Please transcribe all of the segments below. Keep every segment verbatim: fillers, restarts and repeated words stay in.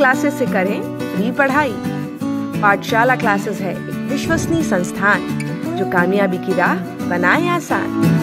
Classes से करें free पढ़ाई। पाठशाला क्लासेस है एक विश्वसनीय संस्थान जो कामयाबी की राह बनाए आसान।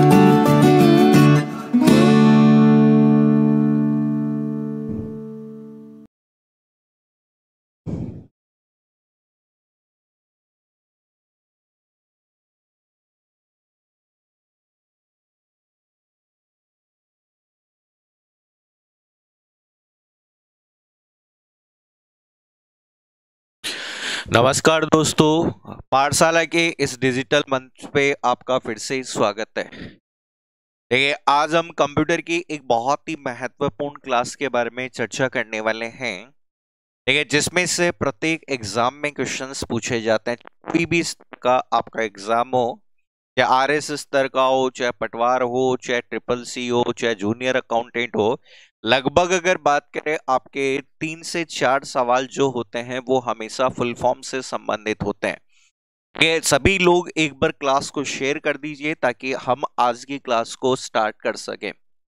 नमस्कार दोस्तों, पाठशाला के इस डिजिटल मंच पे आपका फिर से स्वागत है। देखिए, आज हम कंप्यूटर की एक बहुत ही महत्वपूर्ण क्लास के बारे में चर्चा करने वाले हैं। देखिए, जिसमें से प्रत्येक एग्जाम में क्वेश्चंस पूछे जाते हैं। कोई भी स्तर का आपका एग्जाम हो, चाहे आर एस स्तर का हो, चाहे पटवार हो, चाहे ट्रिपल सी हो, चाहे जूनियर अकाउंटेंट हो, लगभग अगर बात करें आपके तीन से चार सवाल जो होते हैं वो हमेशा फुल फॉर्म से संबंधित होते हैं। ये सभी लोग एक बार क्लास को शेयर कर दीजिए ताकि हम आज की क्लास को स्टार्ट कर सकें।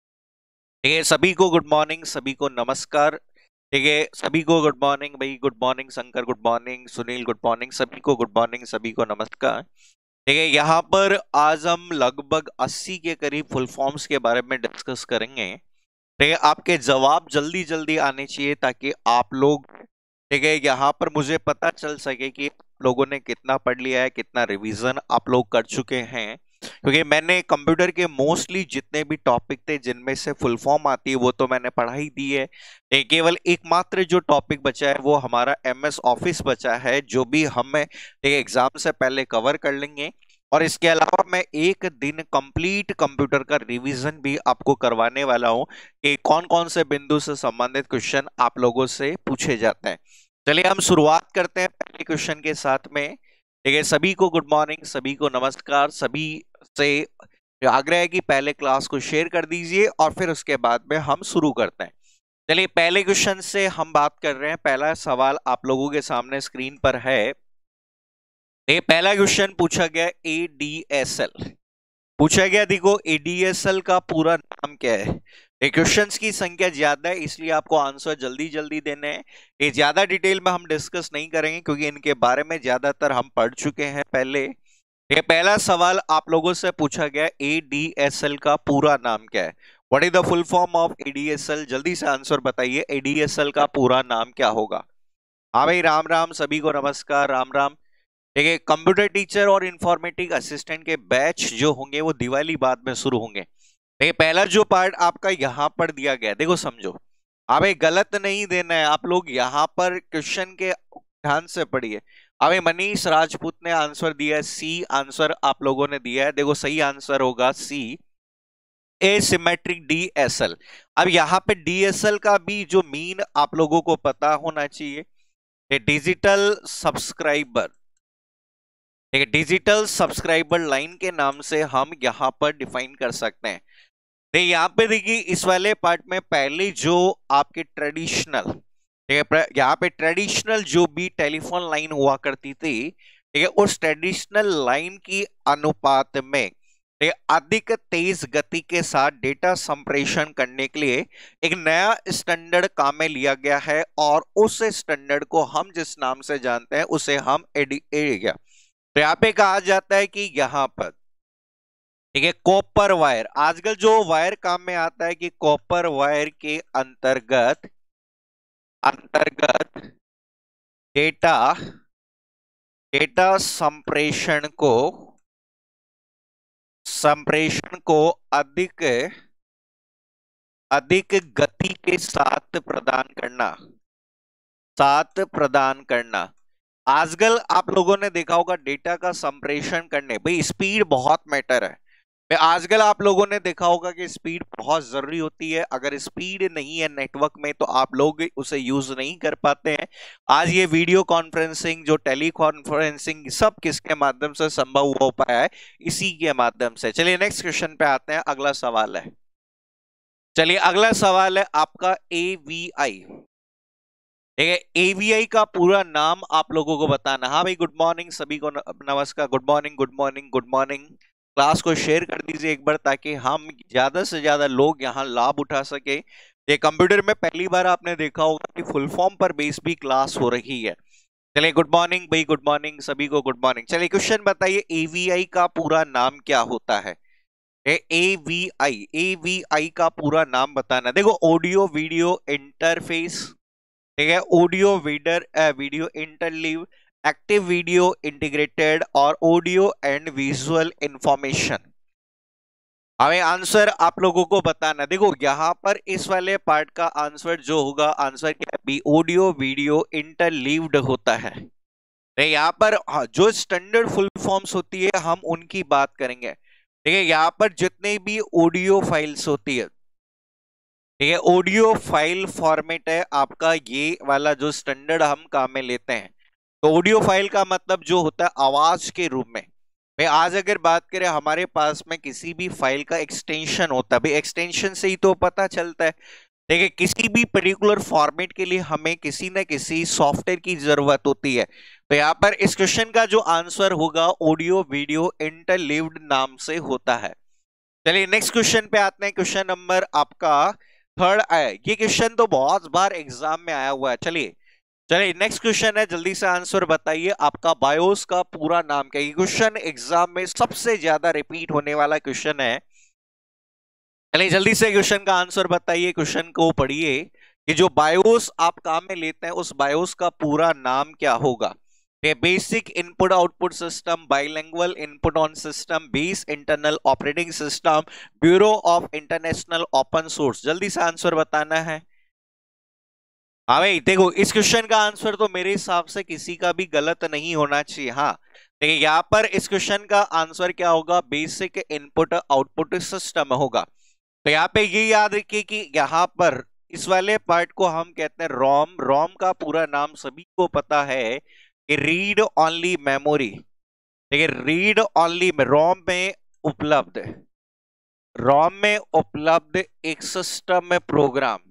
ठीक है, सभी को गुड मॉर्निंग, सभी को नमस्कार। ठीक है, सभी को गुड मॉर्निंग भाई, good morning Shankar, good morning Sunil, good morning, सभी को गुड मॉर्निंग, सभी को नमस्कार। ठीक है, यहाँ पर आज हम लगभग अस्सी के करीब फुल फॉर्म्स के बारे में डिस्कस करेंगे। ठीक है, आपके जवाब जल्दी जल्दी आने चाहिए ताकि आप लोग, ठीक है, यहाँ पर मुझे पता चल सके कि लोगों ने कितना पढ़ लिया है, कितना रिवीजन आप लोग कर चुके हैं। क्योंकि मैंने कंप्यूटर के मोस्टली जितने भी टॉपिक थे जिनमें से फुल फॉर्म आती है वो तो मैंने पढ़ाई दी है। एक केवल एकमात्र जो टॉपिक बचा है वो हमारा एम एस ऑफिस बचा है, जो भी हम एग्जाम से पहले कवर कर लेंगे। और इसके अलावा मैं एक दिन कंप्लीट कंप्यूटर का रिवीजन भी आपको करवाने वाला हूं कि कौन कौन से बिंदु से संबंधित क्वेश्चन आप लोगों से पूछे जाते हैं। चलिए हम शुरुआत करते हैं पहले क्वेश्चन के साथ में। ठीक है, सभी को गुड मॉर्निंग, सभी को नमस्कार। सभी से आग्रह है कि पहले क्लास को शेयर कर दीजिए और फिर उसके बाद में हम शुरू करते हैं। चलिए पहले क्वेश्चन से हम बात कर रहे हैं। पहला सवाल आप लोगों के सामने स्क्रीन पर है। ये पहला क्वेश्चन पूछा गया ए डी एस एल पूछा गया। देखो, ए डी एस एल का पूरा नाम क्या है। ये क्वेश्चंस की संख्या ज्यादा है इसलिए आपको आंसर जल्दी जल्दी देने हैं। ये ज्यादा डिटेल में हम डिस्कस नहीं करेंगे क्योंकि इनके बारे में ज्यादातर हम पढ़ चुके हैं पहले। ये पहला सवाल आप लोगों से पूछा गया, ए डी एस एल का पूरा नाम क्या है। What is the full form of A D S L? जल्दी से आंसर बताइए, ए डी एस एल का पूरा नाम क्या होगा। हाँ भाई, राम राम, सभी को नमस्कार, राम राम। ठीक है, कंप्यूटर टीचर और इंफॉर्मेटिक असिस्टेंट के बैच जो होंगे वो दिवाली बाद में शुरू होंगे। देखिए, पहला जो पार्ट आपका यहाँ पर दिया गया, देखो समझो, अब गलत नहीं देना है। आप लोग यहाँ पर क्वेश्चन के ध्यान से पढ़िए। अब मनीष राजपूत ने आंसर दिया है सी, आंसर आप लोगों ने दिया है। देखो सही आंसर होगा C, asymmetric D S L. अब यहाँ पे डी एस एल का भी जो मीन आप लोगों को पता होना चाहिए, डिजिटल सब्सक्राइबर। ठीक है, डिजिटल सब्सक्राइबर लाइन के नाम से हम यहाँ पर डिफाइन कर सकते हैं। देखिए यहाँ पे देखिए, इस वाले पार्ट में पहले जो आपके ट्रेडिशनल, ठीक है, यहाँ पे ट्रेडिशनल जो भी टेलीफोन लाइन हुआ करती थी, ठीक है, उस ट्रेडिशनल लाइन की अनुपात में अधिक तेज गति के साथ डेटा संप्रेषण करने के लिए एक नया स्टैंडर्ड काम में लिया गया है और उस स्टैंडर्ड को हम जिस नाम से जानते हैं उसे हम एडी एरिया। तो यहाँ पे कहा जाता है कि यहाँ पर, ठीक है, कॉपर वायर, आजकल जो वायर काम में आता है कि कॉपर वायर के अंतर्गत अंतर्गत डेटा डेटा संप्रेषण को संप्रेषण को अधिक अधिक गति के साथ प्रदान करना साथ प्रदान करना आजकल आप लोगों ने देखा होगा डेटा का संप्रेषण करने, भाई स्पीड बहुत मैटर है। आजकल आप लोगों ने देखा होगा कि स्पीड बहुत जरूरी होती है। अगर स्पीड नहीं है नेटवर्क में तो आप लोग उसे यूज नहीं कर पाते हैं। आज ये वीडियो कॉन्फ्रेंसिंग, जो टेली कॉन्फ्रेंसिंग, सब किसके माध्यम से संभव हो पाया है, इसी के माध्यम से। चलिए नेक्स्ट क्वेश्चन पे आते हैं। अगला सवाल है, चलिए अगला सवाल है आपका ए वी आई। ठीक है, ए वी आई का पूरा नाम आप लोगों को बताना। हाँ भाई, गुड मॉर्निंग, सभी को नमस्कार, good morning, good morning, good morning. Class को शेयर कर दीजिए एक बार ताकि हम ज्यादा से ज्यादा लोग यहाँ लाभ उठा सके। ये कंप्यूटर में पहली बार आपने देखा होगा कि फुल फॉर्म पर बेस भी क्लास हो रही है। चलिए गुड मॉर्निंग भाई, गुड मॉर्निंग सभी को, गुड मॉर्निंग। चलिए क्वेश्चन बताइए, एवीआई का पूरा नाम क्या होता है? एवीआई, एवीआई का पूरा नाम बताना। देखो, ऑडियो वीडियो इंटरफेस, ठीक है, audio video video interleave, active video integrated और ऑडियो एंड विजुअल इंफॉर्मेशन। हमें आंसर आप लोगों को बताना। देखो यहां पर इस वाले पार्ट का आंसर जो होगा, आंसर क्या है? बी, ऑडियो वीडियो इंटरलीव्ड होता है। यहाँ पर हाँ, जो स्टैंडर्ड फुल फॉर्म्स होती है हम उनकी बात करेंगे। ठीक है, यहाँ पर जितने भी ऑडियो फाइल्स होती है, ठीक है, ऑडियो फाइल फॉर्मेट है आपका ये वाला जो स्टैंडर्ड हम काम में लेते हैं। तो ऑडियो फाइल का मतलब जो होता है आवाज के रूप में। भाई आज अगर बात करें, हमारे पास में किसी भी फाइल का एक्सटेंशन होता है, भाई एक्सटेंशन से ही तो पता चलता है। देखिए, किसी भी पर्टिकुलर फॉर्मेट के लिए हमें किसी न किसी सॉफ्टवेयर की जरूरत होती है। तो यहाँ पर इस क्वेश्चन का जो आंसर होगा ऑडियो वीडियो इंटरलीव्ड नाम से होता है। चलिए नेक्स्ट क्वेश्चन पे आते हैं। क्वेश्चन नंबर आपका थर्ड आया। ये क्वेश्चन तो बहुत बार एग्जाम में आया हुआ है। चलिए चलिए नेक्स्ट क्वेश्चन है, जल्दी से आंसर बताइए। आपका बायोस का पूरा नाम क्या है? ये क्वेश्चन एग्जाम में सबसे ज्यादा रिपीट होने वाला क्वेश्चन है। चलिए जल्दी से क्वेश्चन का आंसर बताइए, क्वेश्चन को पढ़िए कि जो बायोस आप काम में लेते हैं उस बायोस का पूरा नाम क्या होगा? Basic input output system, bilingual input on system, base internal operating system, bureau of international open source. जल्दी से आंसर बताना है। हाँ भाई देखो, इस क्वेश्चन का आंसर तो मेरे हिसाब से किसी का भी गलत नहीं होना चाहिए। हाँ देखिए, यहाँ पर इस क्वेश्चन का आंसर क्या होगा? बेसिक इनपुट आउटपुट सिस्टम होगा। तो यहाँ पे ये याद रखिए कि यहाँ पर इस वाले पार्ट को हम कहते हैं रोम। रोम का पूरा नाम सभी को पता है कि रीड ओनली मेमोरी। देखिए, रीड ओनली में रोम में उपलब्ध रोम में उपलब्ध एक सिस्टम में प्रोग्राम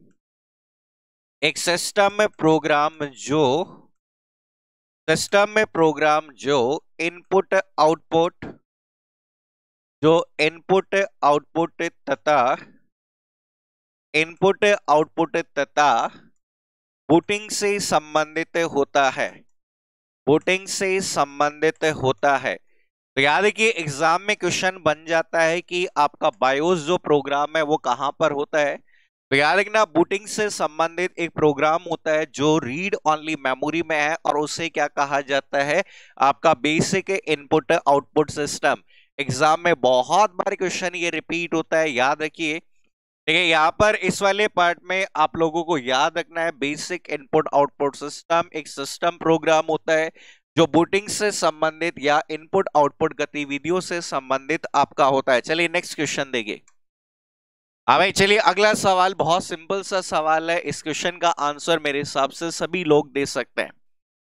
एक सिस्टम में प्रोग्राम जो सिस्टम में प्रोग्राम जो इनपुट आउटपुट जो इनपुट आउटपुट तथा इनपुट आउटपुट तथा बूटिंग से संबंधित होता है बूटिंग से संबंधित होता है। तो याद रखिए, एग्जाम में क्वेश्चन बन जाता है कि आपका बायोस जो प्रोग्राम है वो कहां पर होता है। तो याद रखना, बूटिंग से संबंधित एक प्रोग्राम होता है जो रीड ओनली मेमोरी में है और उसे क्या कहा जाता है? आपका basic input output system. Exam में बहुत बार क्वेश्चन ये रिपीट होता है, याद रखिए। ठीक है, यहाँ पर इस वाले पार्ट में आप लोगों को याद रखना है, बेसिक इनपुट आउटपुट सिस्टम एक सिस्टम प्रोग्राम होता है जो बूटिंग से संबंधित या इनपुट आउटपुट गतिविधियों से संबंधित आपका होता है। चलिए नेक्स्ट क्वेश्चन देखिए। हाँ भाई चलिए, अगला सवाल बहुत सिंपल सा सवाल है। इस क्वेश्चन का आंसर मेरे हिसाब से सभी लोग दे सकते हैं।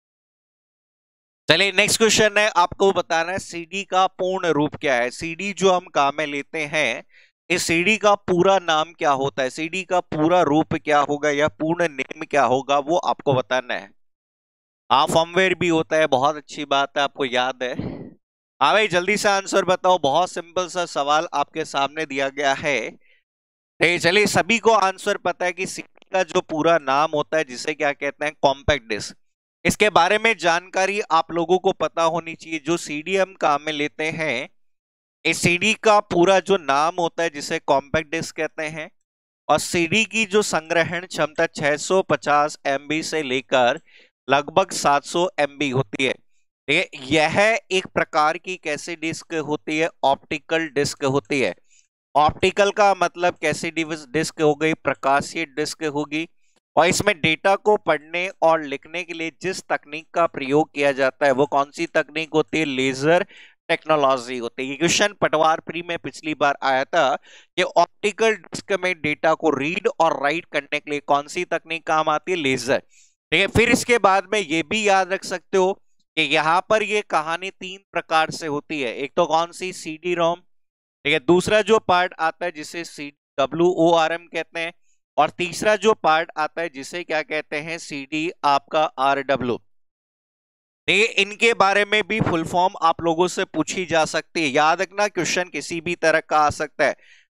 चलिए नेक्स्ट क्वेश्चन है, आपको बताना है सीडी का पूर्ण रूप क्या है? सीडी जो हम काम में लेते हैं, इस सीडी का पूरा नाम क्या होता है? सीडी का पूरा रूप क्या होगा या पूर्ण नेम क्या होगा, वो आपको बताना है। हाँ, फर्मवेयर भी होता है, बहुत अच्छी बात है, आपको याद है। हाँ भाई जल्दी से आंसर बताओ, बहुत सिंपल सा सवाल आपके सामने दिया गया है। चलिए, सभी को आंसर पता है कि सीडी का जो पूरा नाम होता है जिसे क्या कहते हैं? Compact disc. इसके बारे में जानकारी आप लोगों को पता होनी चाहिए। जो सीडी हम काम में लेते हैं, इस सीडी का पूरा जो नाम होता है जिसे कॉम्पैक्ट डिस्क कहते हैं, और सीडी की जो संग्रहण क्षमता छह सौ पचास एमबी से लेकर लगभग सात सौ एमबी होती है। ठीक है, यह एक प्रकार की कैसी डिस्क होती है? ऑप्टिकल डिस्क होती है। ऑप्टिकल का मतलब कैसी डिस्क हो गई? प्रकाशीय डिस्क होगी। और इसमें डेटा को पढ़ने और लिखने के लिए जिस तकनीक का प्रयोग किया जाता है वो कौन सी तकनीक होती है? लेजर टेक्नोलॉजी होती है। ये क्वेश्चन पटवार प्री में पिछली बार आया था कि ऑप्टिकल डिस्क में डेटा को रीड और राइट करने के लिए कौन सी तकनीक काम आती है? लेजर। ठीक है, फिर इसके बाद में ये भी याद रख सकते हो कि यहाँ पर ये कहानी तीन प्रकार से होती है। एक तो कौन सी? CD ROM. ठीक है, दूसरा जो पार्ट आता है जिसे C W O R M कहते हैं, और तीसरा जो पार्ट आता है जिसे क्या कहते हैं? सीडी आपका आर डब्ल्यू। इनके बारे में भी फुल फॉर्म आप लोगों से पूछी जा सकती है। याद रखना, क्वेश्चन किसी भी तरह का आ सकता है।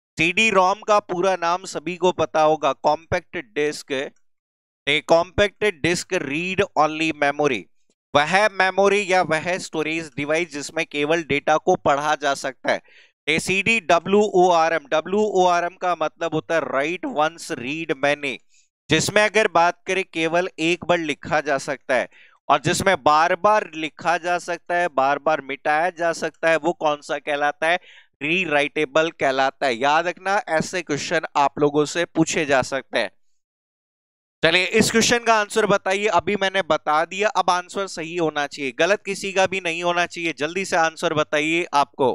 सीडी रोम का पूरा नाम सभी को पता होगा, compact disc. A compact disc read only memory, वह मेमोरी या वह स्टोरेज डिवाइस जिसमें केवल डेटा को पढ़ा जा सकता है। A CD W O R M, W O R M का मतलब होता है राइट वंस रीड मैनी, जिसमें अगर बात करें केवल एक बार लिखा जा सकता है, और जिसमें बार बार लिखा जा सकता है, बार बार मिटाया जा सकता है, वो कौन सा कहलाता है? रीराइटेबल कहलाता है। याद रखना, ऐसे क्वेश्चन आप लोगों से पूछे जा सकते हैं। चलिए इस क्वेश्चन का आंसर बताइए। अभी मैंने बता दिया, अब आंसर सही होना चाहिए, गलत किसी का भी नहीं होना चाहिए। जल्दी से आंसर बताइए आपको।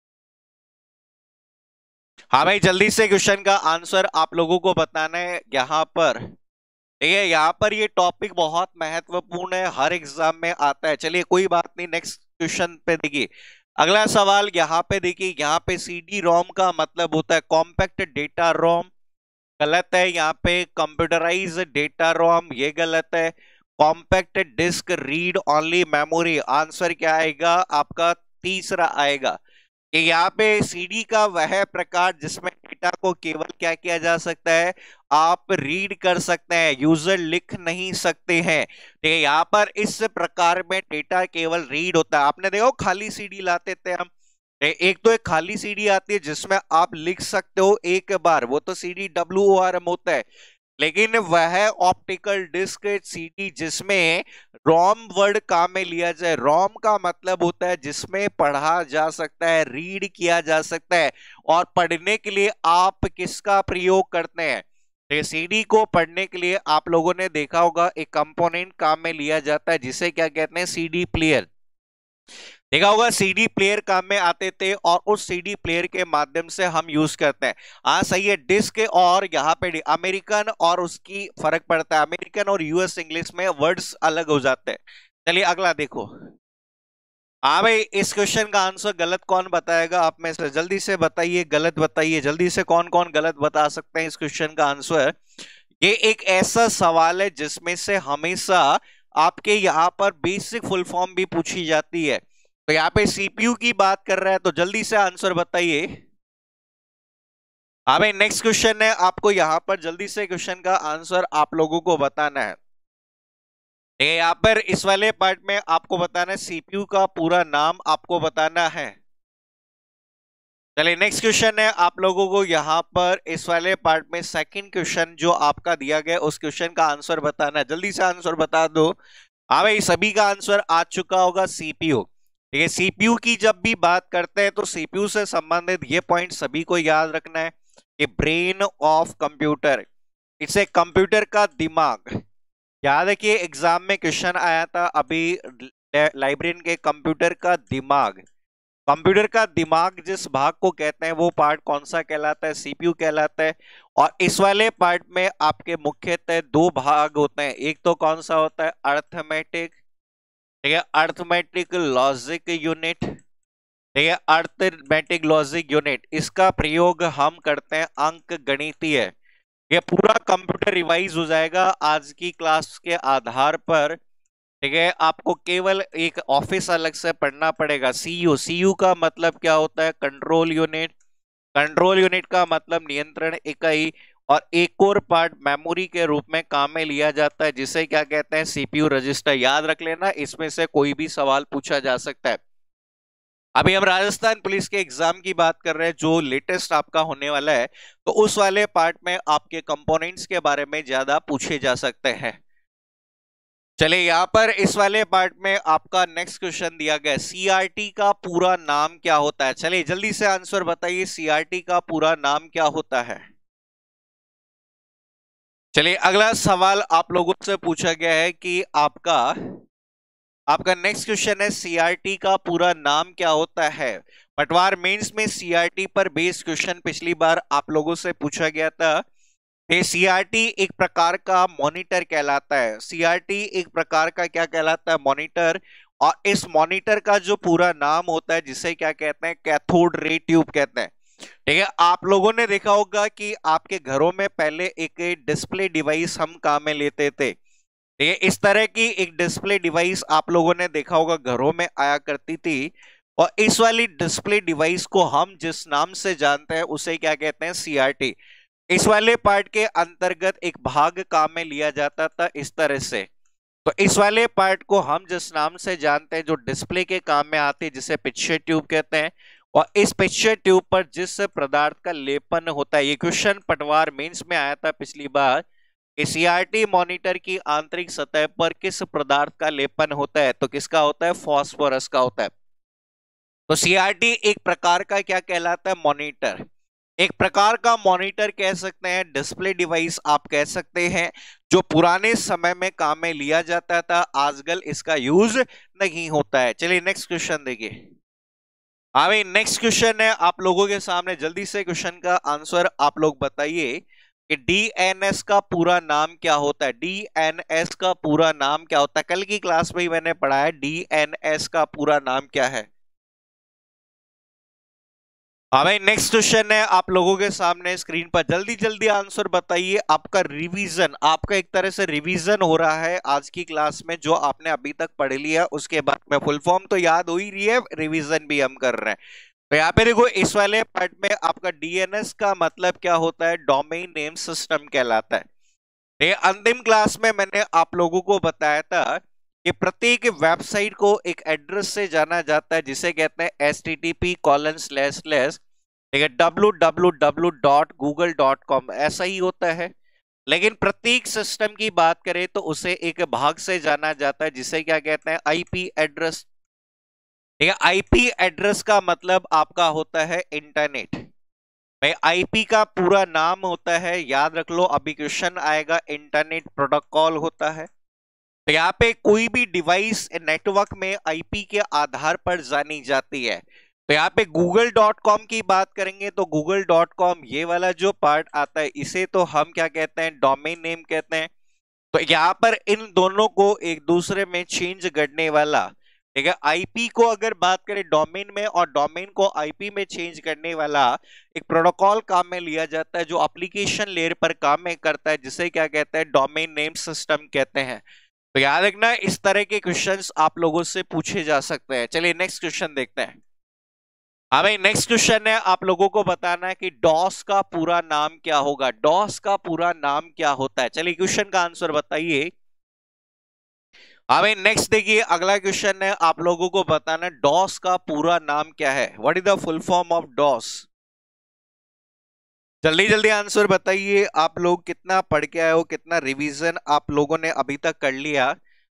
हाँ भाई, जल्दी से क्वेश्चन का आंसर आप लोगों को बताना है यहां पर। ठीक है, यहाँ पर ये टॉपिक बहुत महत्वपूर्ण है, हर एग्जाम में आता है। चलिए कोई बात नहीं, नेक्स्ट क्वेश्चन पे देखिए। अगला सवाल यहाँ पे देखिए, यहाँ पे सीडी रोम का मतलब होता है कॉम्पैक्ट डेटा रोम, गलत है। यहाँ पे कंप्यूटराइज डेटा रोम, ये गलत है। Compact disc read only memory, answer क्या आएगा आपका? तीसरा आएगा कि यहाँ पे सीडी का वह प्रकार जिसमें डेटा को केवल क्या किया जा सकता है? आप रीड कर सकते हैं, यूजर लिख नहीं सकते हैं। ठीक है, यहाँ पर इस प्रकार में डेटा केवल रीड होता है। आपने देखो खाली सीडी लाते थे हम, एक तो एक खाली सीडी आती है जिसमें आप लिख सकते हो एक बार, वो तो CD W O R M होता है। लेकिन वह ऑप्टिकल डिस्क सीडी जिसमें रोम वर्ड काम में लिया जाए, रोम का मतलब होता है जिसमें पढ़ा जा सकता है, रीड किया जा सकता है। और पढ़ने के लिए आप किसका प्रयोग करते हैं? सीडी को पढ़ने के लिए आप लोगों ने देखा होगा एक कंपोनेंट काम में लिया जाता है जिसे क्या कहते हैं? CD player. देखा होगा सीडी प्लेयर काम में आते थे, और उस सीडी प्लेयर के माध्यम से हम यूज करते हैं। हाँ सही है, डिस्क और यहाँ पे अमेरिकन और उसकी फर्क पड़ता है, अमेरिकन और यूएस इंग्लिश में वर्ड्स अलग हो जाते हैं। चलिए अगला देखो। हाँ भाई, इस क्वेश्चन का आंसर गलत कौन बताएगा आप में से? जल्दी से बताइए, गलत बताइए जल्दी से। कौन कौन गलत बता सकते हैं इस क्वेश्चन का आंसर? ये एक ऐसा सवाल है जिसमें से हमेशा आपके यहाँ पर बेसिक फुल फॉर्म भी पूछी जाती है। तो यहाँ पे सीपीयू की बात कर रहा है, तो जल्दी से आंसर बताइए। हाँ भाई, नेक्स्ट क्वेश्चन है, आपको यहाँ पर जल्दी से क्वेश्चन का आंसर आप लोगों को बताना है। यहाँ पर इस वाले पार्ट में आपको बताना है सीपीयू का पूरा नाम आपको बताना है। चलिए नेक्स्ट क्वेश्चन है, आप लोगों को यहाँ पर इस वाले पार्ट में सेकंड क्वेश्चन जो आपका दिया गया उस क्वेश्चन का आंसर बताना है। जल्दी से आंसर बता दो। हाँ भाई, सभी का आंसर आ चुका होगा सीपीयू। ठीक है, सीपीयू की जब भी बात करते हैं तो सीपीयू से संबंधित ये पॉइंट सभी को याद रखना है कि ब्रेन ऑफ कंप्यूटर, इसे कंप्यूटर का दिमाग। याद है कि एग्जाम में क्वेश्चन आया था अभी लाइब्रेरियन के, कंप्यूटर का दिमाग। कंप्यूटर का दिमाग जिस भाग को कहते हैं वो पार्ट कौन सा कहलाता है? सीपीयू कहलाता है। और इस वाले पार्ट में आपके मुख्यतः दो भाग होते हैं, एक तो कौन सा होता है? अर्थमेटिक, ठीक है, अर्थमेटिक लॉजिक यूनिट। ठीक है, अर्थमेटिक लॉजिक यूनिट, इसका प्रयोग हम करते हैं अंक गणितीय। ये पूरा कंप्यूटर रिवाइज हो जाएगा आज की क्लास के आधार पर। ठीक है, आपको केवल एक ऑफिस अलग से पढ़ना पड़ेगा, सीयू। सीयू का मतलब क्या होता है? Control unit. कंट्रोल यूनिट का मतलब नियंत्रण इकाई। और एक और पार्ट मेमोरी के रूप में काम में लिया जाता है जिसे क्या कहते हैं? CPU register. याद रख लेना, इसमें से कोई भी सवाल पूछा जा सकता है। अभी हम राजस्थान पुलिस के एग्जाम की बात कर रहे हैं जो लेटेस्ट आपका होने वाला है, तो उस वाले पार्ट में आपके कंपोनेंट्स के बारे में ज्यादा पूछे जा सकते हैं। चलिए यहाँ पर इस वाले पार्ट में आपका नेक्स्ट क्वेश्चन दिया गया, सीआरटी का पूरा नाम क्या होता है? चलिए जल्दी से आंसर बताइए, सीआरटी का पूरा नाम क्या होता है? चलिए अगला सवाल आप लोगों से पूछा गया है कि आपका आपका नेक्स्ट क्वेश्चन है सीआरटी का पूरा नाम क्या होता है? पटवार मेंस में सीआरटी पर बेस्ड क्वेश्चन पिछली बार आप लोगों से पूछा गया था। ये सीआरटी एक प्रकार का मॉनिटर कहलाता है। सीआरटी एक प्रकार का क्या कहलाता है? मॉनिटर। और इस मॉनिटर का जो पूरा नाम होता है जिसे क्या कहते हैं? कैथोड रे ट्यूब कहते हैं। ठीक है, आप लोगों ने देखा होगा कि आपके घरों में पहले एक डिस्प्ले डिवाइस हम काम में लेते थे। ठीक है, इस तरह की एक डिस्प्ले डिवाइस आप लोगों ने देखा होगा घरों में आया करती थी। और इस वाली डिस्प्ले डिवाइस को हम जिस नाम से जानते हैं उसे क्या कहते हैं, सीआरटी। इस वाले पार्ट के अंतर्गत एक भाग काम में लिया जाता था इस तरह से। तो इस वाले पार्ट को हम जिस नाम से जानते हैं जो डिस्प्ले के काम में आती है, जिसे पिक्चर ट्यूब कहते हैं। और इस पिक्चर ट्यूब पर जिस पदार्थ का लेपन होता है, ये क्वेश्चन पटवार मेंस में आया था पिछली बार, सीआरटी मॉनिटर की आंतरिक सतह पर किस पदार्थ का लेपन होता है, तो किसका होता है, फास्फोरस का होता है। तो सीआरटी एक प्रकार का क्या कहलाता है, मॉनिटर। एक प्रकार का मॉनिटर कह सकते हैं, डिस्प्ले डिवाइस आप कह सकते हैं, जो पुराने समय में काम में लिया जाता था, आजकल इसका यूज नहीं होता है। चलिए नेक्स्ट क्वेश्चन देखिए। अभी नेक्स्ट क्वेश्चन है आप लोगों के सामने, जल्दी से क्वेश्चन का आंसर आप लोग बताइए कि डीएनएस का पूरा नाम क्या होता है। डीएनएस का पूरा नाम क्या होता है, कल की क्लास में ही मैंने पढ़ा है, डीएनएस का पूरा नाम क्या है। हाँ भाई, नेक्स्ट क्वेश्चन है आप लोगों के सामने स्क्रीन पर, जल्दी जल्दी आंसर बताइए। आपका रिवीजन, आपका एक तरह से रिवीजन हो रहा है आज की क्लास में, जो आपने अभी तक पढ़ लिया उसके बाद में फुल फॉर्म तो याद हो ही रही है, रिवीजन भी हम कर रहे हैं। तो यहाँ पे देखो, इस वाले पार्ट में आपका डीएनएस का मतलब क्या होता है, डोमेन नेम सिस्टम कहलाता है। ये अंतिम क्लास में मैंने आप लोगों को बताया था कि प्रत्येक वेबसाइट को एक एड्रेस से जाना जाता है, जिसे कहते हैं H T T P colon slash slash W W W dot Google dot com, ऐसा ही होता है। लेकिन प्रत्येक सिस्टम की बात करें तो उसे एक भाग से जाना जाता है, जिसे क्या कहते हैं, आईपी एड्रेस। ठीक है, आईपी एड्रेस का मतलब आपका होता है इंटरनेट। भाई आईपी का पूरा नाम होता है, याद रख लो, अभी क्वेश्चन आएगा, इंटरनेट प्रोटोकॉल होता है। तो यहाँ पे कोई भी डिवाइस नेटवर्क में आईपी के आधार पर जानी जाती है। तो यहाँ पे गूगल डॉट कॉम की बात करेंगे तो गूगल डॉट कॉम ये वाला जो पार्ट आता है, इसे तो हम क्या कहते हैं, डोमेन नेम कहते हैं। तो यहाँ पर इन दोनों को एक दूसरे में चेंज करने वाला, ठीक है, आईपी को अगर बात करें डोमेन में और डोमेन को आईपी में चेंज करने वाला एक प्रोटोकॉल काम में लिया जाता है, जो एप्लीकेशन लेयर पर काम में करता है, जिसे क्या कहते हैं, डोमेन नेम सिस्टम कहते हैं। तो याद रखना, इस तरह के क्वेश्चंस आप लोगों से पूछे जा सकते हैं। चलिए नेक्स्ट क्वेश्चन देखते हैं। हाँ भाई, नेक्स्ट क्वेश्चन है आप लोगों को बताना है कि डॉस का पूरा नाम क्या होगा। डॉस का पूरा नाम क्या होता है, चलिए क्वेश्चन का आंसर बताइए। हाँ भाई, नेक्स्ट देखिए, अगला क्वेश्चन है आप लोगों को बताना है डॉस का पूरा नाम क्या है, what is the full form of DOS. जल्दी जल्दी आंसर बताइए। आप लोग कितना पढ़ के आए हो, कितना रिवीजन आप लोगों ने अभी तक कर लिया।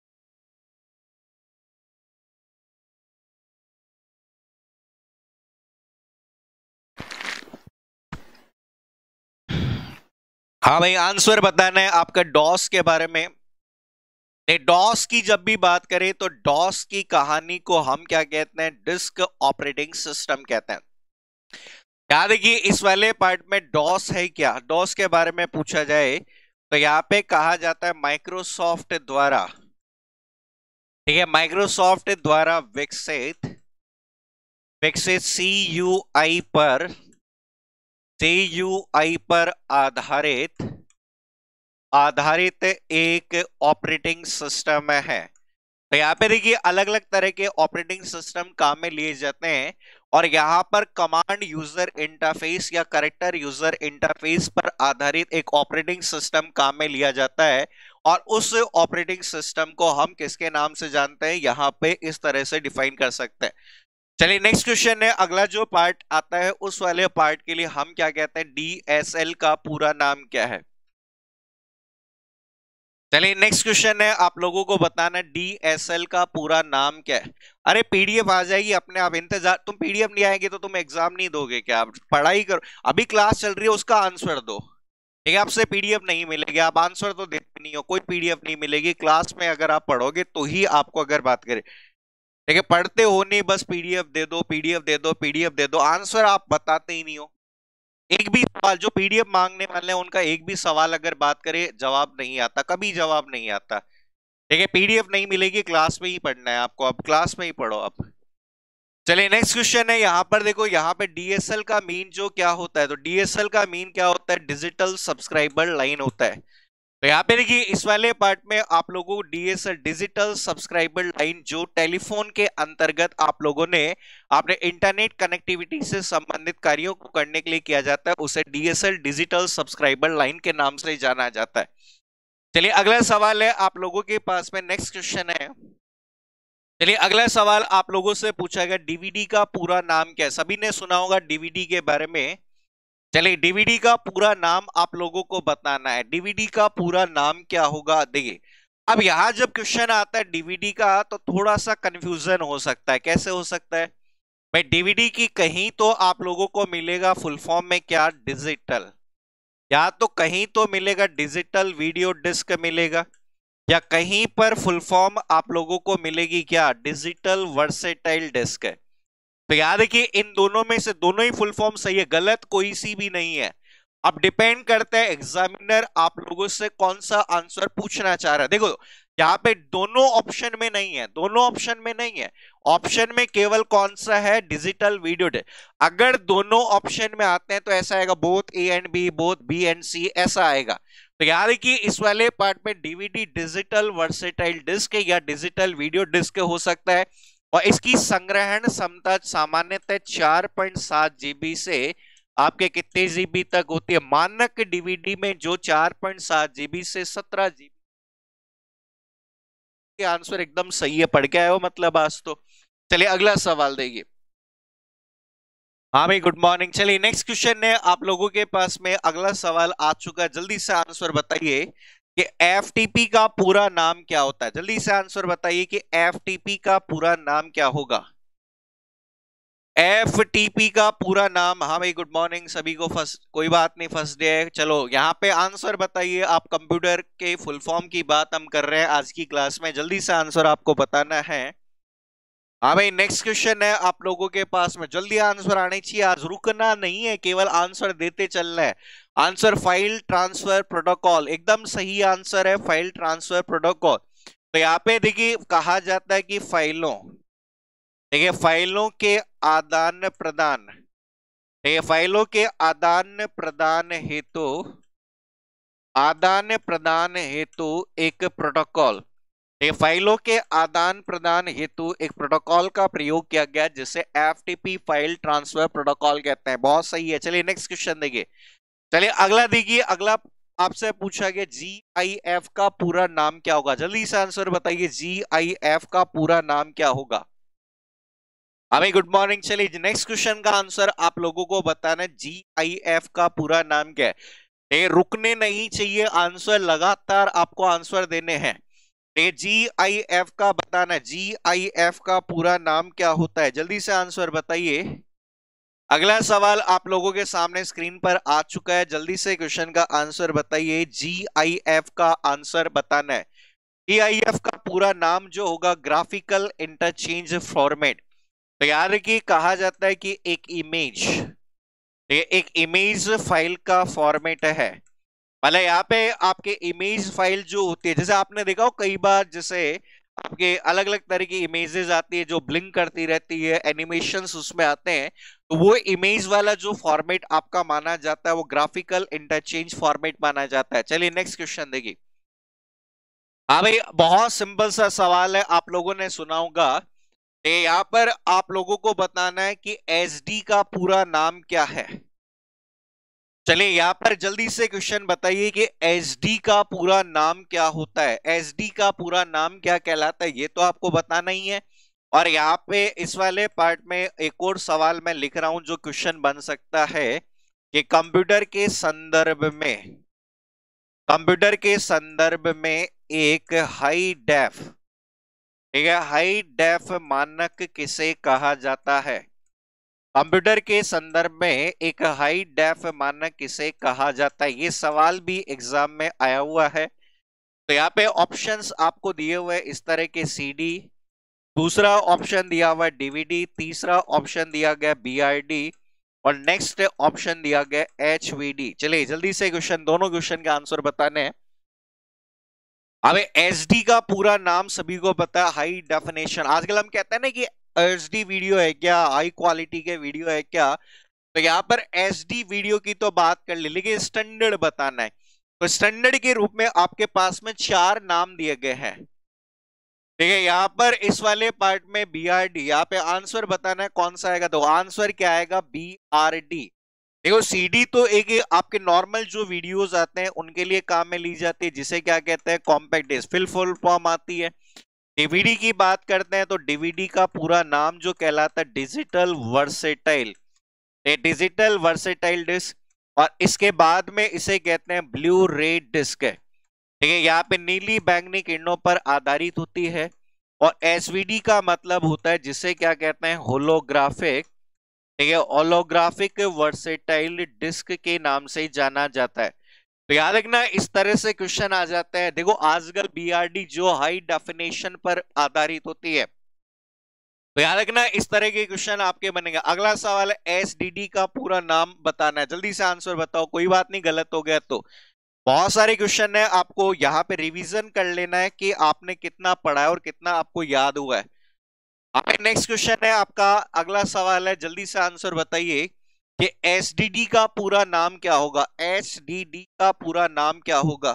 हाँ भाई, आंसर बताना है आपका डॉस के बारे में। डॉस की जब भी बात करें तो डॉस की कहानी को हम क्या कहते हैं, डिस्क ऑपरेटिंग सिस्टम कहते हैं। याद देखिए, इस वाले पार्ट में डॉस है क्या, डॉस के बारे में पूछा जाए तो यहाँ पे कहा जाता है माइक्रोसॉफ्ट द्वारा, ठीक है, माइक्रोसॉफ्ट द्वारा विकसित विकसित सी यू आई पर सी यू आई पर आधारित आधारित एक ऑपरेटिंग सिस्टम है। तो यहाँ पे देखिए, अलग अलग तरह के ऑपरेटिंग सिस्टम काम में लिए जाते हैं, और यहाँ पर कमांड यूजर इंटरफेस या कैरेक्टर यूजर इंटरफेस पर आधारित एक ऑपरेटिंग सिस्टम काम में लिया जाता है। और उस ऑपरेटिंग सिस्टम को हम किसके नाम से जानते हैं, यहाँ पे इस तरह से डिफाइन कर सकते हैं। चलिए नेक्स्ट क्वेश्चन है, अगला जो पार्ट आता है उस वाले पार्ट के लिए हम क्या कहते हैं, डीएसएल का पूरा नाम क्या है। चलिए नेक्स्ट क्वेश्चन है, आप लोगों को बताना डीएसएल का पूरा नाम क्या है। अरे पीडीएफ आ जाएगी अपने आप, इंतजार, तुम पीडीएफ नहीं आएगी तो तुम एग्जाम नहीं दोगे क्या, आप पढ़ाई करो, अभी क्लास चल रही है, उसका आंसर दो, ठीक है। आपसे पीडीएफ नहीं मिलेगी, आप आंसर तो देते नहीं हो, कोई पीडीएफ नहीं मिलेगी क्लास में, अगर आप पढ़ोगे तो ही आपको अगर बात करें, ठीक है, पढ़ते हो नहीं, बस पीडीएफ दे दो पीडीएफ दे दो पीडीएफ दे दो, आंसर आप बताते ही नहीं हो। एक भी सवाल जो पीडीएफ मांगने वाले हैं उनका एक भी सवाल अगर बात करें जवाब नहीं आता, कभी जवाब नहीं आता, ठीक है। पीडीएफ नहीं मिलेगी, क्लास में ही पढ़ना है आपको, अब क्लास में ही पढ़ो अब। चलिए नेक्स्ट क्वेश्चन है, यहां पर देखो, यहां पे डीएसएल का मीन जो क्या होता है, तो डीएसएल का मीन क्या होता है, डिजिटल सब्सक्राइबर लाइन होता है। तो यहाँ पे देखिए इस वाले पार्ट में आप लोगों को डीएसएल डिजिटल सब्सक्राइबर लाइन जो टेलीफोन के अंतर्गत आप लोगों ने आपने इंटरनेट कनेक्टिविटी से संबंधित कार्यों को करने के लिए किया जाता है, उसे डीएसएल डिजिटल सब्सक्राइबर लाइन के नाम से जाना जाता है। चलिए अगला सवाल है आप लोगों के पास में, नेक्स्ट क्वेश्चन है। चलिए अगला सवाल आप लोगों से पूछा गया डीवीडी का पूरा नाम क्या है। सभी ने सुना होगा डीवीडी के बारे में। चलिए डीवीडी का पूरा नाम आप लोगों को बताना है। डीवीडी का पूरा नाम क्या होगा? देखिए अब यहां जब क्वेश्चन आता है डीवीडी का तो थोड़ा सा कंफ्यूजन हो सकता है। कैसे हो सकता है भाई? डीवीडी की कहीं तो आप लोगों को मिलेगा फुल फॉर्म में क्या? डिजिटल। या तो कहीं तो मिलेगा डिजिटल वीडियो डिस्क मिलेगा, या कहीं पर फुल फॉर्म आप लोगों को मिलेगी क्या? डिजिटल वर्सेटाइल डिस्क है। तो याद रखिए इन दोनों में से दोनों ही फुल फॉर्म सही है, गलत कोई सी भी नहीं है। अब डिपेंड करता है एग्जामिनर आप लोगों से कौन सा आंसर पूछना चाह रहा है। देखो यहाँ पे दोनों ऑप्शन में नहीं है, दोनों ऑप्शन में नहीं है, ऑप्शन में केवल कौन सा है? Digital video disc. अगर दोनों ऑप्शन में आते हैं तो ऐसा आएगा both A and B, both B and C, ऐसा आएगा। तो याद रखिए इस वाले पार्ट में डीवीडी डिजिटल वर्सेटाइल डिस्क या डिजिटल वीडियो डिस्क हो सकता है, और इसकी संग्रहण क्षमता सामान्यतः चार पॉइंट सात जीबी से आपके कितने जीबी तक होती है? मानक डीवीडी में जो चार पॉइंट सात जीबी से सत्रह जीबी। आंसर एकदम सही है, पढ़ के आए हो मतलब आज तो। चलिए अगला सवाल देखिए। हाँ भाई गुड मॉर्निंग। चलिए नेक्स्ट क्वेश्चन है आप लोगों के पास में, अगला सवाल आ चुका है। जल्दी से आंसर बताइए कि एफटीपी का पूरा नाम क्या होता है। जल्दी से आंसर बताइए कि एफटीपी का पूरा नाम क्या होगा? एफटीपी का पूरा नाम। हाँ भाई गुड मॉर्निंग सभी को। फर्स्ट कोई बात नहीं, फर्स्ट डे है। चलो यहाँ पे आंसर बताइए आप। कंप्यूटर के फुल फॉर्म की बात हम कर रहे हैं आज की क्लास में, जल्दी से आंसर आपको बताना है। हाँ भाई नेक्स्ट क्वेश्चन है आप लोगों के पास में, जल्दी आंसर आने चाहिए, आज रुकना नहीं है, केवल आंसर देते चलना है। आंसर फाइल ट्रांसफर प्रोटोकॉल, एकदम सही आंसर है फाइल ट्रांसफर प्रोटोकॉल। तो यहाँ पे देखिए कहा जाता है कि फाइलों, देखिए फाइलों के आदान प्रदान, देखिए फाइलों के आदान प्रदान हेतु, आदान प्रदान हेतु एक प्रोटोकॉल, ये फाइलों के आदान प्रदान हेतु एक प्रोटोकॉल का प्रयोग किया गया जिसे एफटीपी फाइल ट्रांसफर प्रोटोकॉल कहते हैं। बहुत सही है। चलिए नेक्स्ट क्वेश्चन देखिए। चलिए अगला देखिए, अगला आपसे पूछा गया जीआईएफ का पूरा नाम क्या होगा। जल्दी से आंसर बताइए, जीआईएफ का पूरा नाम क्या होगा? अभी गुड मॉर्निंग। चलिए नेक्स्ट क्वेश्चन का आंसर आप लोगों को बताना है, जीआईएफ का पूरा नाम क्या है। ये रुकने नहीं चाहिए, आंसर लगातार आपको आंसर देने हैं। जीआईएफ का बताना है, जीआईएफ का पूरा नाम क्या होता है। जल्दी से आंसर बताइए। अगला सवाल आप लोगों के सामने स्क्रीन पर आ चुका है, जल्दी से क्वेश्चन का आंसर बताइए। जीआईएफ का आंसर बताना है। जीआईएफ का पूरा नाम जो होगा ग्राफिकल इंटरचेंज फॉर्मेट। तो याद रखिए कहा जाता है कि एक इमेज, एक इमेज फाइल का फॉर्मेट है। मतलब यहाँ पे आपके इमेज फाइल जो होती है, जैसे आपने देखा हो कई बार, जैसे आपके अलग अलग तरह की इमेजेस आती है जो ब्लिंक करती रहती है, एनिमेशंस उसमें आते हैं, तो वो इमेज वाला जो फॉर्मेट आपका माना जाता है वो ग्राफिकल इंटरचेंज फॉर्मेट माना जाता है। चलिए नेक्स्ट क्वेश्चन देखिए। हाँ भाई बहुत सिंपल सा सवाल है, आप लोगों ने सुना होगा। यहाँ पर आप लोगों को बताना है कि एसडी का पूरा नाम क्या है। चलिए यहाँ पर जल्दी से क्वेश्चन बताइए कि एसडी का पूरा नाम क्या होता है। एसडी का पूरा नाम क्या कहलाता है, ये तो आपको बताना ही है। और यहाँ पे इस वाले पार्ट में एक और सवाल मैं लिख रहा हूं जो क्वेश्चन बन सकता है कि कंप्यूटर के संदर्भ में, कंप्यूटर के संदर्भ में एक हाई डेफ, ठीक है, हाई डेफ मानक किसे कहा जाता है। कंप्यूटर के संदर्भ में एक हाई डेफ मानक किसे कहा जाता है, ये सवाल भी एग्जाम में आया हुआ है। तो यहाँ पे ऑप्शंस आपको दिए हुए इस तरह के सीडी, दूसरा ऑप्शन दिया हुआ है डीवीडी, तीसरा ऑप्शन दिया गया बीआरडी और नेक्स्ट ऑप्शन दिया गया एचवीडी। चलिए जल्दी से क्वेश्चन, दोनों क्वेश्चन का आंसर बताने हैं। अब एचडी का पूरा नाम सभी को पता है, हाई डेफिनेशन। आजकल हम कहते हैं ना कि एचडी वीडियो है क्या, हाई क्वालिटी के वीडियो है क्या, तो यहाँ पर एचडी वीडियो की तो बात कर ली, लेकिन स्टैंडर्ड बताना है। तो स्टैंडर्ड के रूप में आपके पास में चार नाम दिए गए हैं। ठीक है, यहाँ पर इस वाले पार्ट में बी आर डी, यहाँ पे आंसर बताना है कौन सा आएगा, तो आंसर क्या आएगा, बी आर डी। देखो सीडी तो एक आपके नॉर्मल जो वीडियोस आते हैं उनके लिए काम में ली जाती है, जिसे क्या कहते हैं, compact disc, fill full form आती है। डीवीडी की बात करते हैं तो डीवीडी का पूरा नाम जो कहलाता है digital versatile, digital versatile disc, और इसके बाद में इसे कहते हैं ब्लू रे डिस्क है। ठीक है, यहाँ पे नीली बैंगनी किरणों पर आधारित होती है। और एसवीडी का मतलब होता है जिसे क्या कहते हैं, होलोग्राफिक, ठीक है, होलोग्राफिक वर्सेटाइल डिस्क के नाम से जाना जाता है। तो याद रखना इस तरह से क्वेश्चन आ जाता है। देखो आजकल बीआरडी जो हाई डेफिनेशन पर आधारित होती है, तो याद रखना इस तरह के क्वेश्चन आपके बनेंगे। अगला सवाल है एसडीडी का पूरा नाम बताना है, जल्दी से आंसर बताओ, कोई बात नहीं गलत हो गया तो। बहुत सारे क्वेश्चन है, आपको यहाँ पे रिवीजन कर लेना है कि आपने कितना पढ़ा है और कितना आपको याद हुआ है। नेक्स्ट क्वेश्चन है आपका, अगला सवाल है, जल्दी से आंसर बताइए कि एसडीडी का पूरा नाम क्या होगा, एसडीडी का पूरा नाम क्या होगा।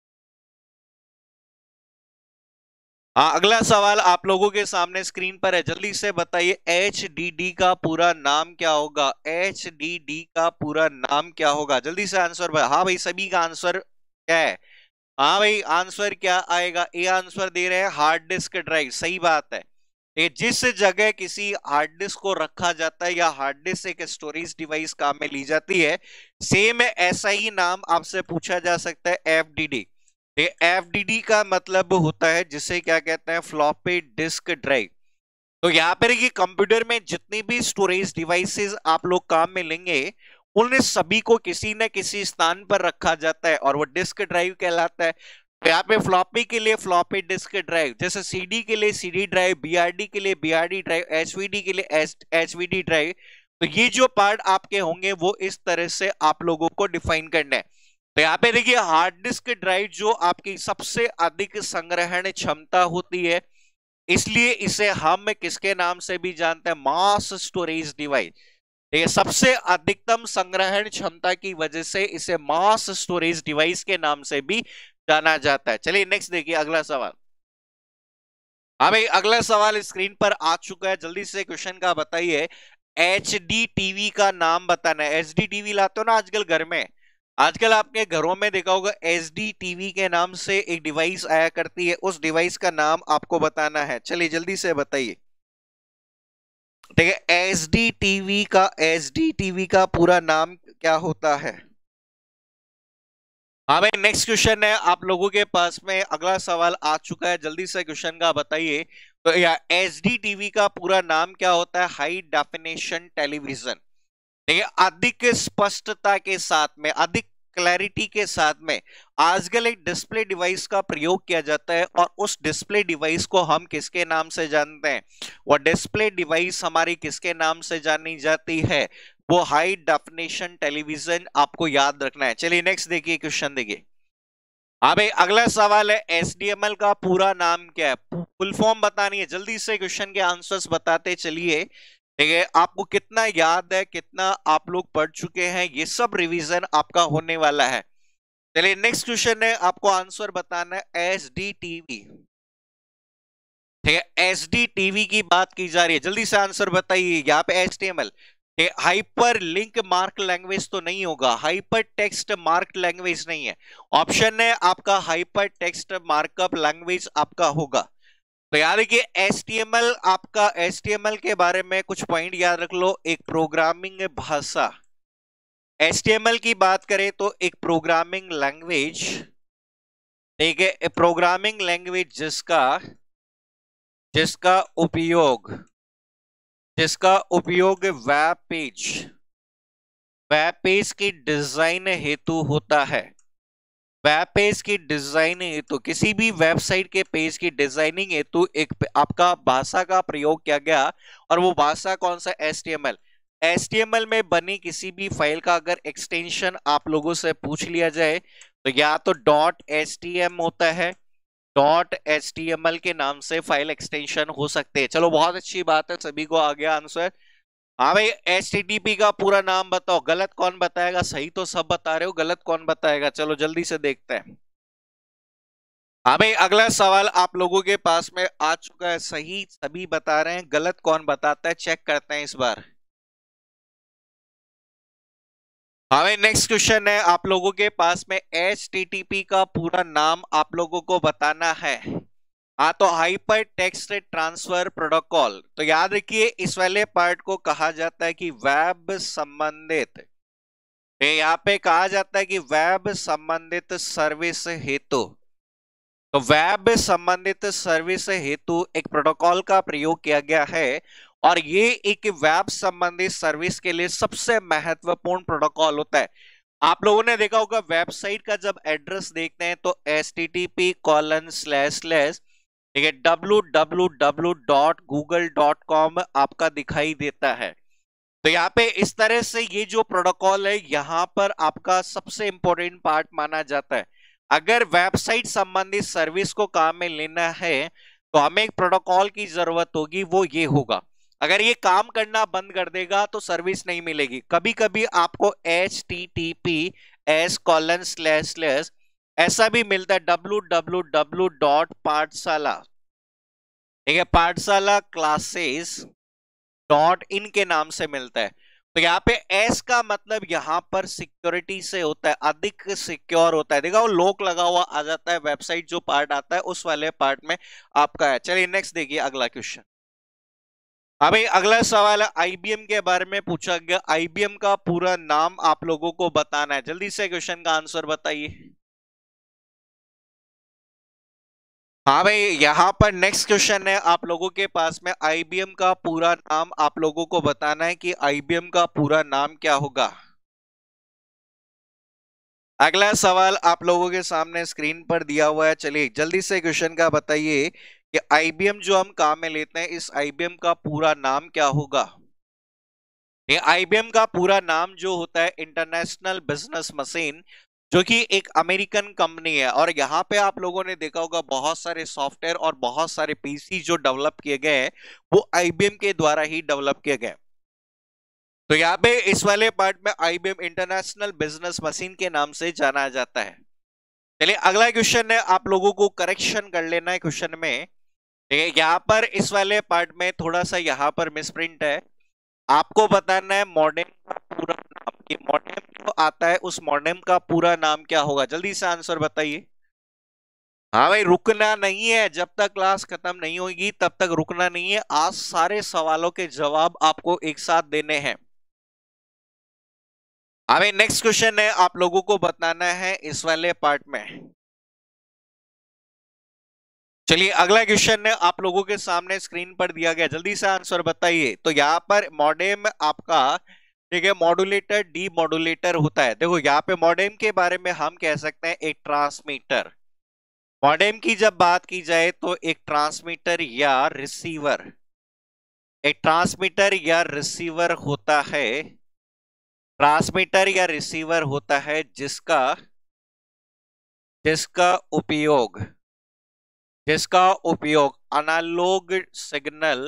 हाँ, अगला सवाल आप लोगों के सामने स्क्रीन पर है, जल्दी से बताइए एचडीडी का पूरा नाम क्या होगा, एचडीडी का पूरा नाम क्या होगा, जल्दी से आंसर भाई। हाँ भाई सभी का आंसर क्या है, हाँ भाई आंसर क्या आएगा, ए आंसर दे रहे हैं हार्ड डिस्क ड्राइव, सही बात है। ये जिस जगह किसी हार्ड डिस्क को रखा जाता है या हार्ड डिस्क एक स्टोरेज डिवाइस काम में ली जाती है, सेम ऐसा ही नाम आपसे पूछा जा सकता है एफडीडी। एफडीडी का मतलब होता है जिसे क्या कहते हैं, फ्लॉपी डिस्क ड्राइव। तो यहाँ पर ये कंप्यूटर में जितनी भी स्टोरेज डिवाइसेस आप लोग काम में लेंगे उन सभी को किसी न किसी स्थान पर रखा जाता है और वो डिस्क ड्राइव कहलाता है। तो यहाँ पे फ्लॉपी के लिए फ्लॉपी डिस्क ड्राइव, जैसे सीडी के लिए सीडी ड्राइव, बीआरडी के लिए बीआरडी ड्राइव, एचवीडी के लिए एचवीडी ड्राइव। तो ये जो पार्ट आपके होंगे वो इस तरह से आप लोगों को डिफाइन करना है। तो यहाँ पे देखिए हार्ड डिस्क ड्राइव जो आपकी सबसे अधिक संग्रहण क्षमता होती है, इसलिए इसे हम किसके नाम से भी जानते हैं, मास स्टोरेज डिवाइस। ये सबसे अधिकतम संग्रहण क्षमता की वजह से इसे मास स्टोरेज डिवाइस के नाम से भी जाना जाता है। चलिए नेक्स्ट देखिए अगला सवाल। हाँ भाई अगला सवाल स्क्रीन पर आ चुका है, जल्दी से क्वेश्चन का बताइए। एचडी टीवी का नाम बताना है। एचडी टीवी लाते हो ना आजकल घर में, आजकल आपके घरों में देखा होगा एचडी टीवी के नाम से एक डिवाइस आया करती है, उस डिवाइस का नाम आपको बताना है। चलिए जल्दी से बताइए। ठीक है, एचडी टीवी का एचडी टीवी का पूरा नाम क्या होता है। हाँ भाई नेक्स्ट क्वेश्चन है आप लोगों के पास में, अगला सवाल आ चुका है, जल्दी से क्वेश्चन का बताइए। तो यार एचडी टीवी का पूरा नाम क्या होता है, हाई डेफिनेशन टेलीविजन। ठीक है, अधिक स्पष्टता के साथ में, अधिक क्लैरिटी के साथ में आजकल एक डिस्प्ले डिवाइस का प्रयोग किया जाता है और उस डिस्प्ले डिवाइस को हम किसके नाम से जानते हैं, वो डिस्प्ले डिवाइस हमारी किसके नाम से जानी जाती है, वो हाई डेफिनेशन टेलीविजन, आपको याद रखना है। चलिए नेक्स्ट देखिए क्वेश्चन देखिए। हाँ भाई अगला सवाल है एचडीएमएल का पूरा नाम क्या है, फुल फॉर्म बतानी है, जल्दी से क्वेश्चन के आंसर्स बताते चलिए। ठीक है, आपको कितना याद है, कितना आप लोग पढ़ चुके हैं, ये सब रिवीजन आपका होने वाला है। चलिए नेक्स्ट क्वेश्चन है, आपको आंसर बताना है एचडी टीवी। ठीक है, एचडी टीवी की बात की जा रही है, जल्दी से आंसर बताइए। यहाँ पे HTML hyper link mark language तो नहीं होगा, हाइपर टेक्स्ट मार्क लैंग्वेज नहीं है। ऑप्शन है आपका हाइपर टेक्स्ट मार्कअप लैंग्वेज आपका होगा। तो याद रखिए एच टी एम एल, आपका एच टी एम एल के बारे में कुछ पॉइंट याद रख लो, एक प्रोग्रामिंग भाषा। एच टी एम एल की बात करें तो एक प्रोग्रामिंग लैंग्वेज, ठीक है, प्रोग्रामिंग लैंग्वेज जिसका जिसका उपयोग जिसका उपयोग वेब पेज वेब पेज की डिजाइन हेतु होता है। वेब पेज की डिजाइन हेतु, किसी भी वेबसाइट के पेज की डिजाइनिंग हेतु एक आपका भाषा का प्रयोग किया गया, और वो भाषा कौन सा, H T M L. H T M L में बनी किसी भी फाइल का अगर एक्सटेंशन आप लोगों से पूछ लिया जाए तो या तो डॉट एच टी एम होता है, dot H T M L के नाम से फाइल एक्सटेंशन हो सकते हैं। चलो बहुत अच्छी बात है, सभी को आ गया आंसर। हाँ भाई, एच टी टी पी का पूरा नाम बताओ। गलत कौन बताएगा? सही तो सब बता रहे हो, गलत कौन बताएगा? चलो जल्दी से देखते हैं। हाँ भाई, अगला सवाल आप लोगों के पास में आ चुका है। सही सभी बता रहे हैं, गलत कौन बताता है चेक करते हैं इस बार। हाँ भाई, नेक्स्ट क्वेश्चन है आप लोगों के पास में, एच टी टी पी का पूरा नाम आप लोगों को बताना है। हाँ, तो हाइपर टेक्स्ट ट्रांसफर प्रोटोकॉल। तो याद रखिए, इस वाले पार्ट को कहा जाता है कि वेब संबंधित, ये यहाँ पे कहा जाता है कि वेब संबंधित सर्विस हेतु। तो वेब संबंधित सर्विस हेतु एक प्रोटोकॉल का प्रयोग किया गया है, और ये एक वेब संबंधित सर्विस के लिए सबसे महत्वपूर्ण प्रोटोकॉल होता है। आप लोगों ने देखा होगा, वेबसाइट का जब एड्रेस देखते हैं तो H T T P colon slash slash ठीक है W W W dot Google dot com आपका दिखाई देता है। तो यहाँ पे इस तरह से ये जो प्रोटोकॉल है, यहाँ पर आपका सबसे इंपॉर्टेंट पार्ट माना जाता है। अगर वेबसाइट संबंधित सर्विस को काम में लेना है तो हमें एक प्रोटोकॉल की जरूरत होगी, वो ये होगा। अगर ये काम करना बंद कर देगा तो सर्विस नहीं मिलेगी। कभी कभी आपको H T T P S colon slash slash ऐसा भी मिलता है, डब्ल्यू डब्ल्यू डब्ल्यू डॉट पाठशाला, ठीक है, पाठशाला क्लासेस डॉट इन के नाम से मिलता है। तो यहाँ पे एस का मतलब यहाँ पर सिक्योरिटी से होता है, अधिक सिक्योर होता है। देखा, वो लॉक लगा हुआ आ जाता है, वेबसाइट जो पार्ट आता है उस वाले पार्ट में आपका है। चलिए नेक्स्ट देखिए अगला क्वेश्चन। हाँ भाई, अगला सवाल है आई बी एम के बारे में पूछा गया। आई बी एम का पूरा नाम आप लोगों को बताना है, जल्दी से क्वेश्चन का आंसर बताइए। हाँ भाई, यहां पर नेक्स्ट क्वेश्चन है आप लोगों के पास में, आई बी एम का पूरा नाम आप लोगों को बताना है कि आई बी एम का पूरा नाम क्या होगा। अगला सवाल आप लोगों के सामने स्क्रीन पर दिया हुआ है। चलिए जल्दी से क्वेश्चन का बताइए कि आई बी एम जो हम काम में लेते हैं, इस आई बी एम का पूरा नाम क्या होगा। ये आई बी एम का पूरा नाम जो होता है, इंटरनेशनल बिजनेस मशीन, जो कि एक अमेरिकन कंपनी है। और यहाँ पे आप लोगों ने देखा होगा, बहुत सारे सॉफ्टवेयर और बहुत सारे पी सी जो डेवलप किए गए हैं वो आई बी एम के द्वारा ही डेवलप किए गए। तो यहाँ पे इस वाले पार्ट में I B M international business machine के नाम से जाना जाता है। चलिए अगला क्वेश्चन है, आप लोगों को करेक्शन कर लेना है क्वेश्चन में। ठीक है, यहाँ पर इस वाले पार्ट में थोड़ा सा यहाँ पर मिसप्रिंट है। आपको बताना है मॉडेम का पूरा नाम। ये मॉडेम जो आता है, उस मॉडेम का पूरा नाम क्या होगा, जल्दी से आंसर बताइए। हाँ भाई, रुकना नहीं है, जब तक क्लास खत्म नहीं होगी तब तक रुकना नहीं है। आज सारे सवालों के जवाब आपको एक साथ देने हैं। हाँ भाई, नेक्स्ट क्वेश्चन है आप लोगों को बताना है इस वाले पार्ट में। चलिए अगला क्वेश्चन है आप लोगों के सामने स्क्रीन पर दिया गया, जल्दी से आंसर बताइए। तो यहाँ पर मॉडेम आपका, ठीक है, मॉड्यूलेटर डी मॉड्यूलेटर होता है। देखो यहाँ पे मॉडेम के बारे में हम कह सकते हैं एक ट्रांसमीटर। मॉडेम की जब बात की जाए तो एक ट्रांसमीटर या रिसीवर, एक ट्रांसमीटर या रिसीवर होता है, ट्रांसमीटर या रिसीवर होता है जिसका जिसका उपयोग जिसका उपयोग एनालॉग सिग्नल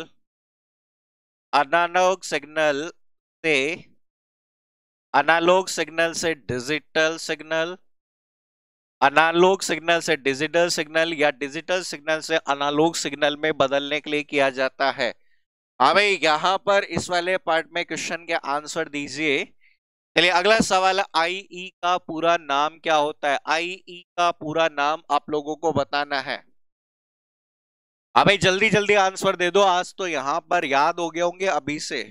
एनालॉग सिग्नल से एनालॉग सिग्नल से डिजिटल सिग्नल, एनालॉग सिग्नल से डिजिटल सिग्नल या डिजिटल सिग्नल से एनालॉग सिग्नल में बदलने के लिए किया जाता है। हाँ भाई, यहां पर इस वाले पार्ट में क्वेश्चन के आंसर दीजिए। चलिए अगला सवाल, आई ई का पूरा नाम क्या होता है। आई ई का पूरा नाम आप लोगों को बताना है। हाँ भाई, जल्दी जल्दी आंसर दे दो, आज तो यहां पर याद हो गए होंगे अभी से।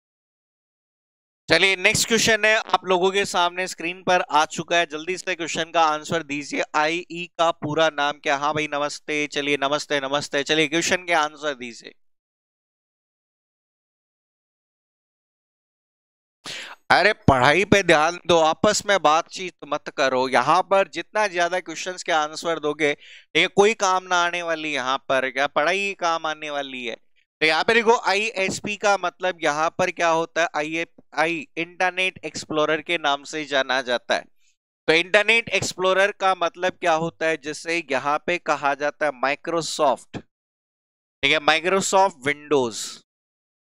चलिए नेक्स्ट क्वेश्चन है आप लोगों के सामने स्क्रीन पर आ चुका है, जल्दी से क्वेश्चन का आंसर दीजिए। आई ई का पूरा नाम क्या। हाँ भाई नमस्ते, चलिए नमस्ते नमस्ते, चलिए क्वेश्चन के आंसर दीजिए। अरे पढ़ाई पे ध्यान दो, आपस में बातचीत मत करो। यहाँ पर जितना ज्यादा क्वेश्चंस के आंसर दोगे, ये कोई काम ना आने वाली, यहाँ पर क्या पढ़ाई ही काम आने वाली है। तो यहाँ पे देखो, आई एस पी का मतलब यहाँ पर क्या होता है, आई आई इंटरनेट एक्सप्लोरर के नाम से जाना जाता है। तो इंटरनेट एक्सप्लोरर का मतलब क्या होता है, जिसे यहाँ पे कहा जाता है माइक्रोसॉफ्ट, ठीक है, माइक्रोसॉफ्ट विंडोज।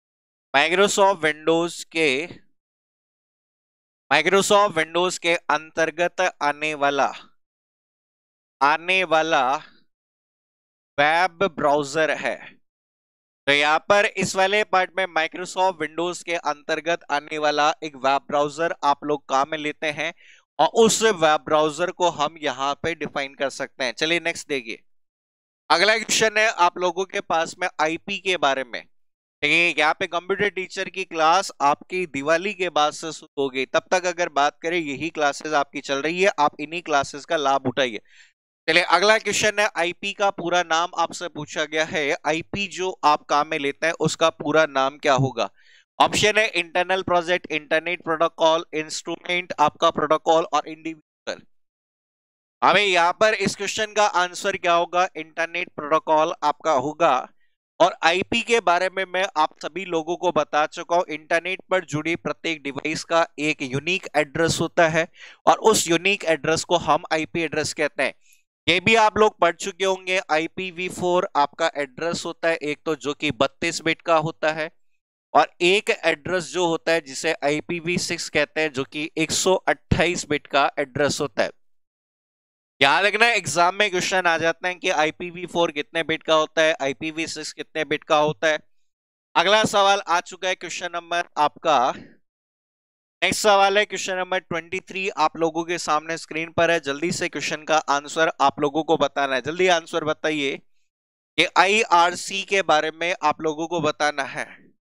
माइक्रोसॉफ्ट विंडोज के माइक्रोसॉफ्ट विंडोज के अंतर्गत आने वाला आने वाला वेब ब्राउजर है। तो यहाँ पर इस वाले पार्ट में माइक्रोसॉफ्ट विंडोज के अंतर्गत आने वाला एक वेब ब्राउजर आप लोग काम में लेते हैं और उस वेब ब्राउजर को हम यहाँ पे डिफाइन कर सकते हैं। चलिए नेक्स्ट देखिए, अगला क्वेश्चन है आप लोगों के पास में आईपी के बारे में। ठीक है, यहाँ पे कंप्यूटर टीचर की क्लास आपकी दिवाली के बाद से शुरू होगी, तब तक अगर बात करें यही क्लासेस आपकी चल रही है, आप इन्हीं क्लासेस का लाभ उठाइए। चलिए अगला क्वेश्चन है, आईपी का पूरा नाम आपसे पूछा गया है। आईपी जो आप काम में लेते हैं उसका पूरा नाम क्या होगा? ऑप्शन है internal project, internet protocol, instrument आपका प्रोटोकॉल और इंडिविजुअल। हमें यहाँ पर इस क्वेश्चन का आंसर क्या होगा? इंटरनेट प्रोटोकॉल आपका होगा। और आईपी के बारे में मैं आप सभी लोगों को बता चुका हूं, इंटरनेट पर जुड़ी प्रत्येक डिवाइस का एक यूनिक एड्रेस होता है और उस यूनिक एड्रेस को हम आईपी एड्रेस कहते हैं। ये भी आप लोग पढ़ चुके होंगे। आई पी वी फोर आपका एड्रेस होता है एक तो जो कि बत्तीस बिट का होता है, और एक एड्रेस जो होता है जिसे आई पी वी सिक्स कहते हैं जो कि एक सौ अट्ठाईस बिट का एड्रेस होता है। याद रखना एग्जाम में क्वेश्चन आ जाते हैं कि आई पी वी फोर कितने बिट का होता है, आई पी वी सिक्स कितने बिट का होता है। अगला सवाल आ चुका है क्वेश्चन नंबर आपका, नेक्स्ट सवाल है क्वेश्चन नंबर तेईस आप लोगों के सामने स्क्रीन पर है। जल्दी से क्वेश्चन का आंसर आप लोगों को बताना है। जल्दी आंसर बताइए कि आई आर सी के बारे में आप लोगों को बताना है।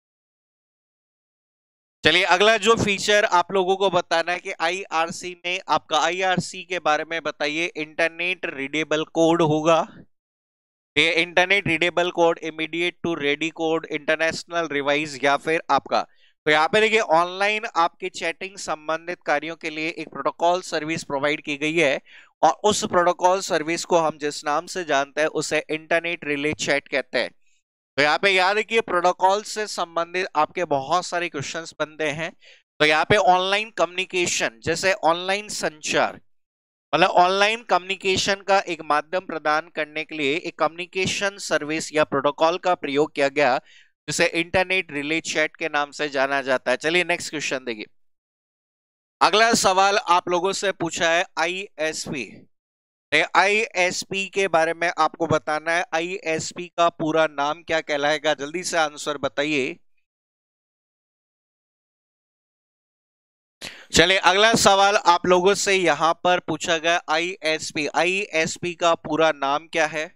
चलिए अगला जो फीचर आप लोगों को बताना है कि आई आर सी में आपका आई आर सी के बारे में बताइए। इंटरनेट रीडेबल कोड होगा, ये internet readable code, immediate to ready code, international revise, या फिर आपका। तो यहाँ पे देखिए ऑनलाइन आपके चैटिंग संबंधित कार्यों के लिए एक प्रोटोकॉल सर्विस प्रोवाइड की गई है और उस प्रोटोकॉल सर्विस को हम जिस नाम से जानते हैं उसे इंटरनेट रिले चैट कहते हैं। तो यहाँ पे याद रखिए प्रोटोकॉल से संबंधित आपके बहुत सारे क्वेश्चंस बनते हैं। तो यहाँ पे ऑनलाइन कम्युनिकेशन, जैसे ऑनलाइन संचार, मतलब ऑनलाइन कम्युनिकेशन का एक माध्यम प्रदान करने के लिए एक कम्युनिकेशन सर्विस या प्रोटोकॉल का प्रयोग किया गया जिसे इंटरनेट रिले चैट के नाम से जाना जाता है। चलिए नेक्स्ट क्वेश्चन देखिए, अगला सवाल आप लोगों से पूछा है I S P. I S P के बारे में आपको बताना है, आई एस पी का पूरा नाम क्या कहलाएगा? जल्दी से आंसर बताइए। चलिए अगला सवाल आप लोगों से यहां पर पूछा गया, I S P, I S P का पूरा नाम क्या है?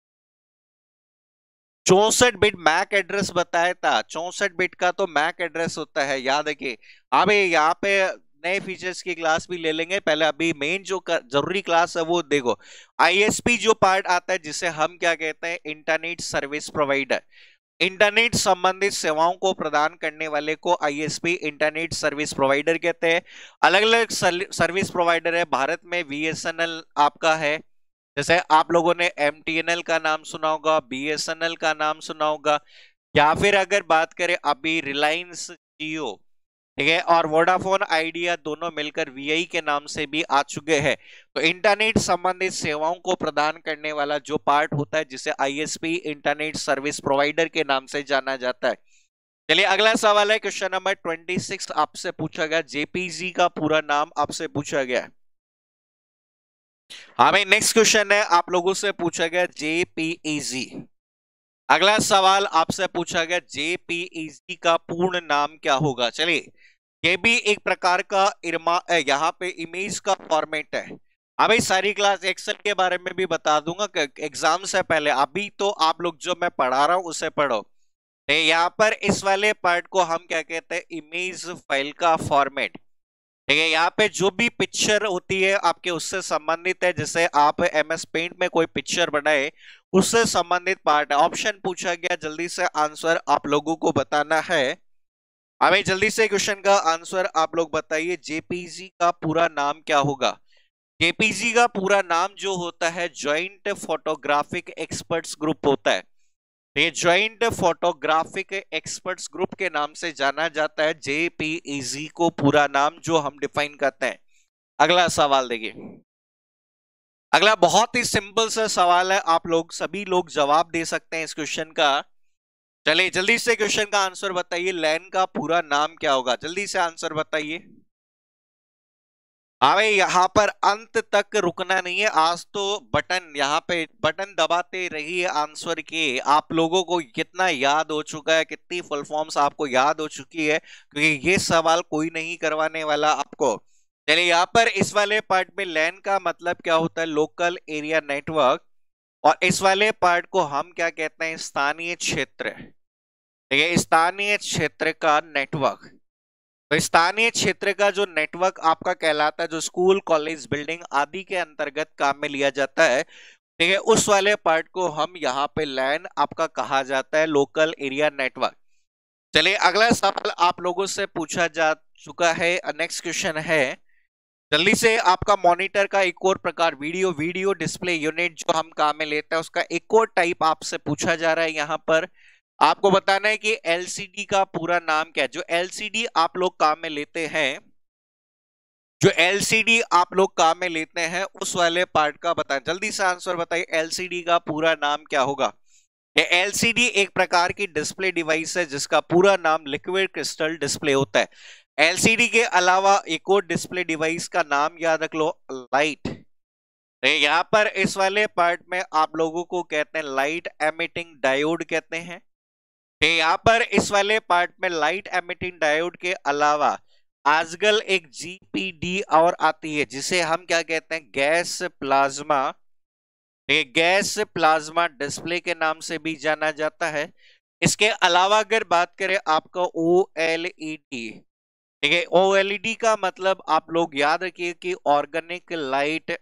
चौसठ बिट मैक एड्रेस बताया था, चौसठ बिट का तो मैक एड्रेस होता है, याद रखिए। अभी यहाँ पे नए फीचर्स की क्लास भी ले लेंगे, पहले अभी मेन जो जरूरी क्लास है वो देखो। आई एस पी जो पार्ट आता है जिसे हम क्या कहते हैं? Internet service provider. इंटरनेट संबंधित सेवाओं को प्रदान करने वाले को I S P internet service provider कहते हैं। अलग अलग सर्विस प्रोवाइडर है भारत में, बी एस एन एल आपका है, जैसे आप लोगों ने एम टी एन एल का नाम सुना होगा, बी एस एन एल का नाम सुना होगा, या फिर अगर बात करें अभी रिलायंस जियो, ठीक है, और वोडाफोन आइडिया दोनों मिलकर वी आई के नाम से भी आ चुके हैं। तो इंटरनेट संबंधित सेवाओं को प्रदान करने वाला जो पार्ट होता है जिसे I S P internet service provider के नाम से जाना जाता है। चलिए अगला सवाल है क्वेश्चन नंबर छब्बीस आपसे पूछा गया, जे पी जी का पूरा नाम आपसे पूछा गया है। हाँ भाई नेक्स्ट क्वेश्चन है आप लोगों से पूछा गया जे पी ई जी। अगला सवाल आपसे पूछा गया जे पी ई जी का पूर्ण नाम क्या होगा? चलिए ये भी एक प्रकार का इरमा यहाँ पे इमेज का फॉर्मेट है। अभी सारी क्लास एक्सेल के बारे में भी बता दूंगा एग्जाम से पहले, अभी तो आप लोग जो मैं पढ़ा रहा हूं उसे पढ़ो। यहाँ पर इस वाले पार्ट को हम क्या कहते हैं? इमेज फाइल का फॉर्मेट। ठीक है, यहाँ पे जो भी पिक्चर होती है आपके उससे संबंधित है, जैसे आप एम एस पेंट में कोई पिक्चर बनाए उससे संबंधित पार्ट है। ऑप्शन पूछा गया, जल्दी से आंसर आप लोगों को बताना है। हमें जल्दी से क्वेश्चन का आंसर आप लोग बताइए, जे पी जी का पूरा नाम क्या होगा? जे पी जी का पूरा नाम जो होता है ज्वाइंट फोटोग्राफिक एक्सपर्ट्स ग्रुप होता है। ये ज्वाइंट फोटोग्राफिक एक्सपर्ट्स ग्रुप के नाम से जाना जाता है, जे पी ई जी को पूरा नाम जो हम डिफाइन करते हैं। अगला सवाल देखिए, अगला बहुत ही सिंपल सा सवाल है, आप लोग सभी लोग जवाब दे सकते हैं इस क्वेश्चन का। चलिए जल्दी से क्वेश्चन का आंसर बताइए, लैन का पूरा नाम क्या होगा, जल्दी से आंसर बताइए। हाँ भाई, यहाँ पर अंत तक रुकना नहीं है, आज तो बटन यहाँ पे बटन दबाते रहिए आंसर के। आप लोगों को कितना याद हो चुका है, कितनी फुल फॉर्म्स आपको याद हो चुकी है, क्योंकि ये सवाल कोई नहीं करवाने वाला आपको। चलिए यहाँ पर इस वाले पार्ट में लैन का मतलब क्या होता है, लोकल एरिया नेटवर्क, और इस वाले पार्ट को हम क्या कहते हैं, स्थानीय क्षेत्र। ठीक है, स्थानीय क्षेत्र का नेटवर्क। तो स्थानीय क्षेत्र का जो नेटवर्क आपका कहलाता है, जो स्कूल कॉलेज बिल्डिंग आदि के अंतर्गत काम में लिया जाता है, ठीक है, उस वाले पार्ट को हम यहाँ पे लैन आपका कहा जाता है, लोकल एरिया नेटवर्क। चलिए अगला सवाल आप लोगों से पूछा जा चुका है, नेक्स्ट क्वेश्चन है, जल्दी से। आपका मॉनिटर का एक और प्रकार वीडियो वीडियो डिस्प्ले यूनिट जो हम काम में लेते हैं, उसका एक और टाइप आपसे पूछा जा रहा है। यहाँ पर आपको बताना है कि एलसीडी का पूरा नाम क्या है। जो एलसीडी आप लोग काम में लेते हैं, जो एलसीडी आप लोग काम में लेते हैं, उस वाले पार्ट का बताएं, जल्दी से आंसर बताइए, एलसीडी का पूरा नाम क्या होगा। ये एलसीडी एक प्रकार की डिस्प्ले डिवाइस है जिसका पूरा नाम लिक्विड क्रिस्टल डिस्प्ले होता है। एलसीडी के अलावा एक और डिस्प्ले डिवाइस का नाम याद रख लो, लाइट। यहां पर इस वाले पार्ट में आप लोगों को कहते हैं लाइट एमिटिंग डायोड कहते हैं। यहाँ पर इस वाले पार्ट में लाइट एमिटिंग डायोड के अलावा आजकल एक जीपीडी और आती है, जिसे हम क्या कहते हैं, gas plasma. Gas plasma display के नाम से भी जाना जाता है। इसके अलावा अगर बात करें आपका ओएलईडी, ठीक है, ओएलईडी का मतलब आप लोग याद रखिए कि ऑर्गेनिक लाइट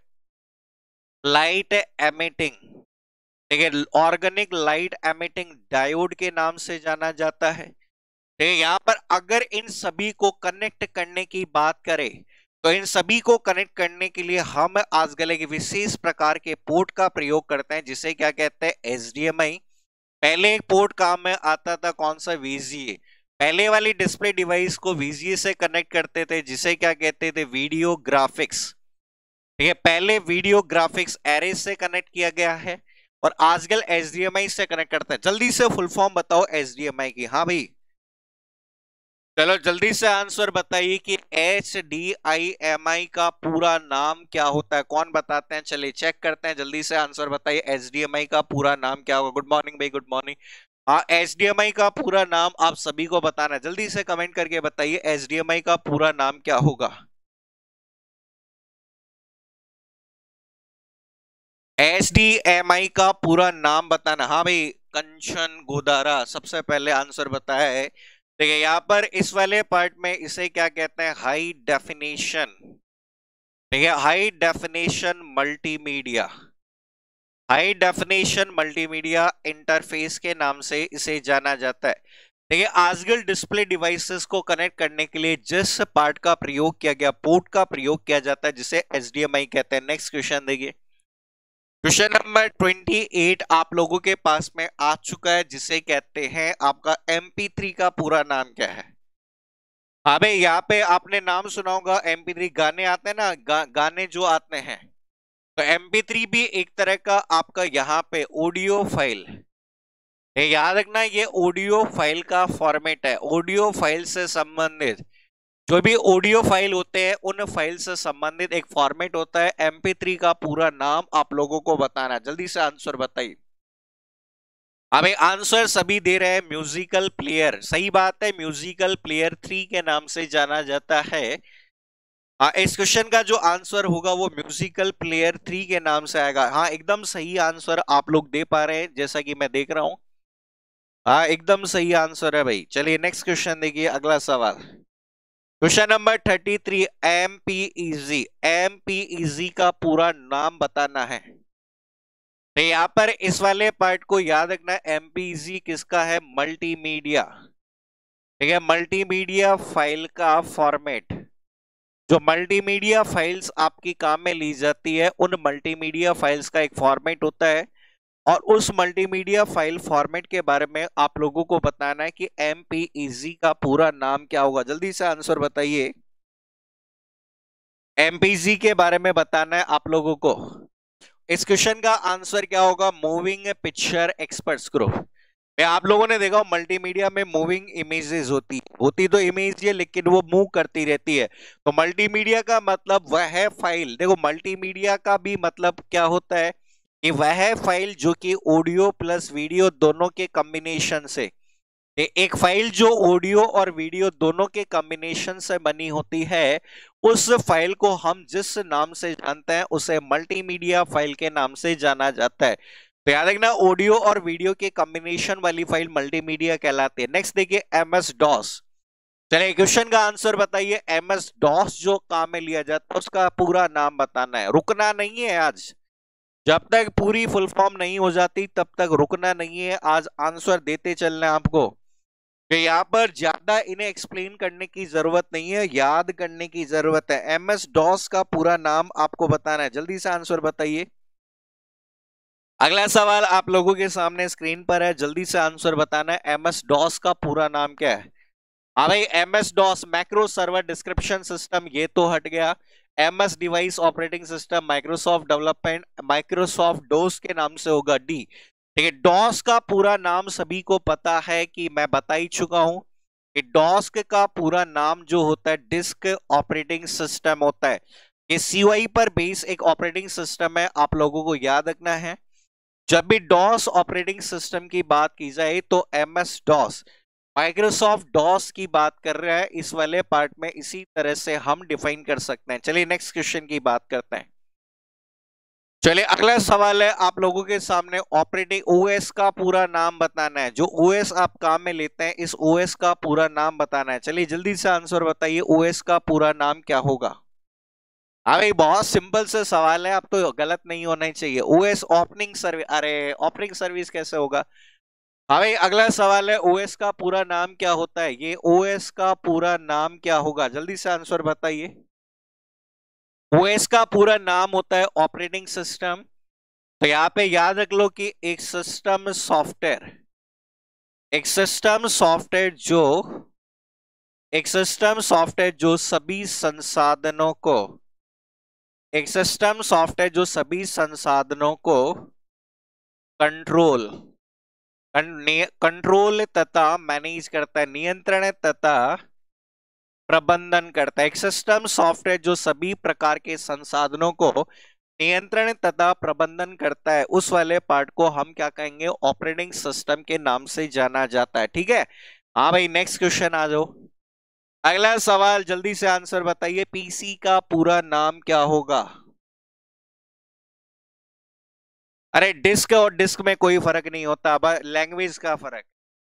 लाइट एमिटिंग, ठीक है, ऑर्गेनिक लाइट एमिटिंग डायोड के नाम से जाना जाता है। ठीक है, यहाँ पर अगर इन सभी को कनेक्ट करने की बात करें, तो इन सभी को कनेक्ट करने के लिए हम आजकल एक विशेष प्रकार के पोर्ट का प्रयोग करते हैं, जिसे क्या कहते हैं, एचडीएमआई। पहले एक पोर्ट काम में आता था, कौन सा, वीजीए। पहले वाली डिस्प्ले डिवाइस को वीजीए से कनेक्ट करते थे, जिसे क्या कहते थे, वीडियो ग्राफिक्स। ठीक है, पहले वीडियो ग्राफिक्स एरे से कनेक्ट किया गया है, और आजकल एचडीएमआई से कनेक्ट करते हैं। जल्दी से फुल फॉर्म बताओ एचडीएमआई की। हाँ भाई, चलो जल्दी से आंसर बताइए कि एच डी आई एम आई का पूरा नाम क्या होता है, कौन बताते हैं। चलिए चेक करते हैं, जल्दी से आंसर बताइए, एच डी एम आई का पूरा नाम क्या होगा। गुड मॉर्निंग भाई, गुड मॉर्निंग। हाँ, एच डी एम आई का पूरा नाम आप सभी को बताना है, जल्दी से कमेंट करके बताइए एच डी एम आई का पूरा नाम क्या होगा। एच डी एम आई का पूरा नाम बताना। हाँ भाई, कंचन गोदारा सबसे पहले आंसर बताया है। देखिए यहाँ पर इस वाले पार्ट में इसे क्या कहते हैं, हाई डेफिनेशन। ठीक है, high definition multimedia, high definition multimedia interface के नाम से इसे जाना जाता है। देखिए आजकल डिस्प्ले डिवाइसेस को कनेक्ट करने के लिए जिस पार्ट का प्रयोग किया गया, पोर्ट का प्रयोग किया जाता है, जिसे एच डी एम आई कहते हैं। नेक्स्ट क्वेश्चन देखिए, क्वेश्चन नंबर अट्ठाईस आप लोगों के पास में आ चुका है, जिसे कहते हैं आपका एम पी थ्री का पूरा नाम क्या है। हाँ भाई, यहाँ पे आपने नाम सुना होगा, एम पी थ्री गाने आते हैं ना, गा, गाने जो आते हैं, तो एम पी थ्री भी एक तरह का आपका यहाँ पे ऑडियो फाइल। याद रखना, ये ऑडियो फाइल का फॉर्मेट है। ऑडियो फाइल से संबंधित जो भी ऑडियो फाइल होते हैं, उन फाइल से संबंधित एक फॉर्मेट होता है। एम पी थ्री का पूरा नाम आप लोगों को बताना, जल्दी से आंसर बताइए। अबे आंसर सभी दे रहे हैं, म्यूजिकल प्लेयर। सही बात है, म्यूजिकल प्लेयर थ्री के नाम से जाना जाता है। हाँ, इस क्वेश्चन का जो आंसर होगा वो म्यूजिकल प्लेयर थ्री के नाम से आएगा। हाँ, एकदम सही आंसर आप लोग दे पा रहे हैं, जैसा कि मैं देख रहा हूं। हाँ, एकदम सही आंसर है भाई। चलिए नेक्स्ट क्वेश्चन देखिए, अगला सवाल, question number thirty three, M P E G. M P E G का पूरा नाम बताना है। तो यहाँ पर इस वाले पार्ट को याद रखना, एम पी ई जी किसका है, मल्टीमीडिया। ठीक है, मल्टीमीडिया फाइल का फॉर्मेट। जो मल्टीमीडिया फाइल्स आपकी काम में ली जाती है, उन मल्टीमीडिया फाइल्स का एक फॉर्मेट होता है, और उस मल्टीमीडिया फाइल फॉर्मेट के बारे में आप लोगों को बताना है कि एम पी ई जी का पूरा नाम क्या होगा। जल्दी से आंसर बताइए, एम पी ई जी के बारे में बताना है आप लोगों को। इस क्वेश्चन का आंसर क्या होगा, मूविंग पिक्चर एक्सपर्ट्स ग्रुप। आप लोगों ने देखा मल्टीमीडिया में मूविंग इमेजेस होती होती तो इमेज है, लेकिन वो मूव करती रहती है। तो मल्टीमीडिया का मतलब वह है फाइल। देखो मल्टीमीडिया का भी मतलब क्या होता है कि वह है फाइल जो कि ऑडियो प्लस वीडियो दोनों के कॉम्बिनेशन से, एक फाइल जो ऑडियो और वीडियो दोनों के कॉम्बिनेशन से बनी होती है, उस फाइल को हम जिस नाम से जानते हैं उसे मल्टीमीडिया फाइल के नाम से जाना जाता है। तो याद रखना ऑडियो और वीडियो के कॉम्बिनेशन वाली फाइल मल्टीमीडिया कहलाती है। नेक्स्ट देखिए एम एस डॉस। चलिए क्वेश्चन का आंसर बताइए। एम एस डॉस जो काम में लिया जाता है उसका पूरा नाम बताना है। रुकना नहीं है आज, जब तक पूरी फुल फॉर्म नहीं हो जाती तब तक रुकना नहीं है। आज आंसर देते चलना है आपको। कि यहाँ पर ज्यादा इन्हें एक्सप्लेन करने की जरूरत नहीं है, याद करने की जरूरत है। एम एस डॉस का पूरा नाम आपको बताना है। जल्दी से आंसर बताइए। अगला सवाल आप लोगों के सामने स्क्रीन पर है, जल्दी से आंसर बताना है। एम एस डॉस का पूरा नाम क्या है? हाँ भाई, M S DOS macro server description system, ये तो हट गया। M S device operating system Microsoft development Microsoft DOS के नाम से होगा, डी। ठीक है, डॉस का पूरा नाम सभी को पता है कि मैं बता ही चुका हूं कि डॉस का पूरा नाम जो होता है डिस्क ऑपरेटिंग सिस्टम होता है। ये सीयूआई पर बेस एक ऑपरेटिंग सिस्टम है, आप लोगों को याद रखना है। जब भी डॉस ऑपरेटिंग सिस्टम की बात की जाए तो M S DOS Microsoft DOS की बात कर रहा है। इस वाले पार्ट में इसी तरह से हम डिफाइन कर सकते हैं। चलिए नेक्स्ट क्वेश्चन की बात करते हैं। चलिए अगला सवाल है आप लोगों के सामने। ऑपरेटिंग ओएस का पूरा नाम बताना है। जो ओएस आप काम में लेते हैं इस ओएस का पूरा नाम बताना है। चलिए जल्दी से आंसर बताइए, ओएस का पूरा नाम क्या होगा? हाँ भाई, बहुत सिंपल से सवाल है, अब तो गलत नहीं होना चाहिए। ओएस ओपनिंग सर्विस, अरे ऑपरेटिंग सर्विस कैसे होगा? हाँ भाई, अगला सवाल है ओएस का पूरा नाम क्या होता है? ये ओएस का पूरा नाम क्या होगा? जल्दी से आंसर बताइए। ओएस का पूरा नाम होता है ऑपरेटिंग सिस्टम। तो यहां पे याद रख लो कि एक सिस्टम सॉफ्टवेयर एक सिस्टम सॉफ्टवेयर जो एक सिस्टम सॉफ्टवेयर जो सभी संसाधनों को एक सिस्टम सॉफ्टवेयर जो सभी संसाधनों को कंट्रोल कंट्रोल तथा मैनेज करता है, नियंत्रण तथा प्रबंधन करता है। एक सिस्टम सॉफ्टवेयर जो सभी प्रकार के संसाधनों को नियंत्रण तथा प्रबंधन करता है, उस वाले पार्ट को हम क्या कहेंगे? ऑपरेटिंग सिस्टम के नाम से जाना जाता है। ठीक है, हाँ भाई, नेक्स्ट क्वेश्चन आ जाओ। अगला सवाल, जल्दी से आंसर बताइए। पीसी का पूरा नाम क्या होगा? अरे डिस्क और डिस्क में कोई फर्क नहीं होता, अब लैंग्वेज का फर्क।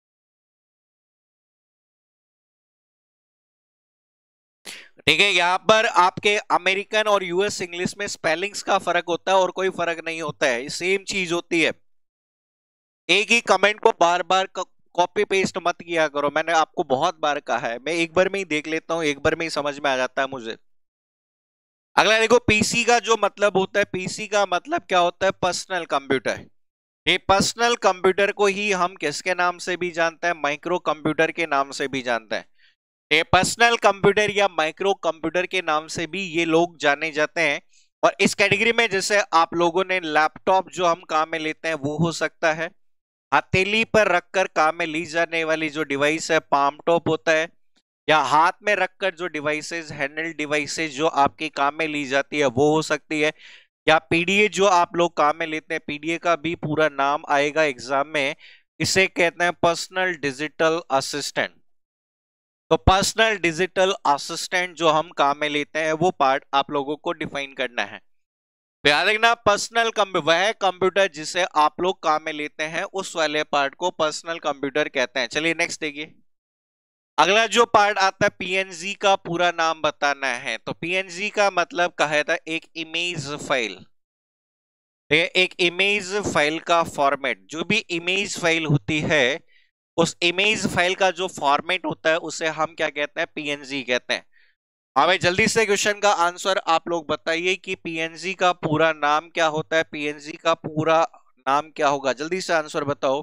ठीक है, यहाँ पर आपके अमेरिकन और यूएस इंग्लिश में स्पेलिंग्स का फर्क होता है और कोई फर्क नहीं होता है, सेम चीज होती है। एक ही कमेंट को बार बार कॉपी पेस्ट मत किया करो, मैंने आपको बहुत बार कहा है। मैं एक बार में ही देख लेता हूं, एक बार में ही समझ में आ जाता है मुझे। अगला देखो, पीसी का जो मतलब होता है, पीसी का मतलब क्या होता है? Personal computer. ये पर्सनल कंप्यूटर को ही हम किसके नाम से भी जानते हैं? माइक्रो कंप्यूटर के नाम से भी जानते हैं। ये पर्सनल कंप्यूटर या माइक्रो कंप्यूटर के नाम से भी ये लोग जाने जाते हैं। और इस कैटेगरी में जैसे आप लोगों ने लैपटॉप जो हम काम में लेते हैं वो हो सकता है, हथेली पर रखकर काम में ली जाने वाली जो डिवाइस है पाम टॉप होता है, या हाथ में रखकर जो डिवाइसेस हैंडल डिवाइसेस जो आपके काम में ली जाती है वो हो सकती है, या पीडीए जो आप लोग काम में लेते हैं, पीडीए का भी पूरा नाम आएगा एग्जाम में, इसे कहते हैं पर्सनल डिजिटल असिस्टेंट। तो पर्सनल डिजिटल असिस्टेंट जो हम काम में लेते हैं वो पार्ट आप लोगों को डिफाइन करना है। याद रखना, पर्सनल कंप्यूटर वह कंप्यूटर जिसे आप लोग काम में लेते हैं, उस वाले पार्ट को पर्सनल कंप्यूटर कहते हैं। चलिए नेक्स्ट देखिए। अगला जो पार्ट आता है, पीएनजी का पूरा नाम बताना है। तो पीएनजी का मतलब कहा था एक इमेज फाइल। एक इमेज फाइल का फॉर्मेट, जो भी इमेज फाइल होती है उस इमेज फाइल का जो फॉर्मेट होता है उसे हम क्या कहते हैं? पीएनजी कहते हैं। हाँ भाई, जल्दी से क्वेश्चन का आंसर आप लोग बताइए कि पीएनजी का पूरा नाम क्या होता है? पीएनजी का पूरा नाम क्या होगा? जल्दी से आंसर बताओ।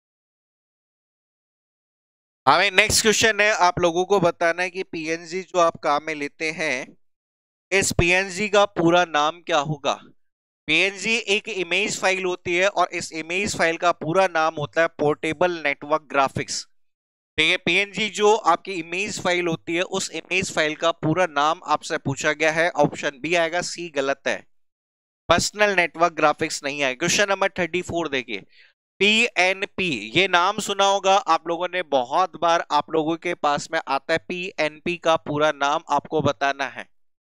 हाँ भाई, नेक्स्ट क्वेश्चन है, आप लोगों को बताना है कि पीएनजी जो आप काम में लेते हैं, इस पीएनजी का पूरा नाम क्या होगा? पीएनजी एक इमेज फाइल होती है और इस इमेज फाइल का पूरा नाम होता है पोर्टेबल नेटवर्क ग्राफिक्स। ठीक है, पीएनजी जो आपकी इमेज फाइल होती है उस इमेज फाइल का पूरा नाम आपसे पूछा गया है। ऑप्शन बी आएगा, सी गलत है, पर्सनल नेटवर्क ग्राफिक्स नहीं आएगा। क्वेश्चन नंबर थर्टी फोर देखिए, पीएनपी ये नाम सुना होगा आप लोगों ने बहुत बार, आप लोगों के पास में आता है। पीएनपी का पूरा नाम आपको बताना है।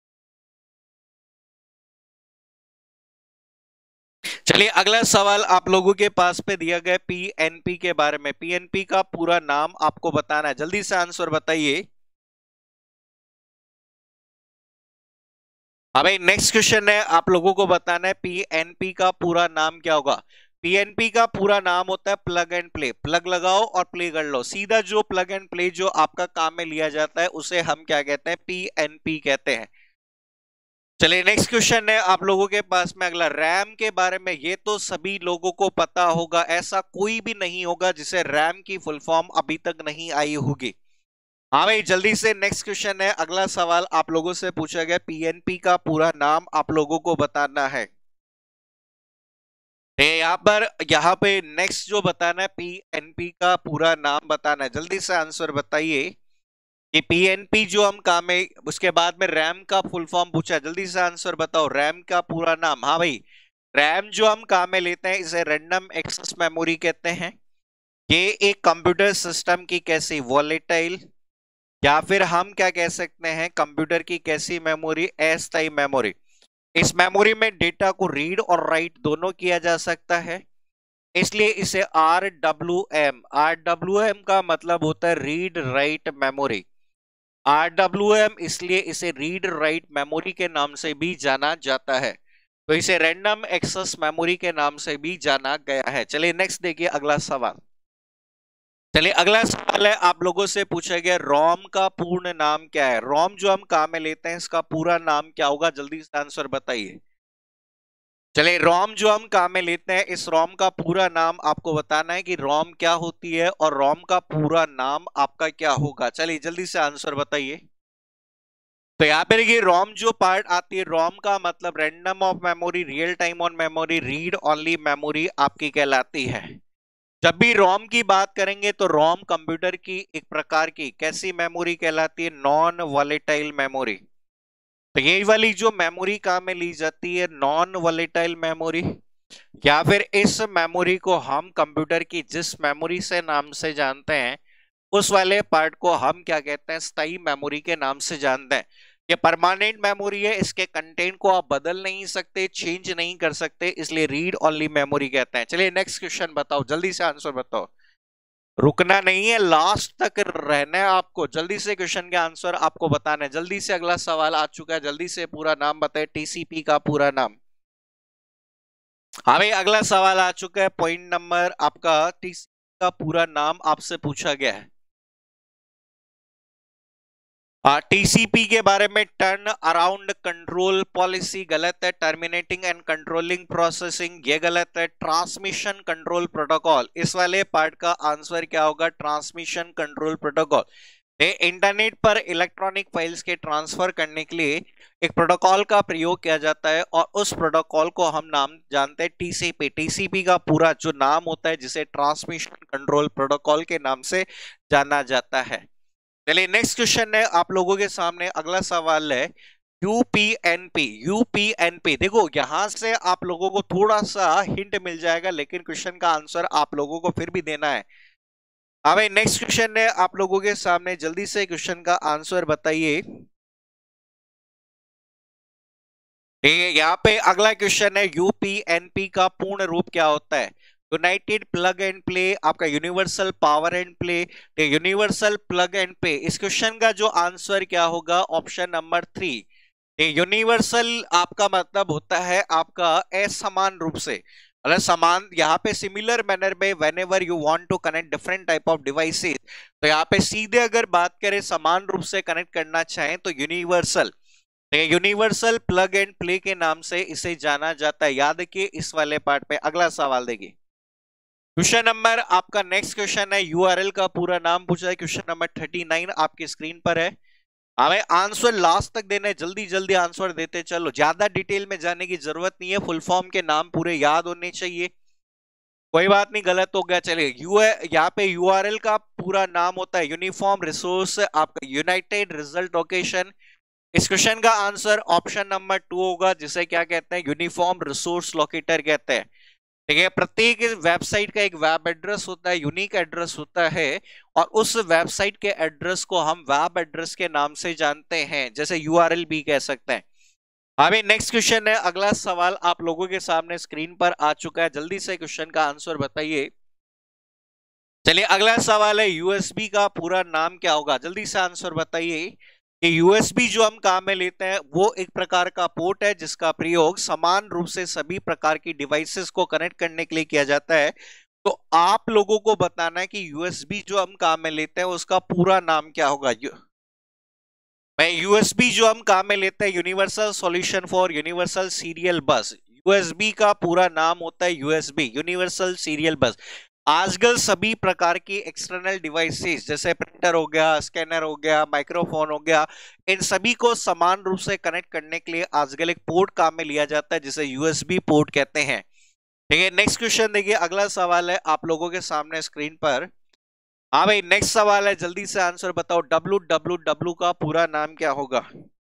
चलिए अगला सवाल आप लोगों के पास पे दिया गया पीएनपी के बारे में। पीएनपी का पूरा नाम आपको बताना है, जल्दी से आंसर बताइए। हाँ भाई, नेक्स्ट क्वेश्चन है, आप लोगों को बताना है पीएनपी का पूरा नाम क्या होगा। पीएनपी का पूरा नाम होता है प्लग एंड प्ले। प्लग लगाओ और प्ले कर लो, सीधा जो प्लग एंड प्ले जो आपका काम में लिया जाता है उसे हम क्या कहते हैं, पीएनपी कहते हैं। चलिए नेक्स्ट क्वेश्चन है आप लोगों के पास में अगला, रैम के बारे में। ये तो सभी लोगों को पता होगा, ऐसा कोई भी नहीं होगा जिसे रैम की फुल फॉर्म अभी तक नहीं आई होगी। हाँ भाई, जल्दी से नेक्स्ट क्वेश्चन है, अगला सवाल आप लोगों से पूछा गया, पीएनपी का पूरा नाम आप लोगों को बताना है। यहाँ पर यहाँ पे नेक्स्ट जो बताना है, पीएनपी का पूरा नाम बताना है, जल्दी से आंसर बताइए कि पीएनपी जो हम काम है। उसके बाद में रैम का फुल फॉर्म पूछा, जल्दी से आंसर बताओ, रैम का पूरा नाम। हाँ भाई, रैम जो हम काम में लेते हैं इसे रैंडम एक्सेस मेमोरी कहते हैं। ये एक कंप्यूटर सिस्टम की कैसी वॉलेटाइल, या फिर हम क्या कह सकते हैं, कंप्यूटर की कैसी मेमोरी, अस्थायी मेमोरी। इस मेमोरी में डेटा को रीड और राइट दोनों किया जा सकता है, इसलिए इसे R W M, R W M का मतलब होता है read write memory. R W M इसलिए इसे रीड राइट मेमोरी के नाम से भी जाना जाता है, तो इसे रैंडम एक्सेस मेमोरी के नाम से भी जाना गया है। चलिए नेक्स्ट देखिए अगला सवाल। चलिए अगला सवाल है, आप लोगों से पूछा गया रोम का पूर्ण नाम क्या है। रोम जो हम काम में लेते हैं इसका पूरा नाम क्या होगा, जल्दी से आंसर बताइए। चलिए रोम जो हम काम में लेते हैं इस रोम का पूरा नाम आपको बताना है कि रोम क्या होती है और रोम का पूरा नाम आपका क्या होगा। चलिए जल्दी से आंसर बताइए। तो यहाँ पे देखिए, रोम जो पार्ट आती है, रोम का मतलब random of memory, real time on memory, read only memory आपकी कहलाती है। जब भी रोम की बात करेंगे तो रोम कंप्यूटर की एक प्रकार की कैसी मेमोरी कहलाती है, नॉन वॉलेटाइल मेमोरी। तो ये वाली जो मेमोरी काम में ली जाती है नॉन वॉलेटाइल मेमोरी, या फिर इस मेमोरी को हम कंप्यूटर की जिस मेमोरी से नाम से जानते हैं उस वाले पार्ट को हम क्या कहते हैं, स्थायी मेमोरी के नाम से जानते हैं। ये परमानेंट मेमोरी है, इसके कंटेंट को आप बदल नहीं सकते, चेंज नहीं कर सकते, इसलिए रीड ओनली मेमोरी कहते हैं। चलिए नेक्स्ट क्वेश्चन बताओ, जल्दी से आंसर बताओ, रुकना नहीं है, लास्ट तक रहना है आपको। जल्दी से क्वेश्चन के आंसर आपको बताना है। जल्दी से अगला सवाल आ चुका है, जल्दी से पूरा नाम बताए, टीसीपी का पूरा नाम। हाँ भाई, अगला सवाल आ चुका है, पॉइंट नंबर आपका टीसीपी का पूरा नाम आपसे पूछा गया है। टीसीपी के बारे में टर्न अराउंड कंट्रोल पॉलिसी गलत है, टर्मिनेटिंग एंड कंट्रोलिंग प्रोसेसिंग ये गलत है, ट्रांसमिशन कंट्रोल प्रोटोकॉल, इस वाले पार्ट का आंसर क्या होगा, ट्रांसमिशन कंट्रोल प्रोटोकॉल। इंटरनेट पर इलेक्ट्रॉनिक फाइल्स के ट्रांसफर करने के लिए एक प्रोटोकॉल का प्रयोग किया जाता है और उस प्रोटोकॉल को हम नाम जानते हैं टीसीपी। टीसीपी का पूरा जो नाम होता है जिसे ट्रांसमिशन कंट्रोल प्रोटोकॉल के नाम से जाना जाता है। चलिए नेक्स्ट क्वेश्चन है आप लोगों के सामने, अगला सवाल है यूपीएनपी। यूपीएनपी देखो, यहां से आप लोगों को थोड़ा सा हिंट मिल जाएगा, लेकिन क्वेश्चन का आंसर आप लोगों को फिर भी देना है। हाँ भाई, नेक्स्ट क्वेश्चन है आप लोगों के सामने, जल्दी से क्वेश्चन का आंसर बताइए। यहाँ पे अगला क्वेश्चन है, यूपीएनपी का पूर्ण रूप क्या होता है। यूनाइटेड प्लग एंड प्ले, आपका universal power and play, universal plug and play. इस क्वेश्चन का जो आंसर क्या होगा, ऑप्शन नंबर थ्री। यूनिवर्सल आपका मतलब होता है आपका असमान रूप से, मतलब समान, यहाँ पे सिमिलर मैनर में whenever you want to connect different type of devices, तो यहाँ पे सीधे अगर बात करें समान रूप से कनेक्ट करना चाहें तो universal, universal plug and play के नाम से इसे जाना जाता है। याद रखिए इस वाले पार्ट पे। अगला सवाल देखिए, क्वेश्चन नंबर आपका नेक्स्ट क्वेश्चन है, यूआरएल का पूरा नाम पूछा है, क्वेश्चन नंबर थर्टी नाइन आपकी स्क्रीन पर है। हमें आंसर लास्ट तक देना है, जल्दी जल्दी आंसर देते चलो, ज्यादा डिटेल में जाने की जरूरत नहीं है, फुल फॉर्म के नाम पूरे याद होने चाहिए। कोई बात नहीं, गलत हो गया चलिए। यू यहाँ पे यूआरएल का पूरा नाम होता है यूनिफॉर्म रिसोर्स, आपका यूनाइटेड रिजल्ट लोकेशन। इस क्वेश्चन का आंसर ऑप्शन नंबर टू होगा, जिसे क्या कहते हैं, यूनिफॉर्म रिसोर्स लोकेटर कहते हैं। ठीक है, प्रत्येक वेबसाइट का एक वेब एड्रेस होता है, यूनिक एड्रेस होता है, और उस वेबसाइट के एड्रेस को हम वेब एड्रेस के नाम से जानते हैं, जैसे यूआरएल भी कह सकते हैं। अभी नेक्स्ट क्वेश्चन है, अगला सवाल आप लोगों के सामने स्क्रीन पर आ चुका है, जल्दी से क्वेश्चन का आंसर बताइए। चलिए अगला सवाल है, यूएसबी का पूरा नाम क्या होगा, जल्दी से आंसर बताइए। कि यूएसबी जो हम काम में लेते हैं वो एक प्रकार का पोर्ट है, जिसका प्रयोग समान रूप से सभी प्रकार की डिवाइसेस को कनेक्ट करने के लिए किया जाता है। तो आप लोगों को बताना है कि यूएसबी जो हम काम में लेते हैं उसका पूरा नाम क्या होगा। मैं यूएसबी जो हम काम में लेते हैं, universal solution for universal serial bus, USB का पूरा नाम होता है यूएसबी, यूनिवर्सल सीरियल बस। आजकल सभी प्रकार की एक्सटर्नल डिवाइसेस जैसे प्रिंटर हो गया, स्कैनर हो गया, माइक्रोफोन हो गया, इन सभी को समान रूप से कनेक्ट करने के लिए आजकल एक पोर्ट काम में लिया जाता है, जिसे यूएसबी पोर्ट कहते हैं। ठीक है, नेक्स्ट क्वेश्चन देखिए, अगला सवाल है आप लोगों के सामने स्क्रीन पर। हाँ भाई, नेक्स्ट सवाल है, जल्दी से आंसर बताओ, डब्ल्यू डब्ल्यू डब्ल्यू का पूरा नाम क्या होगा।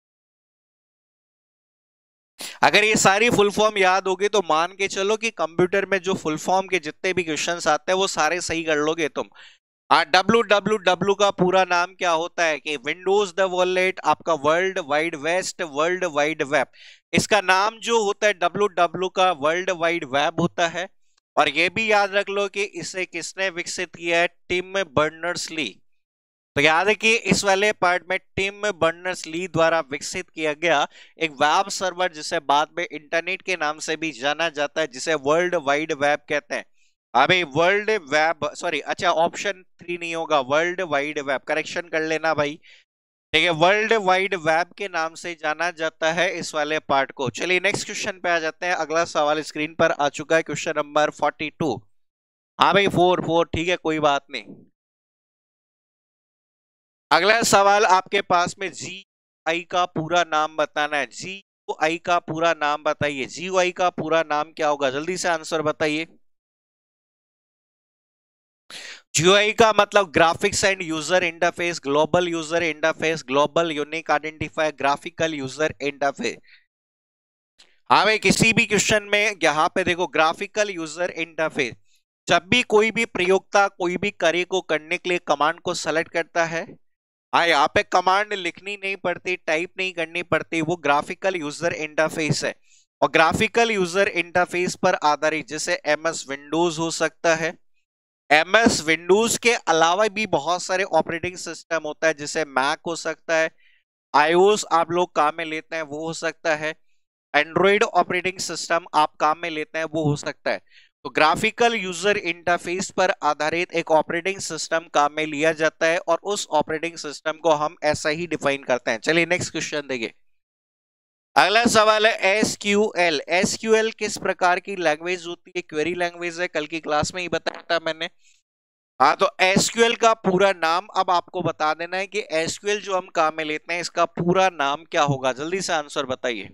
अगर ये सारी फुल फॉर्म याद होगी तो मान के चलो कि कंप्यूटर में जो फुल फॉर्म के जितने भी क्वेश्चंस आते हैं वो सारे सही कर लोगे तुम। हाँ, डब्ल्यू डब्ल्यू डब्ल्यू का पूरा नाम क्या होता है, कि विंडोज द वॉलेट, आपका world wide west, world wide web. इसका नाम जो होता है डब्ल्यू डब्ल्यू का वर्ल्ड वाइड वेब होता है। और ये भी याद रख लो कि इसे किसने विकसित किया है, टिम बर्नर्स-ली। तो याद है कि इस वाले पार्ट में टिम बर्नर्स-ली द्वारा विकसित किया गया एक वेब सर्वर, जिसे बाद में इंटरनेट के नाम से भी जाना जाता है, जिसे वर्ल्ड वाइड वेब कहते हैं। अभी वर्ल्ड वेब, सॉरी अच्छा ऑप्शन थ्री नहीं होगा, वर्ल्ड वाइड वेब, करेक्शन कर लेना भाई। ठीक है, वर्ल्ड वाइड वेब के नाम से जाना जाता है इस वाले पार्ट को। चलिए नेक्स्ट क्वेश्चन पे आ जाते हैं, अगला सवाल स्क्रीन पर आ चुका है, क्वेश्चन नंबर फोर्टी टू। हाँ भाई, फोर फोर ठीक है, कोई बात नहीं। अगला सवाल आपके पास में, जी आई का पूरा नाम बताना है, जी आई का पूरा नाम बताइए, जी आई का पूरा नाम क्या होगा, जल्दी से आंसर बताइए। जीयूआई का मतलब graphics and user interface, global user interface, global unique identifier, graphical user interface. हाँ भाई, किसी भी क्वेश्चन में यहाँ पे देखो ग्राफिकल यूजर इंटरफेस, जब भी कोई भी प्रयोक्ता कोई भी कार्य को करने के लिए कमांड को सेलेक्ट करता है, हाँ यहाँ पे कमांड लिखनी नहीं पड़ती, टाइप नहीं करनी पड़ती, वो ग्राफिकल यूजर इंटरफेस है। और ग्राफिकल यूजर इंटरफेस पर आधारित जैसे एमएस विंडोज हो सकता है, एमएस विंडोज के अलावा भी बहुत सारे ऑपरेटिंग सिस्टम होता है, जैसे मैक हो सकता है, आईओएस आप लोग काम में लेते हैं वो हो सकता है, एंड्रॉइड ऑपरेटिंग सिस्टम आप काम में लेते हैं वो हो सकता है। तो ग्राफिकल यूजर इंटरफेस पर आधारित एक ऑपरेटिंग सिस्टम काम में लिया जाता है, और उस ऑपरेटिंग सिस्टम को हम ऐसा ही डिफाइन करते हैं। चलिए नेक्स्ट क्वेश्चन देखिए, अगला सवाल है एसक्यूएल। एसक्यूएल किस प्रकार की लैंग्वेज होती है, क्वेरी लैंग्वेज है, कल की क्लास में ही बताया था मैंने। हाँ, तो एसक्यूएल का पूरा नाम अब आपको बता देना है कि एसक्यूएल जो हम काम में लेते हैं इसका पूरा नाम क्या होगा, जल्दी से आंसर बताइए।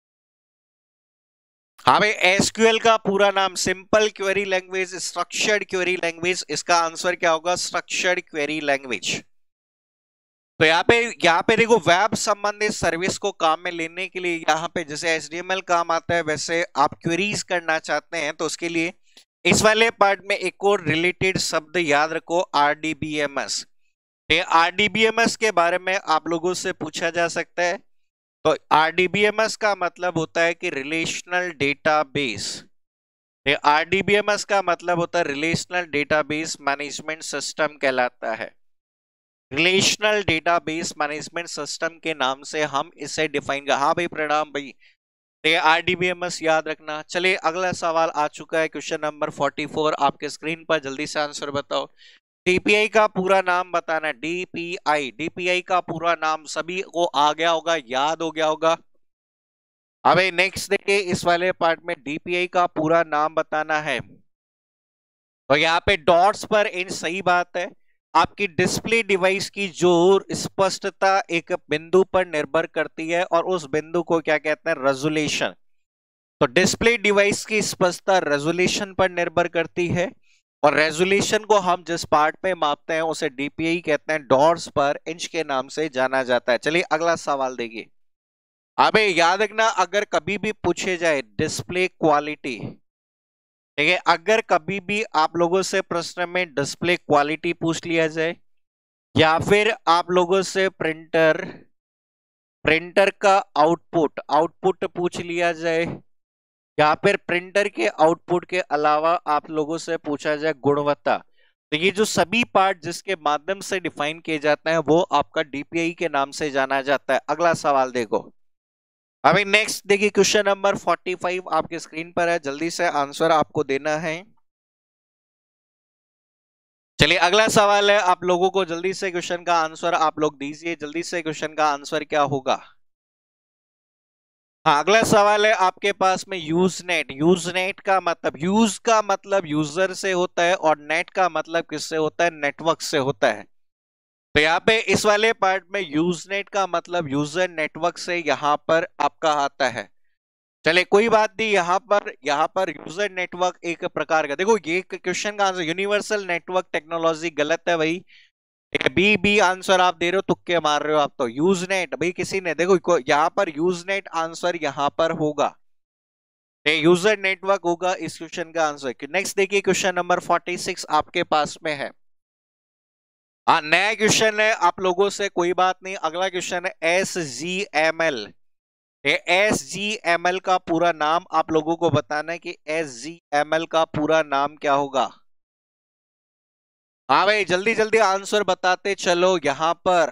हाँ भाई, एसक्यूएल का पूरा नाम simple query language, structured query language, इसका आंसर क्या होगा, स्ट्रक्चर्ड क्वेरी लैंग्वेज। तो यहाँ पे यहाँ पे देखो, वेब संबंधित सर्विस को काम में लेने के लिए यहाँ पे जैसे एचटीएमएल काम आता है, वैसे आप क्वेरीज करना चाहते हैं तो उसके लिए इस वाले पार्ट में एक और रिलेटेड शब्द याद रखो, आरडीबीएमएस। आरडीबीएमएस के बारे में आप लोगों से पूछा जा सकता है। तो आरडीबीएमएस का मतलब होता है कि रिलेशनल डेटाबेस। आरडीबीएमएस का मतलब होता है रिलेशनल डेटाबेस मैनेजमेंट सिस्टम कहलाता है। रिलेशनल डेटाबेस मैनेजमेंट सिस्टम के नाम से हम इसे डिफाइन कर। हाँ भाई, प्रणाम भाई, आरडीबीएमएस याद रखना। चलिए अगला सवाल आ चुका है, क्वेश्चन नंबर फोर्टी फोर आपके स्क्रीन पर, जल्दी से आंसर बताओ। डीपीआई का पूरा नाम बताना है, डीपीआई। डीपीआई का पूरा नाम सभी को आ गया होगा, याद हो गया होगा। अबे नेक्स्ट देखिए, इस वाले पार्ट में डीपीआई का पूरा नाम बताना है। तो यहाँ पे डॉट्स पर इन सही बात है, आपकी डिस्प्ले डिवाइस की जो स्पष्टता एक बिंदु पर निर्भर करती है और उस बिंदु को क्या कहते हैं, रेजोल्यूशन। तो डिस्प्ले डिवाइस की स्पष्टता रेजोल्यूशन पर निर्भर करती है और रेजोल्यूशन को हम जिस पार्ट पे मापते हैं उसे डीपीआई कहते हैं, डॉट्स पर इंच के नाम से जाना जाता है। चलिए अगला सवाल देखिए। अबे याद रखना, अगर कभी भी पूछे जाए डिस्प्ले क्वालिटी, ठीक है, अगर कभी भी आप लोगों से प्रश्न में डिस्प्ले क्वालिटी पूछ लिया जाए या फिर आप लोगों से प्रिंटर प्रिंटर का आउटपुट आउटपुट पूछ लिया जाए या फिर प्रिंटर के आउटपुट के अलावा आप लोगों से पूछा जाए गुणवत्ता, तो ये जो सभी पार्ट जिसके माध्यम से डिफाइन किए जाते हैं वो आपका डीपीआई के नाम से जाना जाता है। अगला सवाल देखो। अभी नेक्स्ट देखिए, क्वेश्चन नंबर पैंतालीस आपके स्क्रीन पर है, जल्दी से आंसर आपको देना है। चलिए अगला सवाल है, आप लोगों को जल्दी से क्वेश्चन का आंसर आप लोग दीजिए। जल्दी से क्वेश्चन का आंसर क्या होगा? हाँ, अगला सवाल है आपके पास में यूजनेट। यूजनेट का मतलब, यूज का मतलब यूजर से होता है और नेट का मतलब किससे होता है, नेटवर्क से होता है। तो यहाँ पे इस वाले पार्ट में यूजनेट का मतलब यूजर नेटवर्क से यहाँ पर आपका आता है। चले कोई बात नहीं, यहाँ पर यहाँ पर यूजर नेटवर्क एक प्रकार का, देखो ये क्वेश्चन का आंसर यूनिवर्सल नेटवर्क टेक्नोलॉजी गलत है भाई। बी बी आंसर आप दे रहे हो, तुक्के मार रहे हो आप तो। यूजनेट भाई किसी ने, देखो यहाँ पर यूजनेट आंसर यहाँ पर होगा, यूजर नेटवर्क होगा इस क्वेश्चन का आंसर। नेक्स्ट देखिए, क्वेश्चन नंबर छियालीस आपके पास में है। हाँ, नया क्वेश्चन है आप लोगों से, कोई बात नहीं। अगला क्वेश्चन है S G M L. S G M L का पूरा नाम आप लोगों को बताना है कि एस जी एम एल का पूरा नाम क्या होगा। हाँ भाई जल्दी जल्दी आंसर बताते चलो। यहाँ पर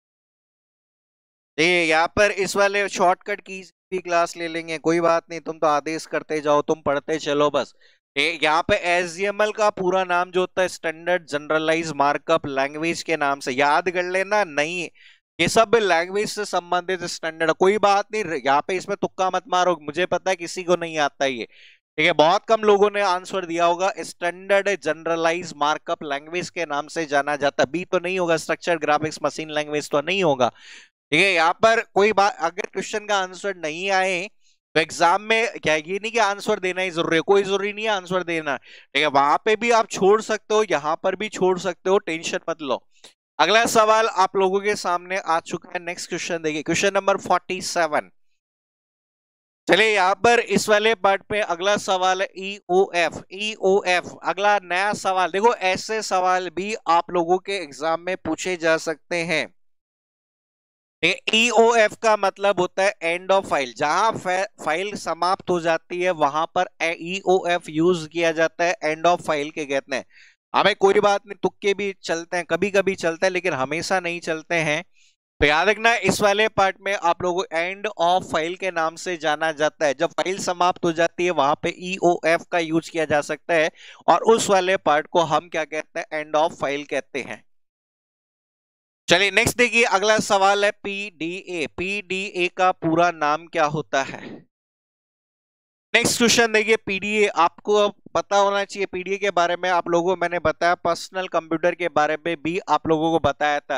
ये यहाँ पर इस वाले शॉर्टकट की भी क्लास ले लेंगे, कोई बात नहीं, तुम तो आदेश करते जाओ, तुम पढ़ते चलो बस। यहाँ पे एस जी एम एल का पूरा नाम जो होता है स्टैंडर्ड जनरलाइज मार्कअप लैंग्वेज के नाम से, याद कर लेना। नहीं, ये सब लैंग्वेज से संबंधित स्टैंडर्ड, कोई बात नहीं। यहाँ पे इसमें तुक्का मत मारो, मुझे पता है किसी को नहीं आता ये, ठीक है, बहुत कम लोगों ने आंसर दिया होगा। स्टैंडर्ड जनरलाइज मार्कअप लैंग्वेज के नाम से जाना जाता। बी तो नहीं होगा, स्ट्रक्चर ग्राफिक्स मशीन लैंग्वेज तो नहीं होगा, ठीक है। यहाँ पर कोई बात, अगर क्वेश्चन का आंसर नहीं आए तो एग्जाम में क्या ये नहीं कि आंसर देना ही जरूरी है, कोई जरूरी नहीं है आंसर देना, ठीक है। वहां पे भी आप छोड़ सकते हो, यहाँ पर भी छोड़ सकते हो, टेंशन मत लो। अगला सवाल आप लोगों के सामने आ चुका है। नेक्स्ट क्वेश्चन देखिए, क्वेश्चन नंबर सैंतालीस। चलिए यहाँ पर इस वाले पार्ट पे अगला सवाल है ई ओ एफ। ई ओ एफ अगला नया सवाल। देखो ऐसे सवाल भी आप लोगों के एग्जाम में पूछे जा सकते हैं। ई ओ एफ का मतलब होता है एंड ऑफ फाइल, जहां फाइल समाप्त हो जाती है वहां पर ई ओ एफ यूज किया जाता है, एंड ऑफ फाइल के कहते हैं। हमें कोई बात नहीं, तुक्के भी चलते हैं, कभी कभी चलते हैं, लेकिन हमेशा नहीं चलते हैं। तो याद रखना इस वाले पार्ट में आप लोगों को एंड ऑफ फाइल के नाम से जाना जाता है। जब फाइल समाप्त हो जाती है वहां पे ई ओ एफ का यूज किया जा सकता है और उस वाले पार्ट को हम क्या कहते हैं, एंड ऑफ फाइल कहते हैं। चलिए नेक्स्ट देखिए, अगला सवाल है P D A. P D A का पूरा नाम क्या होता है? नेक्स्ट क्वेश्चन देखिए, पीडीए आपको पता होना चाहिए। पीडीए के बारे में आप लोगों को मैंने बताया, पर्सनल कंप्यूटर के बारे में भी आप लोगों को बताया था।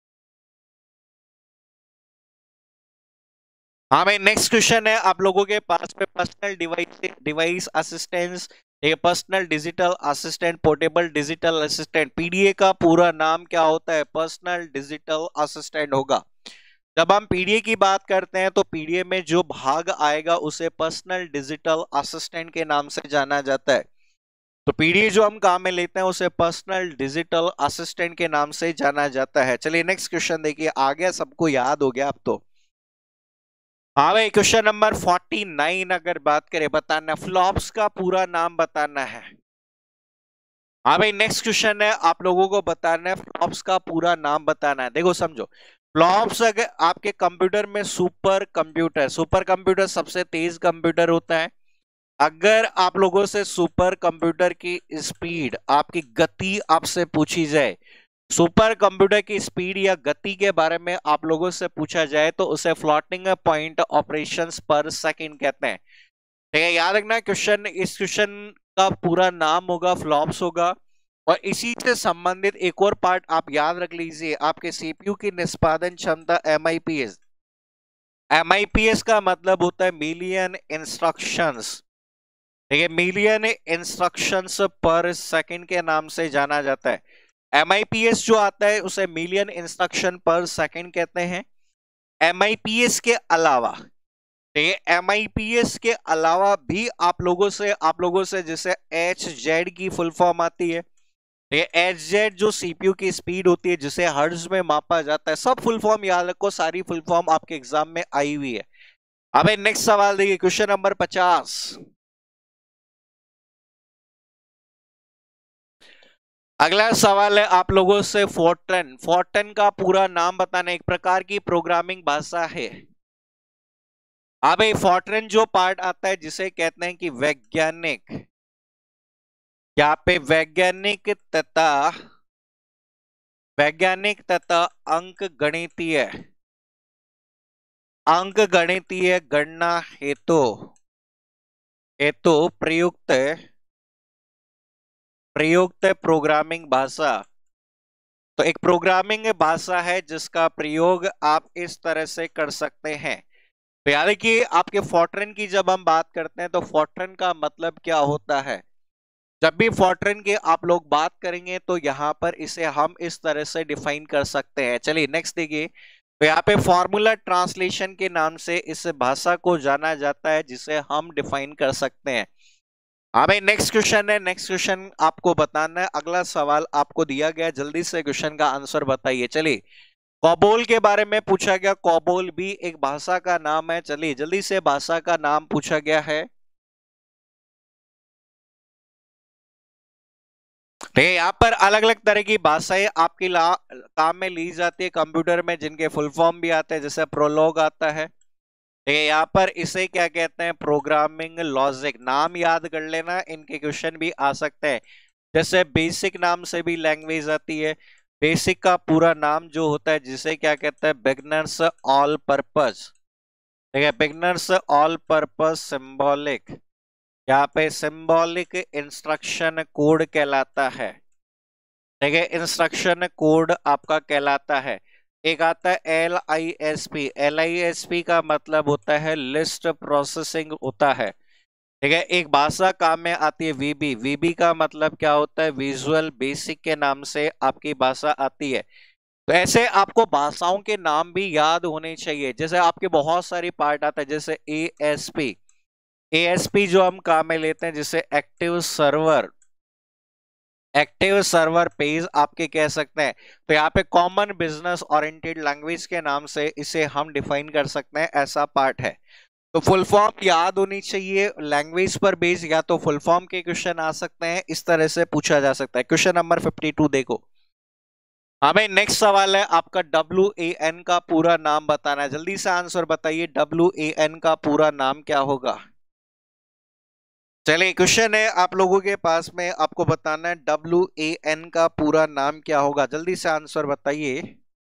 हाँ भाई, नेक्स्ट क्वेश्चन है आप लोगों के पास में personal device device assistance, personal digital assistant, portable digital assistant. PDA का पूरा नाम क्या होता है? पर्सनल डिजिटल असिस्टेंट होगा। जब हम पीडीए की बात करते हैं तो पीडीए में जो भाग आएगा उसे पर्सनल डिजिटल असिस्टेंट के नाम से जाना जाता है। तो पीडीए जो हम काम में लेते हैं उसे पर्सनल डिजिटल असिस्टेंट के नाम से जाना जाता है। चलिए नेक्स्ट क्वेश्चन देखिए, आ गया, सबको याद हो गया अब तो। हाँ भाई, क्वेश्चन नंबर उनचास अगर बात करें, बताना फ्लॉप्स का पूरा नाम बताना है। हाँ भाई, नेक्स्ट क्वेश्चन है आप लोगों को बताना है फ्लॉप्स का पूरा नाम बताना है। देखो समझो, फ्लॉप्स अगर आपके कंप्यूटर में सुपर कंप्यूटर, सुपर कंप्यूटर सबसे तेज कंप्यूटर होता है। अगर आप लोगों से सुपर कंप्यूटर की स्पीड, आपकी गति आपसे पूछी जाए, सुपर कंप्यूटर की स्पीड या गति के बारे में आप लोगों से पूछा जाए तो उसे floating point operations per second कहते हैं। ठीक है, याद रखना क्वेश्चन, इस क्वेश्चन का पूरा नाम होगा फ्लॉप्स होगा। और इसी से संबंधित एक और पार्ट आप याद रख लीजिए, आपके सीपीयू की निष्पादन क्षमता एमआईपीएस। एमआईपीएस का मतलब होता है मिलियन इंस्ट्रक्शंस, ठीक है, मिलियन इंस्ट्रक्शंस पर सेकंड के नाम से जाना जाता है। एमआईपीएस जो आता है उसे मिलियन इंस्ट्रक्शन पर सेकंड कहते हैं। एमआईपीएस के अलावा, ठीक है, एमआईपीएस के अलावा भी आप लोगों से आप लोगों से जैसे एच जेड की फुल फॉर्म आती है, ये एच जेड जो सीपीयू की स्पीड होती है जिसे हर्ट्ज में मापा जाता है, सब फुल फॉर्म याद रखो, सारी फुल फॉर्म आपके एग्जाम में आई हुई है। अब नेक्स्ट सवाल देखिए, क्वेश्चन नंबर पचास। अगला सवाल है आप लोगों से फोर्ट्रन। फोर्ट्रन का पूरा नाम बताना, एक प्रकार की प्रोग्रामिंग भाषा है। अब फोर्ट्रन जो पार्ट आता है जिसे कहते हैं कि वैज्ञानिक, यहाँ पे वैज्ञानिक तथा वैज्ञानिक तथा अंक गणितीय अंक गणितीय गणना हेतु हेतु प्रयुक्त प्रयुक्त प्रोग्रामिंग भाषा। तो एक प्रोग्रामिंग भाषा है जिसका प्रयोग आप इस तरह से कर सकते हैं। तो याद रखिए, आपके फोर्ट्रन की जब हम बात करते हैं तो फोर्ट्रन का मतलब क्या होता है। जब भी फोर्ट्रन की आप लोग बात करेंगे तो यहाँ पर इसे हम इस तरह से डिफाइन कर सकते हैं। चलिए नेक्स्ट देखिए, तो यहाँ पे फॉर्मूला ट्रांसलेशन के नाम से इस भाषा को जाना जाता है जिसे हम डिफाइन कर सकते हैं। हाँ भाई, नेक्स्ट क्वेश्चन है। नेक्स्ट क्वेश्चन आपको बताना है। अगला सवाल आपको दिया गया, जल्दी से क्वेश्चन का आंसर बताइए। चलिए, कोबोल के बारे में पूछा गया, कोबोल भी एक भाषा का नाम है। चलिए जल्दी से भाषा का नाम पूछा गया है। यहाँ पर अलग अलग तरह की भाषाएं आपकी काम में ली जाती है कंप्यूटर में, जिनके फुल फॉर्म भी आते हैं, जैसे प्रोलॉग आता है। यहाँ पर इसे क्या कहते हैं, प्रोग्रामिंग लॉजिक। नाम याद कर लेना, इनके क्वेश्चन भी आ सकते हैं। जैसे बेसिक नाम से भी लैंग्वेज आती है। बेसिक का पूरा नाम जो होता है जिसे क्या कहते हैं, बिगनर्स ऑल पर्पस, ठीक है, बिगनर्स ऑल पर्पस सिंबॉलिक। यहाँ पे सिंबॉलिक इंस्ट्रक्शन कोड कहलाता है, ठीक है, इंस्ट्रक्शन कोड आपका कहलाता है। एक आता है L I S P. L I S P का मतलब होता है लिस्ट प्रोसेसिंग होता है, ठीक है। एक भाषा काम में आती है वीबी। वीबी का मतलब क्या होता है, विजुअल बेसिक के नाम से आपकी भाषा आती है। तो ऐसे आपको भाषाओं के नाम भी याद होने चाहिए। जैसे आपके बहुत सारी पार्ट आता है, जैसे A S P. A S P जो हम काम में लेते हैं, जैसे active server, active server page आपके कह सकते हैं। तो यहाँ पे कॉमन बिजनेस ओरिएंटेड लैंग्वेज के नाम से इसे हम डिफाइन कर सकते हैं, ऐसा पार्ट है। तो फुल फॉर्म याद होनी चाहिए। लैंग्वेज पर बेस या तो फुल फॉर्म के क्वेश्चन आ सकते हैं, इस तरह से पूछा जा सकता है। क्वेश्चन नंबर बावन देखो। हाँ भाई, नेक्स्ट सवाल है आपका, डब्ल्यू ए एन का पूरा नाम बताना है। जल्दी से आंसर बताइए, डब्ल्यू ए एन का पूरा नाम क्या होगा। चलिए, क्वेश्चन है आप लोगों के पास में, आपको बताना है डब्ल्यू ए एन का पूरा नाम क्या होगा। जल्दी से आंसर बताइए।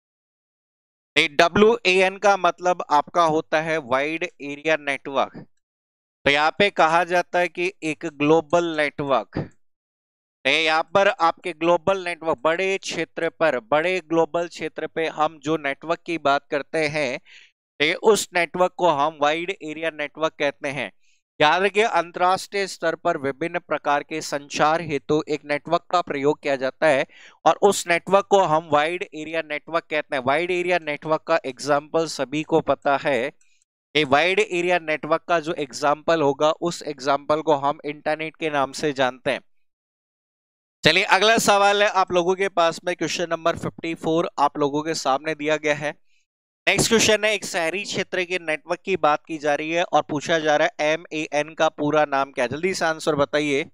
डब्ल्यू ए एन का मतलब आपका होता है वाइड एरिया नेटवर्क। तो यहाँ पे कहा जाता है कि एक ग्लोबल नेटवर्क, यहाँ पर आपके ग्लोबल नेटवर्क, बड़े क्षेत्र पर, बड़े ग्लोबल क्षेत्र पे हम जो नेटवर्क की बात करते हैं, उस नेटवर्क को हम वाइड एरिया नेटवर्क कहते हैं। याद रखिए, अंतरराष्ट्रीय स्तर पर विभिन्न प्रकार के संचार हेतु एक नेटवर्क का प्रयोग किया जाता है और उस नेटवर्क को हम वाइड एरिया नेटवर्क कहते हैं। वाइड एरिया नेटवर्क का एग्जांपल सभी को पता है। ये वाइड एरिया नेटवर्क का जो एग्जांपल होगा, उस एग्जांपल को हम इंटरनेट के नाम से जानते हैं। चलिए, अगला सवाल है आप लोगों के पास में, क्वेश्चन नंबर चौवन आप लोगों के सामने दिया गया है। नेक्स्ट क्वेश्चन है, एक शहरी क्षेत्र के नेटवर्क की बात की जा रही है और पूछा जा रहा है एम ए एन का पूरा नाम क्या है। जल्दी से आंसर बताइए।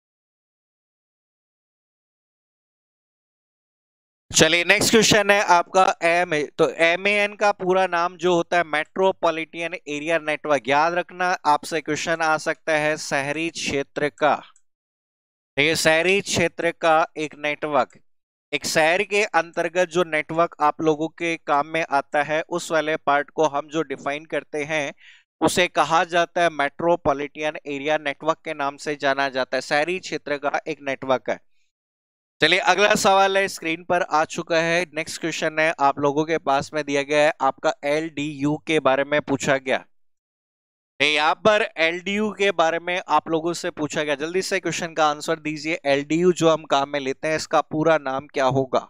चलिए, नेक्स्ट क्वेश्चन है आपका एम ए तो एम ए एन का पूरा नाम जो होता है मेट्रोपॉलिटन एरिया नेटवर्क। याद रखना, आपसे क्वेश्चन आ सकता है शहरी क्षेत्र का, ये शहरी क्षेत्र का एक नेटवर्क, एक शहर के अंतर्गत जो नेटवर्क आप लोगों के काम में आता है, उस वाले पार्ट को हम जो डिफाइन करते हैं उसे कहा जाता है मेट्रोपॉलिटन एरिया नेटवर्क के नाम से जाना जाता है। शहरी क्षेत्र का एक नेटवर्क है। चलिए अगला सवाल है, स्क्रीन पर आ चुका है। नेक्स्ट क्वेश्चन है, आप लोगों के पास में दिया गया है, आपका एल डी यू के बारे में पूछा गया। यहाँ पर एल डी यू के बारे में आप लोगों से पूछा गया, जल्दी से क्वेश्चन का आंसर दीजिए। एल डी यू जो हम काम में लेते हैं, इसका पूरा नाम क्या होगा?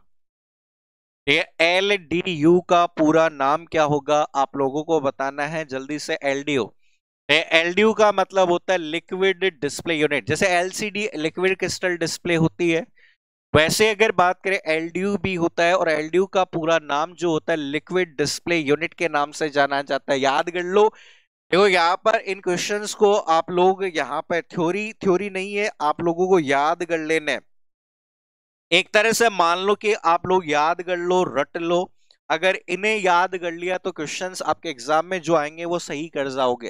ये एल डी यू का पूरा नाम क्या होगा, आप लोगों को बताना है जल्दी से। L D U, L D U का मतलब होता है लिक्विड डिस्प्ले यूनिट। जैसे L C D liquid crystal display होती है, वैसे अगर बात करें एल डी यू भी होता है, और एल डी यू का पूरा नाम जो होता है लिक्विड डिस्प्ले यूनिट के नाम से जाना जाता है। याद कर लो। देखो यहाँ पर इन क्वेश्चंस को आप लोग, यहाँ पर थ्योरी थ्योरी नहीं है, आप लोगों को याद कर लेना है। एक तरह से मान लो कि आप लोग याद कर लो, रट लो। अगर इन्हें याद कर लिया तो क्वेश्चंस आपके एग्जाम में जो आएंगे वो सही कर जाओगे।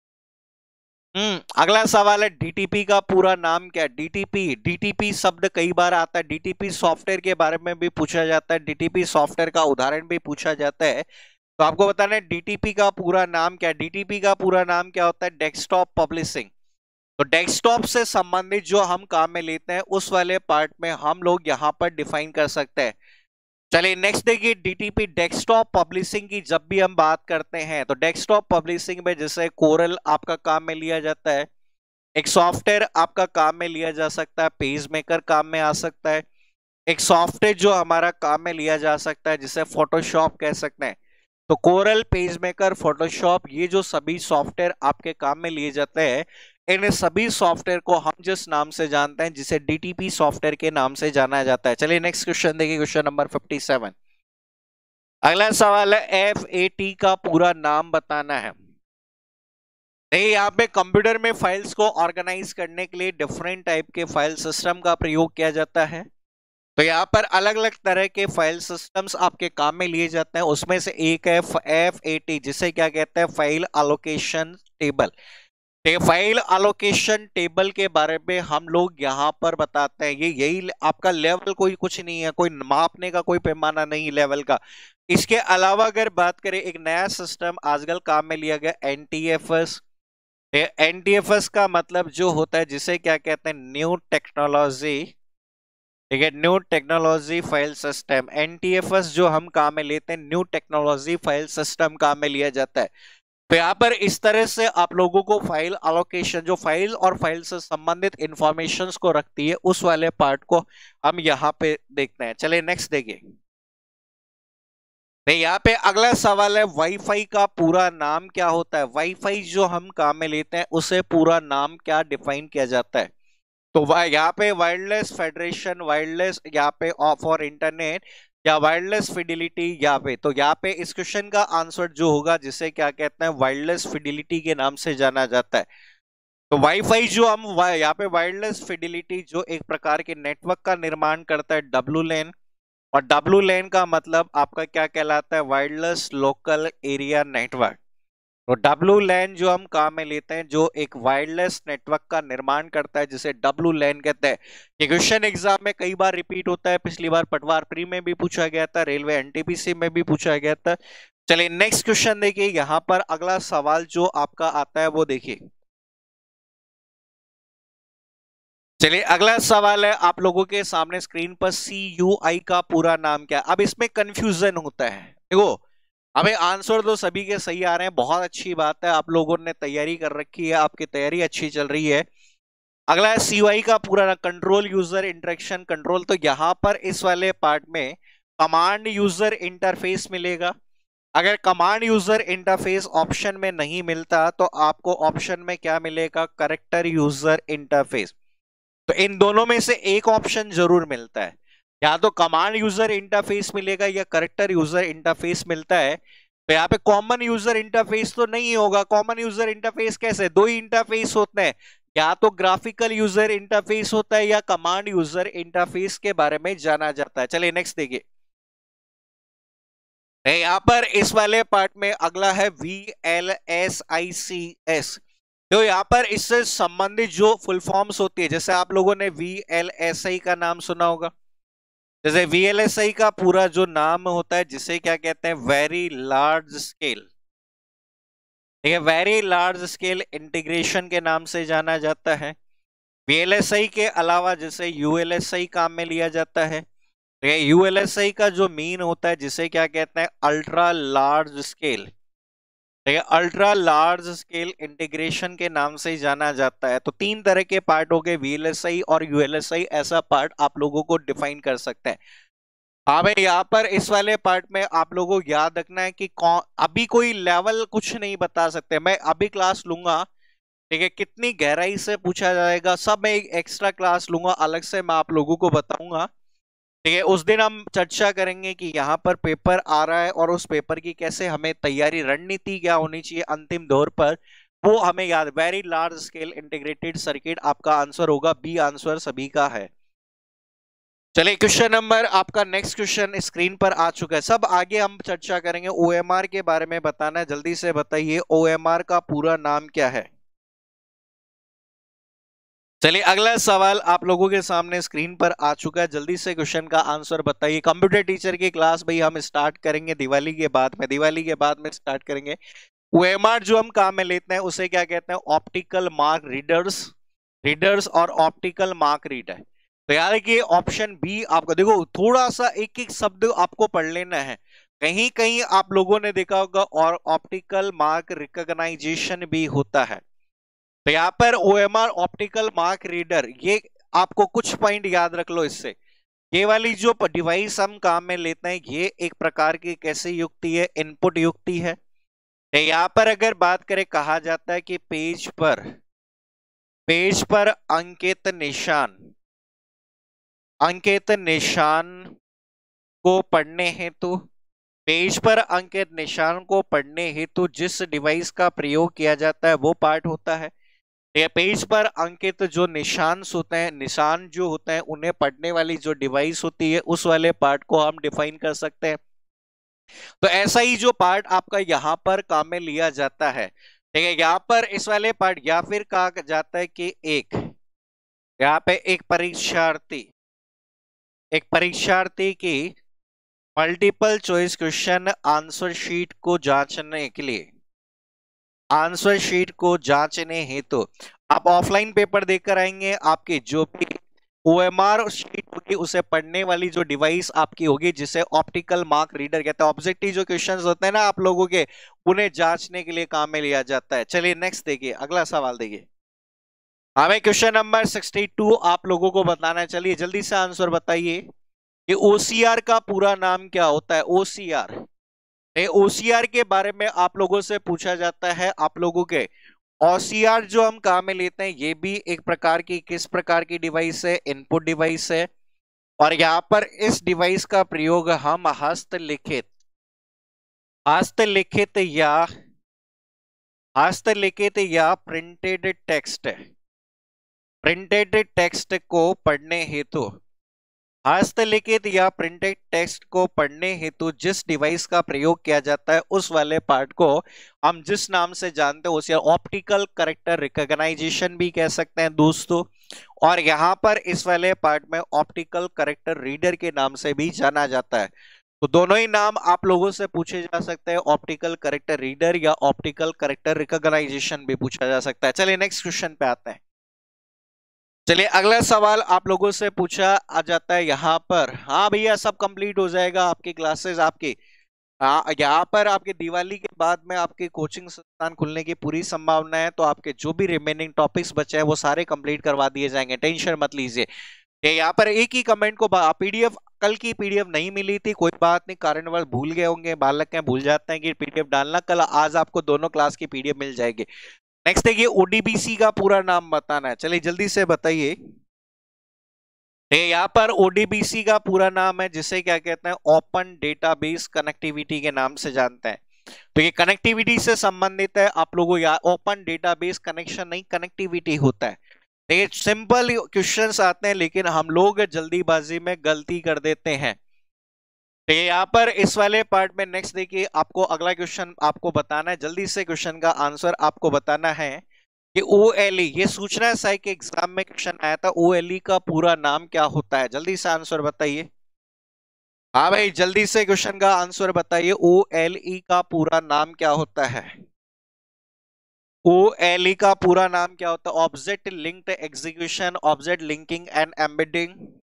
हम्म अगला सवाल है, डी टी पी का पूरा नाम क्या है? D T P, D T P शब्द कई बार आता है, डी टी पी सॉफ्टवेयर के बारे में भी पूछा जाता है, डी टी पी सॉफ्टवेयर का उदाहरण भी पूछा जाता है। तो आपको बताना है डी टी पी का पूरा नाम क्या है। डी टी पी का पूरा नाम क्या होता है? Desktop publishing. तो डेस्कटॉप से संबंधित जो हम काम में लेते हैं, उस वाले पार्ट में हम लोग यहाँ पर डिफाइन कर सकते हैं। चलिए नेक्स्ट देखिए, D T P desktop publishing की जब भी हम बात करते हैं, तो डेस्कटॉप पब्लिशिंग में जैसे कोरल आपका काम में लिया जाता है, एक सॉफ्टवेयर आपका काम में लिया जा सकता है, पेज मेकर काम में आ सकता है, एक सॉफ्टवेयर जो हमारा काम में लिया जा सकता है जिसे फोटोशॉप कह सकते हैं। तो कोरल, पेज मेकर, फोटोशॉप, ये जो सभी सॉफ्टवेयर आपके काम में लिए जाते हैं, इन सभी सॉफ्टवेयर को हम जिस नाम से जानते हैं, जिसे डी टी पी सॉफ्टवेयर के नाम से जाना जाता है। चलिए नेक्स्ट क्वेश्चन देखिए, क्वेश्चन नंबर फिफ्टी सेवन। अगला सवाल है, एफ ए टी का पूरा नाम बताना है। नहीं, यहाँ पे कंप्यूटर में फाइल्स को ऑर्गेनाइज करने के लिए डिफरेंट टाइप के फाइल सिस्टम का प्रयोग किया जाता है। तो यहाँ पर अलग अलग तरह के फाइल सिस्टम्स आपके काम में लिए जाते हैं, उसमें से एक है एफ ए टी, जिसे क्या कहते हैं? File allocation table. File allocation table के बारे में हम लोग यहाँ पर बताते हैं। ये यही आपका लेवल, कोई कुछ नहीं है, कोई मापने का कोई पैमाना नहीं लेवल का। इसके अलावा अगर बात करें, एक नया सिस्टम आजकल काम में लिया गया, N T F S. N T F S का मतलब जो होता है, जिसे क्या कहते हैं? न्यू टेक्नोलॉजी, ठीक है, new technology file system. N T F S जो हम काम में लेते हैं, न्यू टेक्नोलॉजी फाइल सिस्टम काम में लिया जाता है। तो यहाँ पर इस तरह से आप लोगों को फाइल एलोकेशन, जो फाइल और फाइल से संबंधित इंफॉर्मेशंस को रखती है, उस वाले पार्ट को हम यहाँ पे देखते हैं। चलिए नेक्स्ट देखिए। नहीं, यहाँ पे अगला सवाल है, वाईफाई का पूरा नाम क्या होता है? वाईफाई जो हम काम में लेते हैं, उसे पूरा नाम क्या डिफाइन किया जाता है? तो यहाँ पे वायरलेस फेडरेशन, वायरलेस यहाँ पे फॉर इंटरनेट, या वायरलेस फिडिलिटी यहाँ पे। तो यहाँ पे इस क्वेश्चन का आंसर जो होगा, जिसे क्या कहते हैं? वायरलेस फिडिलिटी के नाम से जाना जाता है। तो वाईफाई जो हम यहाँ पे वायरलेस फिडिलिटी, जो एक प्रकार के नेटवर्क का निर्माण करता है, डब्लू लैन। और डब्लू लैन का मतलब आपका क्या कहलाता है? Wireless local area network. तो डब्लू लैन जो हम काम में लेते हैं, जो एक वायरलेस नेटवर्क का निर्माण करता है, जिसे डब्लू लैन कहते हैं। ये क्वेश्चन एग्जाम में कई बार रिपीट होता है, पिछली बार पटवार प्री में भी पूछा गया था, railway N T P C में भी पूछा गया था। चलिए नेक्स्ट क्वेश्चन देखिए, यहाँ पर अगला सवाल जो आपका आता है वो देखिए। चलिए अगला सवाल है आप लोगों के सामने स्क्रीन पर, सी यू आई का पूरा नाम क्या है? अब इसमें कंफ्यूजन होता है। देखो, अबे आंसर तो सभी के सही आ रहे हैं, बहुत अच्छी बात है, आप लोगों ने तैयारी कर रखी है, आपकी तैयारी अच्छी चल रही है। अगला है, सी यू आई का पूरा कंट्रोल यूजर इंटरेक्शन कंट्रोल। तो यहां पर इस वाले पार्ट में कमांड यूजर इंटरफेस मिलेगा। अगर कमांड यूजर इंटरफेस ऑप्शन में नहीं मिलता, तो आपको ऑप्शन में क्या मिलेगा? Character user interface. तो इन दोनों में से एक ऑप्शन जरूर मिलता है, या तो कमांड यूजर इंटरफेस मिलेगा या कैरेक्टर यूजर इंटरफेस मिलता है। तो यहाँ पे कॉमन यूजर इंटरफेस तो नहीं होगा। कॉमन यूजर इंटरफेस कैसे? दो ही इंटरफेस होते हैं, या तो ग्राफिकल यूजर इंटरफेस होता है, या कमांड यूजर इंटरफेस के बारे में जाना जाता है। चलिए नेक्स्ट देखिए। यहाँ पर इस वाले पार्ट में अगला है V L S I C S. तो यहाँ पर इससे संबंधित जो फुल फॉर्म्स होती है, जैसे आप लोगों ने वी एल एस आई का नाम सुना होगा। जैसे वी एल एस आई का पूरा जो नाम होता है, जिसे क्या कहते हैं? वेरी लार्ज स्केल, ठीक है, वेरी लार्ज स्केल इंटीग्रेशन के नाम से जाना जाता है। वीएलएसआई के अलावा जैसे यूएलएसआई काम में लिया जाता है। यूएलएसआई का जो मीन होता है जिसे क्या कहते हैं, अल्ट्रा लार्ज स्केल, ठीक है, अल्ट्रा लार्ज स्केल इंटीग्रेशन के नाम से ही जाना जाता है। तो तीन तरह के पार्ट हो गए, वीएलएसआई और यूएलएसआई, ऐसा पार्ट आप लोगों को डिफाइन कर सकते हैं। हाँ भाई, यहाँ पर इस वाले पार्ट में आप लोगों को याद रखना है कि कौन, अभी कोई लेवल कुछ नहीं बता सकते, मैं अभी क्लास लूंगा, ठीक है, कितनी गहराई से पूछा जाएगा सब मैं एक एक्स्ट्रा क्लास लूंगा, अलग से मैं आप लोगों को बताऊंगा, ठीक है। उस दिन हम चर्चा करेंगे कि यहाँ पर पेपर आ रहा है और उस पेपर की कैसे हमें तैयारी, रणनीति क्या होनी चाहिए अंतिम दौर पर, वो हमें याद। Very large scale integrated circuit आपका आंसर होगा, बी आंसर सभी का है। चलिए क्वेश्चन नंबर आपका नेक्स्ट क्वेश्चन स्क्रीन पर आ चुका है। सब आगे हम चर्चा करेंगे, ओएमआर के बारे में बताना है, जल्दी से बताइए ओएमआर का पूरा नाम क्या है। चलिए अगला सवाल आप लोगों के सामने स्क्रीन पर आ चुका है, जल्दी से क्वेश्चन का आंसर बताइए। कंप्यूटर टीचर की क्लास भाई हम स्टार्ट करेंगे दिवाली के बाद में, दिवाली के बाद में स्टार्ट करेंगे। ओएमआर जो हम काम में लेते हैं उसे क्या कहते हैं, ऑप्टिकल मार्क रीडर्स, रीडर्स और ऑप्टिकल मार्क रीडर। तो याद रखिए ऑप्शन बी आपको, देखो थोड़ा सा एक एक शब्द आपको पढ़ लेना है, कहीं कहीं आप लोगों ने देखा होगा और ऑप्टिकल मार्क रिकॉग्नाइजेशन भी होता है। तो यहाँ पर ओएमआर ऑप्टिकल मार्क रीडर, ये आपको कुछ पॉइंट याद रख लो इससे। ये वाली जो डिवाइस हम काम में लेते हैं ये एक प्रकार की कैसी युक्ति है, इनपुट युक्ति है। यहाँ पर अगर बात करें कहा जाता है कि पेज पर, पेज पर अंकित निशान, अंकित निशान को पढ़ने हेतु, पेज पर अंकित निशान को पढ़ने हेतु जिस डिवाइस का प्रयोग किया जाता है वो पार्ट होता है। पेज पर अंकित जो निशान होते हैं, निशान जो होते हैं उन्हें पढ़ने वाली जो डिवाइस होती है उस वाले पार्ट को हम डिफाइन कर सकते हैं। तो ऐसा ही जो पार्ट आपका यहां पर काम में लिया जाता है, ठीक है, यहां पर इस वाले पार्ट या फिर कहा जाता है कि एक यहाँ पे एक परीक्षार्थी, एक परीक्षार्थी की multiple choice question answer sheet को जांचने के लिए, आंसर शीट को जांचने हेतु तो आप ऑफलाइन पेपर देकर आएंगे, आपकी जो भी ओएमआर शीट होगी उसे पढ़ने वाली जो डिवाइस आपकी होगी जिसे ऑप्टिकल मार्क रीडर कहते हैं। ऑब्जेक्टिव जो क्वेश्चंस होते हैं ना आप लोगों के, उन्हें जांचने के लिए काम में लिया जाता है। चलिए नेक्स्ट देखिए, अगला सवाल देखिए, हमें क्वेश्चन नंबर बासठ आप लोगों को बताना है। चलिए जल्दी से आंसर बताइए कि ओसीआर का पूरा नाम क्या होता है। ओसीआर, ओसीआर के बारे में आप लोगों से पूछा जाता है। आप लोगों के ओसीआर जो हम काम में लेते हैं ये भी एक प्रकार की, किस प्रकार की डिवाइस है, इनपुट डिवाइस है। और यहां पर इस डिवाइस का प्रयोग हम हस्तलिखित, हस्तलिखित या हस्तलिखित या प्रिंटेड टेक्स्ट, प्रिंटेड टेक्स्ट को पढ़ने हेतु, हस्तलिखित या प्रिंटेड टेक्स्ट को पढ़ने हेतु जिस डिवाइस का प्रयोग किया जाता है उस वाले पार्ट को हम जिस नाम से जानते हैं उसे ऑप्टिकल कैरेक्टर रिकॉग्नाइजेशन भी कह सकते हैं दोस्तों। और यहाँ पर इस वाले पार्ट में ऑप्टिकल कैरेक्टर रीडर के नाम से भी जाना जाता है। तो दोनों ही नाम आप लोगों से पूछे जा सकते हैं, ऑप्टिकल कैरेक्टर रीडर या ऑप्टिकल कैरेक्टर रिकॉग्नाइजेशन भी पूछा जा सकता है। चलिए नेक्स्ट क्वेश्चन पे आते हैं। चलिए अगला सवाल आप लोगों से पूछा आ जाता है यहाँ पर, हाँ भैया सब कंप्लीट हो जाएगा आपकी क्लासेस आपकी, हाँ यहाँ पर आपके दिवाली के बाद में आपके कोचिंग संस्थान खुलने की पूरी संभावना है। तो आपके जो भी रिमेनिंग टॉपिक्स बचे हैं वो सारे कंप्लीट करवा दिए जाएंगे, टेंशन मत लीजिए। यहाँ पर एक ही कमेंट को, पीडीएफ कल की पीडीएफ नहीं मिली थी, कोई बात नहीं, कारणवश भूल गए होंगे, बालक हैं भूल जाते हैं कि पीडीएफ डालना, कल आज आपको दोनों क्लास की पीडीएफ मिल जाएगी। नेक्स्ट देखिए ओडीबीसी का पूरा नाम बताना है, चलिए जल्दी से बताइए। यहाँ पर ओडीबीसी का पूरा नाम है जिसे क्या कहते हैं, ओपन डेटाबेस कनेक्टिविटी के नाम से जानते हैं। तो ये कनेक्टिविटी से संबंधित है, आप लोगों या ओपन डेटाबेस कनेक्शन नहीं कनेक्टिविटी होता है। ये सिंपल क्वेश्चंस आते हैं लेकिन हम लोग जल्दीबाजी में गलती कर देते हैं। तो यहाँ पर इस वाले पार्ट में नेक्स्ट देखिए, आपको अगला क्वेश्चन आपको बताना है, जल्दी से क्वेश्चन का आंसर आपको बताना है कि ओएलई, ये सूचना सहायक के एग्जाम में क्वेश्चन आया था, ओएलई का पूरा नाम क्या होता है, जल्दी से आंसर बताइए। हाँ भाई जल्दी से क्वेश्चन का आंसर बताइए, ओएलई का पूरा नाम क्या होता है। ओ एल ई का पूरा नाम क्या होता है? Object linked execution, object linking and embedding.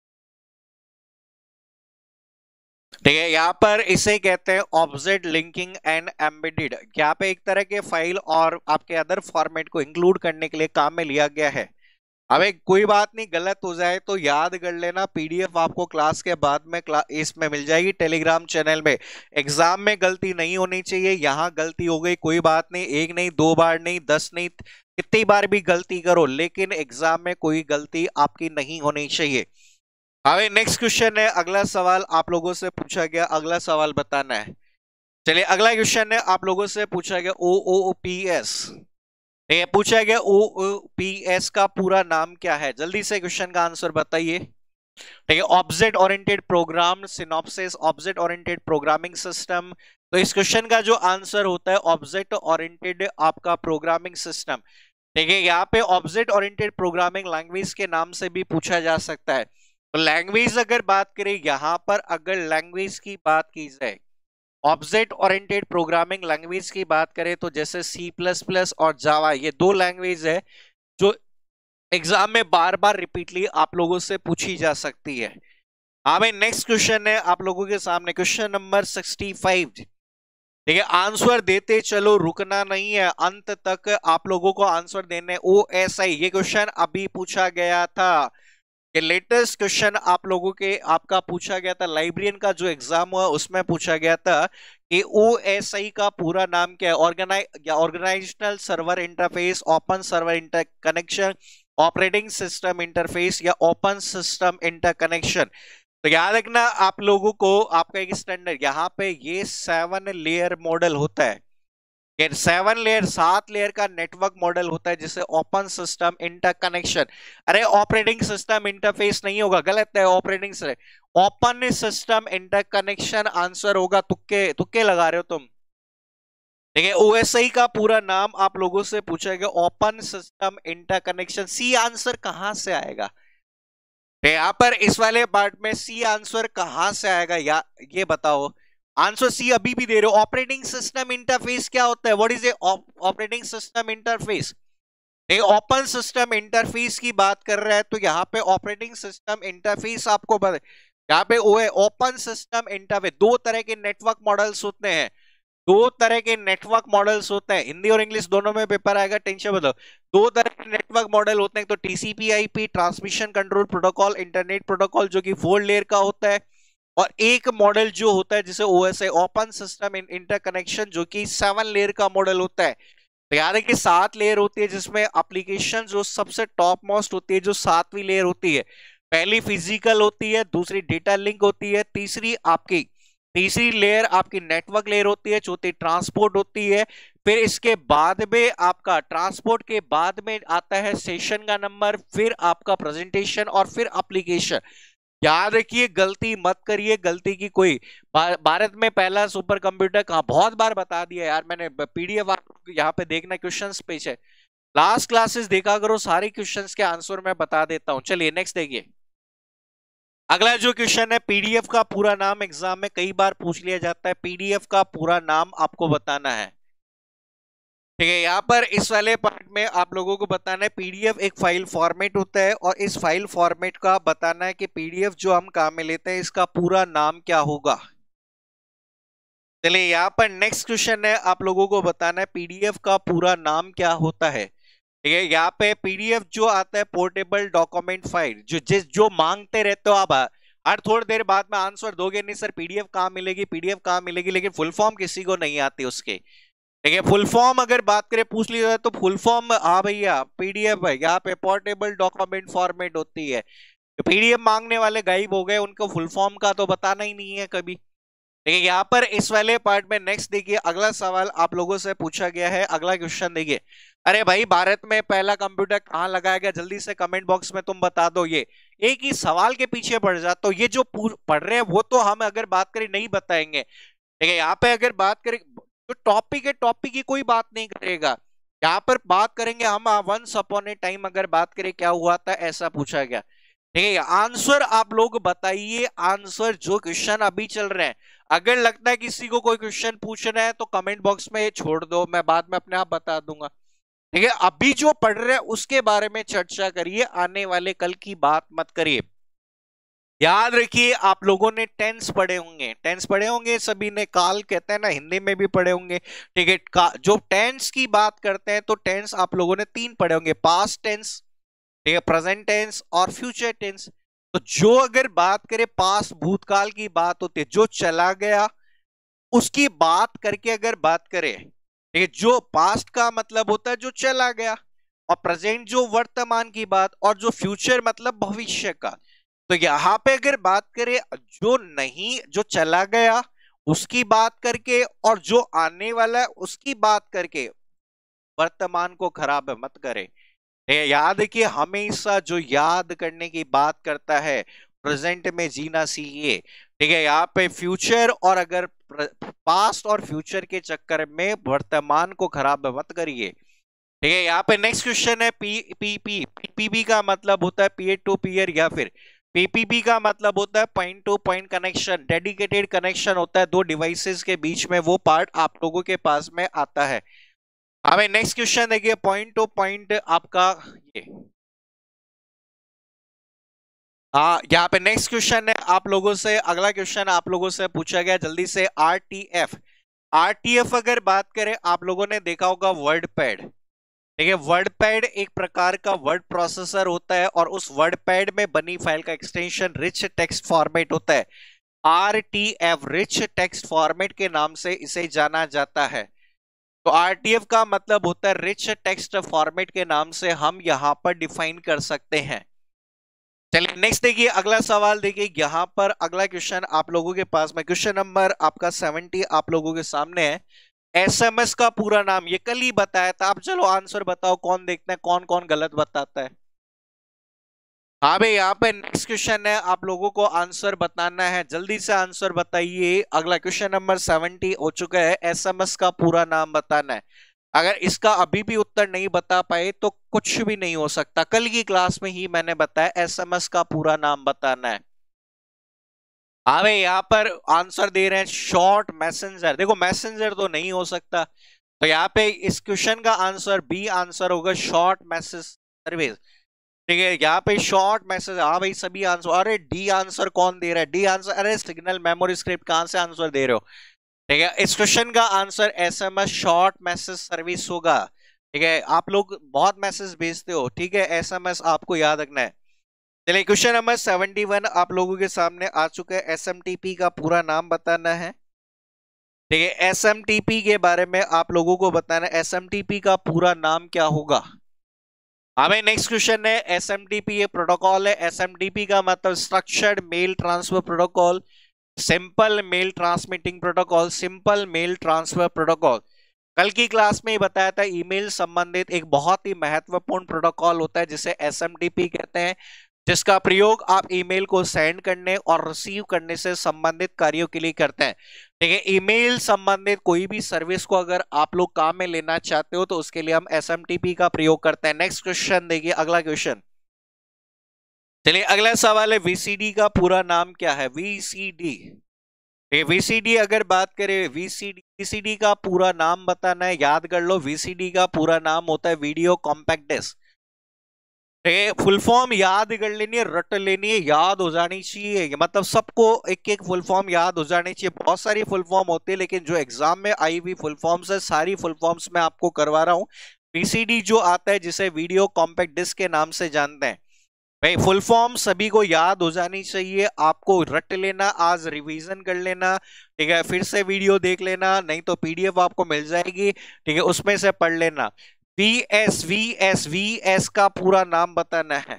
ठीक है, यहाँ पर इसे कहते हैं ऑब्जेक्ट लिंकिंग एंड एम्बेडेड। यहाँ पे एक तरह के फाइल और आपके अदर फॉर्मेट को इंक्लूड करने के लिए काम में लिया गया है। अबे कोई बात नहीं, गलत हो जाए तो याद कर लेना, पीडीएफ आपको क्लास के बाद में क्ला, इसमें मिल जाएगी टेलीग्राम चैनल में। एग्जाम में गलती नहीं होनी चाहिए, यहाँ गलती हो गई कोई बात नहीं, एक नहीं दो बार नहीं दस नहीं कितनी बार भी गलती करो, लेकिन एग्जाम में कोई गलती आपकी नहीं होनी चाहिए। अबे नेक्स्ट क्वेश्चन है, अगला सवाल आप लोगों से पूछा गया, अगला सवाल बताना है। चलिए अगला क्वेश्चन है, आप लोगों से पूछा गया ओ ओ पी एस। ये पूछा गया ओ ओ पी एस का पूरा नाम क्या है? जल्दी से क्वेश्चन का आंसर बताइए। ठीक है, object oriented program synopsis, object oriented programming system. तो इस क्वेश्चन का जो आंसर होता है ऑब्जेक्ट ओरिएंटेड आपका प्रोग्रामिंग सिस्टम। ठीक है, यहाँ पे ऑब्जेक्ट ओरिएंटेड प्रोग्रामिंग लैंग्वेज के नाम से भी पूछा जा सकता है। तो लैंग्वेज अगर बात करें, यहां पर अगर लैंग्वेज की बात की जाए, ऑब्जेक्ट ओरिएंटेड प्रोग्रामिंग लैंग्वेज की बात करें तो जैसे सी प्लस प्लस और जावा, ये दो लैंग्वेज है जो एग्जाम में बार बार रिपीटली आप लोगों से पूछी जा सकती है। हाँ भाई, नेक्स्ट क्वेश्चन है आप लोगों के सामने, क्वेश्चन नंबर सिक्सटी फाइव। ठीक है, आंसर देते चलो, रुकना नहीं है, अंत तक आप लोगों को आंसर देने। ओ एस आई, ये क्वेश्चन अभी पूछा गया था, कि लेटेस्ट क्वेश्चन आप लोगों के आपका पूछा गया था, लाइब्रेरियन का जो एग्जाम हुआ उसमें पूछा गया था कि ओ एस आई का पूरा नाम क्या है? Organize organizational server interface, open server inter connection, operating system interface या ओपन सिस्टम इंटरकनेक्शन। तो याद रखना आप लोगों को, आपका एक स्टैंडर्ड यहाँ पे ये सेवन लेयर मॉडल होता है, सेवन लेयर सात लेयर का नेटवर्क मॉडल होता है, जिसे ओपन सिस्टम इंटरकनेक्शन। अरे ऑपरेटिंग सिस्टम इंटरफेस नहीं होगा, गलत है, ऑपरेटिंग से ओपन सिस्टम इंटरकनेक्शन आंसर होगा। तुक्के तुक्के लगा रहे हो तुम। ठीक है, ओएसआई का पूरा नाम आप लोगों से पूछा गया, open system interconnection. C answer कहां से आएगा? यहाँ पर इस वाले पार्ट में सी आंसर कहां से आएगा या ये बताओ। आंसर सी अभी भी दे रहे हो। ऑपरेटिंग सिस्टम इंटरफेस क्या होता है? What is a operating system interface? Open system interface की बात कर रहा है, तो यहाँ पे ऑपरेटिंग सिस्टम इंटरफेस आपको बता, यहाँ पे वो है ओपन सिस्टम इंटरफेस। दो तरह के नेटवर्क मॉडल्स होते हैं, दो तरह के नेटवर्क मॉडल्स होते हैं, हिंदी और इंग्लिश दोनों में पेपर आएगा, टेंशन बताओ। दो तरह के नेटवर्क मॉडल होते हैं, तो TCP IP transmission control protocol, internet protocol जो कि फोर लेयर का होता है, और एक मॉडल जो होता है जिसे ओएसआई ओपन सिस्टम इंटरकनेक्शन, जो कि सेवन लेयर का मॉडल होता है। तो याद है कि सात लेयर होती है, जिसमें एप्लीकेशन जो सबसे टॉप मोस्ट होती है, जो सातवीं लेयर होती है, पहली फिजिकल होती है, दूसरी डेटा लिंक होती है, तीसरी आपकी तीसरी लेयर आपकी नेटवर्क लेयर होती है, चौथी ट्रांसपोर्ट होती है। फिर इसके बाद में आपका ट्रांसपोर्ट के बाद में आता है सेशन का नंबर, फिर आपका प्रेजेंटेशन और फिर एप्लीकेशन। याद रखिए, गलती मत करिए, गलती की कोई। भारत में पहला सुपर कंप्यूटर कहां, बहुत बार बता दिया यार मैंने, पीडीएफ आप यहाँ पे देखना, क्वेश्चंस पेज है, लास्ट क्लासेस देखा करो, सारे क्वेश्चंस के आंसर मैं बता देता हूं। चलिए नेक्स्ट देखिए, अगला जो क्वेश्चन है, पीडीएफ का पूरा नाम एग्जाम में कई बार पूछ लिया जाता है, पीडीएफ का पूरा नाम आपको बताना है। ठीक है, यहाँ पर इस वाले पार्ट में आप लोगों को बताना है, पीडीएफ एक फाइल फॉर्मेट होता है, और इस फाइल फॉर्मेट का बताना है कि पीडीएफ जो हम काम में लेते हैं इसका पूरा नाम क्या होगा। चलिए यहाँ पर नेक्स्ट क्वेश्चन है, आप लोगों को बताना है पीडीएफ का पूरा नाम क्या होता है। ठीक है, यहाँ पे पीडीएफ जो आता है पोर्टेबल डॉक्यूमेंट फाइल, जो जिस जो मांगते रहते हो आप, हर थोड़ी देर बाद में आंसर दोगे, नहीं सर पीडीएफ कहाँ मिलेगी, पीडीएफ कहाँ मिलेगी, लेकिन फुल फॉर्म किसी को नहीं आती उसके। ठीक है, फुल फॉर्म अगर बात करें पूछ लिया जाए तो फुल फॉर्म, हाँ भैया पीडीएफ है, यहाँ पे पोर्टेबल डॉक्यूमेंट फॉर्मेट होती है। तो पीडीएफ मांगने वाले गायब हो गए, उनको फुल फॉर्म का तो बताना ही नहीं है कभी। देखिए यहाँ पर इस वाले पार्ट में नेक्स्ट देखिए, अगला सवाल आप लोगों से पूछा गया है, अगला क्वेश्चन देखिए। अरे भाई, भारत में पहला कंप्यूटर कहाँ लगाया गया, जल्दी से कमेंट बॉक्स में तुम बता दो। ये एक ही सवाल के पीछे पड़ जाता, तो ये जो पढ़ रहे हैं वो तो हम अगर बात करें नहीं बताएंगे। ठीक है, यहाँ पे अगर बात करें, जो टॉपिक है टॉपिक की कोई बात नहीं करेगा, यहाँ पर बात करेंगे हम वंस अपॉन ए टाइम, अगर बात करें क्या हुआ था, ऐसा पूछा गया। ठीक है, आंसर आप लोग बताइए, आंसर जो क्वेश्चन अभी चल रहे हैं। अगर लगता है किसी को कोई क्वेश्चन पूछना है तो कमेंट बॉक्स में छोड़ दो, मैं बाद में अपने आप बता दूंगा। ठीक है, अभी जो पढ़ रहे हैं उसके बारे में चर्चा करिए, आने वाले कल की बात मत करिए। याद रखिए, आप लोगों ने टेंस पढ़े होंगे, टेंस पढ़े होंगे सभी ने, काल कहते हैं ना, हिंदी में भी पढ़े होंगे। ठीक है, जो टेंस की बात करते हैं तो टेंस आप लोगों ने तीन पढ़े होंगे, पास्ट टेंस, ठीक है, प्रेजेंट टेंस और फ्यूचर टेंस। तो जो अगर बात करें पास्ट भूतकाल की बात होती है, जो चला गया उसकी बात करके अगर बात करें, ठीक है, जो पास्ट का मतलब होता है जो चला गया, और प्रेजेंट जो वर्तमान की बात, और जो फ्यूचर मतलब भविष्य का। तो यहां पे अगर बात करें जो नहीं, जो चला गया उसकी बात करके, और जो आने वाला है उसकी बात करके, वर्तमान को खराब मत करें। याद है कि हमेशा जो याद करने की बात करता है प्रेजेंट में जीना सीखिए। ठीक है, यहाँ पे फ्यूचर और अगर पास्ट और फ्यूचर के चक्कर में वर्तमान को खराब मत करिए। ठीक है, यहाँ पे नेक्स्ट क्वेश्चन है पी पी पी पीपीबी का मतलब होता है पीयर टू पीयर, या फिर पीपीबी का मतलब होता है point to point connection, dedicated connection होता है दो डिवाइसेस के बीच में, वो पार्ट आप लोगों के पास में आता है। हमें नेक्स्ट क्वेश्चन देखिए, पॉइंट टू पॉइंट आपका ये, हाँ यहाँ पे नेक्स्ट क्वेश्चन है आप लोगों से, अगला क्वेश्चन आप लोगों से पूछा गया जल्दी से, आरटीएफ। आरटीएफ अगर बात करें, आप लोगों ने देखा होगा वर्ड पैड। ठीक है, वर्ड पैड एक प्रकार का वर्ड प्रोसेसर होता है, और उस वर्ड पैड में बनी फाइल का एक्सटेंशन रिच टेक्स्ट फॉर्मेट होता है। आरटीएफ रिच टेक्स्ट फॉर्मेट के नाम से इसे जाना जाता है। तो आरटीएफ का मतलब होता है रिच टेक्स्ट फॉर्मेट के नाम से हम यहां पर डिफाइन कर सकते हैं। चलिए नेक्स्ट देखिए, अगला सवाल देखिए, यहां पर अगला क्वेश्चन आप लोगों के पास में, क्वेश्चन नंबर आपका सेवेंटी आप लोगों के सामने है। एसएमएस का पूरा नाम ये कल ही बताया था, आप चलो आंसर बताओ, कौन देखते हैं कौन कौन गलत बताता है। हाँ भाई, यहाँ पे नेक्स्ट क्वेश्चन है, आप लोगों को आंसर बताना है, जल्दी से आंसर बताइए। अगला क्वेश्चन नंबर सेवेंटी हो चुका है, एसएमएस का पूरा नाम बताना है। अगर इसका अभी भी उत्तर नहीं बता पाए तो कुछ भी नहीं हो सकता, कल की क्लास में ही मैंने बताया एसएमएस का पूरा नाम बताना है। हाँ भाई, यहाँ पर आंसर दे रहे हैं शॉर्ट मैसेंजर, देखो मैसेंजर तो नहीं हो सकता, तो यहाँ पे इस क्वेश्चन का आंसर बी आंसर होगा, शॉर्ट मैसेज सर्विस। ठीक है, यहाँ पे शॉर्ट मैसेज, हाँ भाई सभी आंसर। अरे डी आंसर कौन दे रहा है, डी आंसर, अरे सिग्नल मेमोरी स्क्रिप्ट, कहां से आंसर दे रहे हो। ठीक है, इस क्वेश्चन का answer SMS short message service होगा। ठीक है, आप लोग बहुत मैसेज भेजते हो, ठीक है, एसएमएस आपको याद रखना है। चलिए क्वेश्चन नंबर सेवेंटी वन आप लोगों के सामने आ चुका है, एसएमटीपी का पूरा नाम बताना है। ठीक है, एसएमटीपी के बारे में आप लोगों को बताना है, एसएमटीपी का पूरा नाम क्या होगा। हमें नेक्स्ट क्वेश्चन है, एसएमटीपी ये प्रोटोकॉल है, एसएमटीपी का मतलब structured mail transfer protocol, simple mail transmitting protocol, simple mail transfer protocol. कल की क्लास में ही बताया था, ईमेल संबंधित एक बहुत ही महत्वपूर्ण प्रोटोकॉल होता है जिसे एसएमटीपी कहते हैं, जिसका प्रयोग आप ईमेल को सेंड करने और रिसीव करने से संबंधित कार्यों के लिए करते हैं। ठीक है, ईमेल संबंधित कोई भी सर्विस को अगर आप लोग काम में लेना चाहते हो तो उसके लिए हम एसएमटीपी का प्रयोग करते हैं। नेक्स्ट क्वेश्चन देखिए, अगला क्वेश्चन। चलिए अगला सवाल है, वीसीडी का पूरा नाम क्या है, वीसीडी। वीसीडी अगर बात करें, वीसीडी वीसीडी का पूरा नाम बताना है, याद कर लो, वीसीडी का पूरा नाम होता है video compact disc. Full form याद कर लेनी है, रट लेनी है, याद हो जानी चाहिए, मतलब सबको एक एक फुल फॉर्म याद हो जानी चाहिए। बहुत सारी फुल फॉर्म होती है, लेकिन जो एग्जाम में आई हुई फुल फॉर्म्स है, सारी फुल फॉर्म्स मैं आपको करवा रहा हूं। वीसीडी जो आता है जिसे वीडियो कॉम्पैक्ट डिस्क के नाम से जानते हैं, भाई फुल फॉर्म सभी को याद हो जानी चाहिए, आपको रट लेना, आज रिवीजन कर लेना, ठीक है, फिर से वीडियो देख लेना, नहीं तो पीडीएफ आपको मिल जाएगी, ठीक है, उसमें से पढ़ लेना। वीएस वीएस वीएस का पूरा नाम बताना है।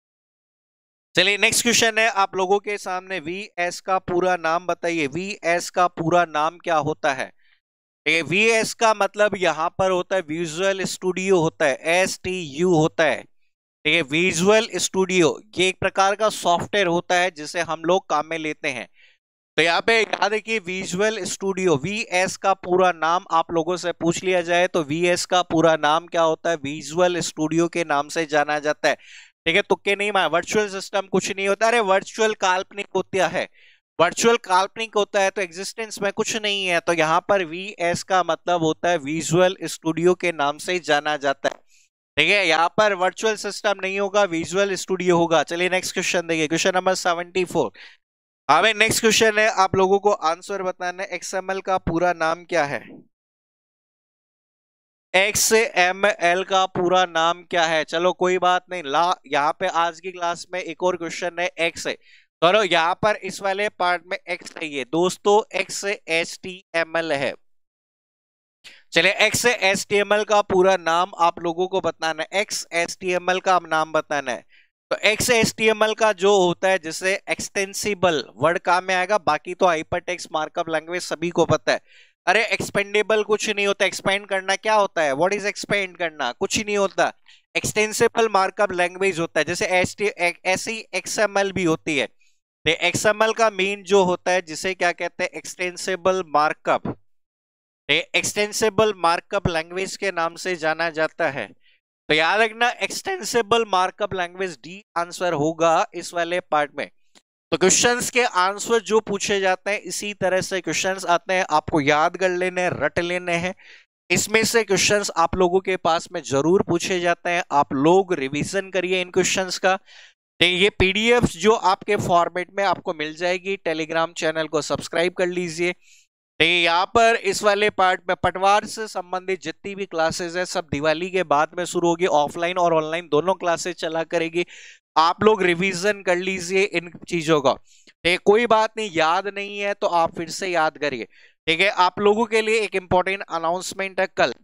चलिए नेक्स्ट क्वेश्चन है आप लोगों के सामने, वीएस का पूरा नाम बताइए, वीएस का पूरा नाम क्या होता है। वीएस का मतलब यहां पर होता है विजुअल स्टूडियो होता है, एस टी यू होता है। ठीक है, विजुअल स्टूडियो ये एक प्रकार का सॉफ्टवेयर होता है जिसे हम लोग काम में लेते हैं। तो यहाँ पे याद है कि विजुअल स्टूडियो, वीएस का पूरा नाम आप लोगों से पूछ लिया जाए तो वीएस का पूरा नाम क्या होता है, विजुअल स्टूडियो के नाम से जाना जाता है। ठीक है, तुक्के नहीं मार, वर्चुअल सिस्टम कुछ नहीं होता, अरे वर्चुअल काल्पनिक होता है, वर्चुअल काल्पनिक होता है तो एग्जिस्टेंस में कुछ नहीं है, तो यहाँ पर वी एस का मतलब होता है विजुअल स्टूडियो के नाम से जाना जाता है। ठीक है, यहाँ पर वर्चुअल सिस्टम नहीं होगा, विजुअल स्टूडियो होगा। चलिए नेक्स्ट क्वेश्चन देखिए, क्वेश्चन नंबर सेवेंटी फोर। हमें नेक्स्ट क्वेश्चन है, आप लोगों को आंसर बताना है एक्सएमएल का पूरा नाम क्या है। एक्सएमएल का पूरा नाम क्या है? चलो कोई बात नहीं, ला यहाँ पे आज की क्लास में एक और क्वेश्चन है एक्स है, चलो यहाँ पर इस वाले पार्ट में एक्स चाहिए दोस्तों, X H T M L है। चलिए X H T M L का पूरा नाम आप लोगों को बताना है, X H T M L का नाम बताना है। तो X H T M L का जो होता है, जिसे एक्सटेंसिबल वर्ड काम में आएगा, बाकी तो हाइपरटेक्स्ट मार्कअप लैंग्वेज सभी को पता है। अरे एक्सपेंडेबल कुछ नहीं होता, एक्सपेंड करना क्या होता है, व्हाट इज एक्सपेंड करना, कुछ नहीं होता। एक्सटेंसिबल मार्कअप लैंग्वेज होता है, जैसे एच टी ऐसी एक्सएमएल भी होती है। तो एक्सएमएल का मीन जो होता है, जिसे क्या कहते हैं, extensible markup, extensible markup language के नाम से जाना जाता है। तो याद रखना extensible markup language D answer होगा इस वाले पार्ट में। तो क्वेश्चंस के आंसर जो पूछे जाते हैं इसी तरह से क्वेश्चंस आते हैं, आपको याद कर लेने, रट लेने हैं। इसमें से क्वेश्चंस आप लोगों के पास में जरूर पूछे जाते हैं, आप लोग रिवीजन करिए इन क्वेश्चंस का। ये पीडीएफ जो आपके फॉर्मेट में आपको मिल जाएगी, टेलीग्राम चैनल को सब्सक्राइब कर लीजिए। यहाँ पर इस वाले पार्ट में पटवार से संबंधित जितनी भी क्लासेस है सब दिवाली के बाद में शुरू होगी, ऑफलाइन और ऑनलाइन दोनों क्लासेस चला करेगी। आप लोग रिवीजन कर लीजिए इन चीजों का। ठीक, कोई बात नहीं, याद नहीं है तो आप फिर से याद करिए। ठीक है, आप लोगों के लिए एक इंपॉर्टेंट अनाउंसमेंट है कल।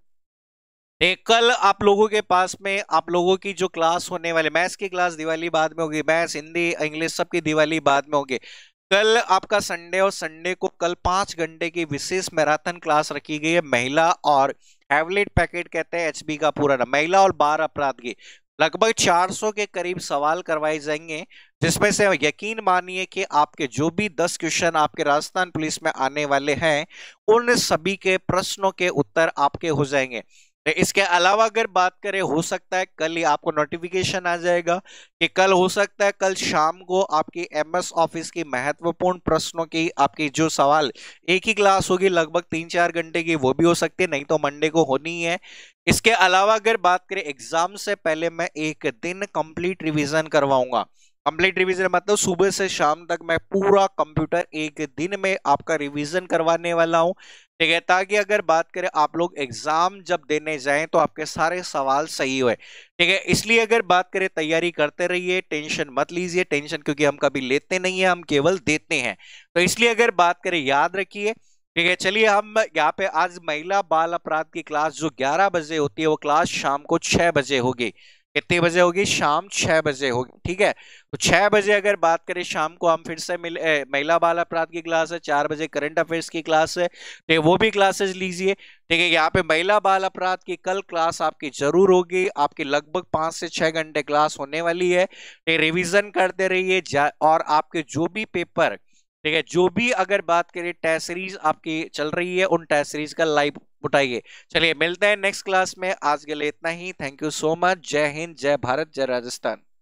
एक कल आप लोगों के पास में आप लोगों की जो क्लास होने वाले, मैथ्स की क्लास दिवाली बाद में होगी, मैथ्स हिंदी इंग्लिश सबकी दिवाली बाद में होगी। कल आपका संडे और संडे को कल पांच घंटे की विशेष मैराथन क्लास रखी गई है, महिला और हैवलेट पैकेट कहते हैं एचबी का पूरा नाम, महिला और बाल अपराध की। लगभग चार सौ के करीब सवाल करवाए जाएंगे, जिसमें से यकीन मानिए कि आपके जो भी दस क्वेश्चन आपके राजस्थान पुलिस में आने वाले हैं उन सभी के प्रश्नों के उत्तर आपके हो जाएंगे। इसके अलावा अगर बात करें, हो सकता है कल ही आपको नोटिफिकेशन आ जाएगा कि कल हो सकता है कल शाम को आपकी एमएस ऑफिस की महत्वपूर्ण प्रश्नों की आपकी जो सवाल, एक ही क्लास होगी लगभग तीन चार घंटे की, वो भी हो सकती है, नहीं तो मंडे को होनी है। इसके अलावा अगर बात करें, एग्जाम से पहले मैं एक दिन कंप्लीट रिवीजन करवाऊंगा। कंप्लीट रिवीजन मतलब सुबह से शाम तक मैं पूरा कंप्यूटर एक दिन में आपका रिवीजन करवाने वाला हूं। ठीक है, ताकि अगर बात करें आप लोग एग्जाम जब देने जाएं तो आपके सारे सवाल सही हुए। ठीक है, इसलिए अगर बात करें तैयारी करते रहिए, टेंशन मत लीजिए, टेंशन क्योंकि हम कभी लेते नहीं है, हम केवल देते हैं। तो इसलिए अगर बात करें याद रखिए। ठीक है, चलिए हम यहाँ पे आज महिला बाल अपराध की क्लास जो ग्यारह बजे होती है वो क्लास शाम को छह बजे होगी। कितने बजे होगी? शाम छह बजे होगी। ठीक है, तो छह बजे अगर बात करें शाम को हम फिर से मिल महिला बाल अपराध की क्लास है, चार बजे करंट अफेयर्स की क्लास है, तो वो भी क्लासेस लीजिए। ठीक है, यहाँ पे महिला बाल अपराध की कल क्लास आपकी जरूर होगी, आपकी लगभग पांच से छह घंटे क्लास होने वाली है। रिविजन करते रहिए और आपके जो भी पेपर, ठीक है, जो भी अगर बात करें टेस्ट सीरीज आपकी चल रही है उन टेस्ट सीरीज का लाइव उठाइए। चलिए मिलते हैं नेक्स्ट क्लास में, आज के लिए इतना ही। Thank you so much. जय हिंद, जय भारत, जय राजस्थान।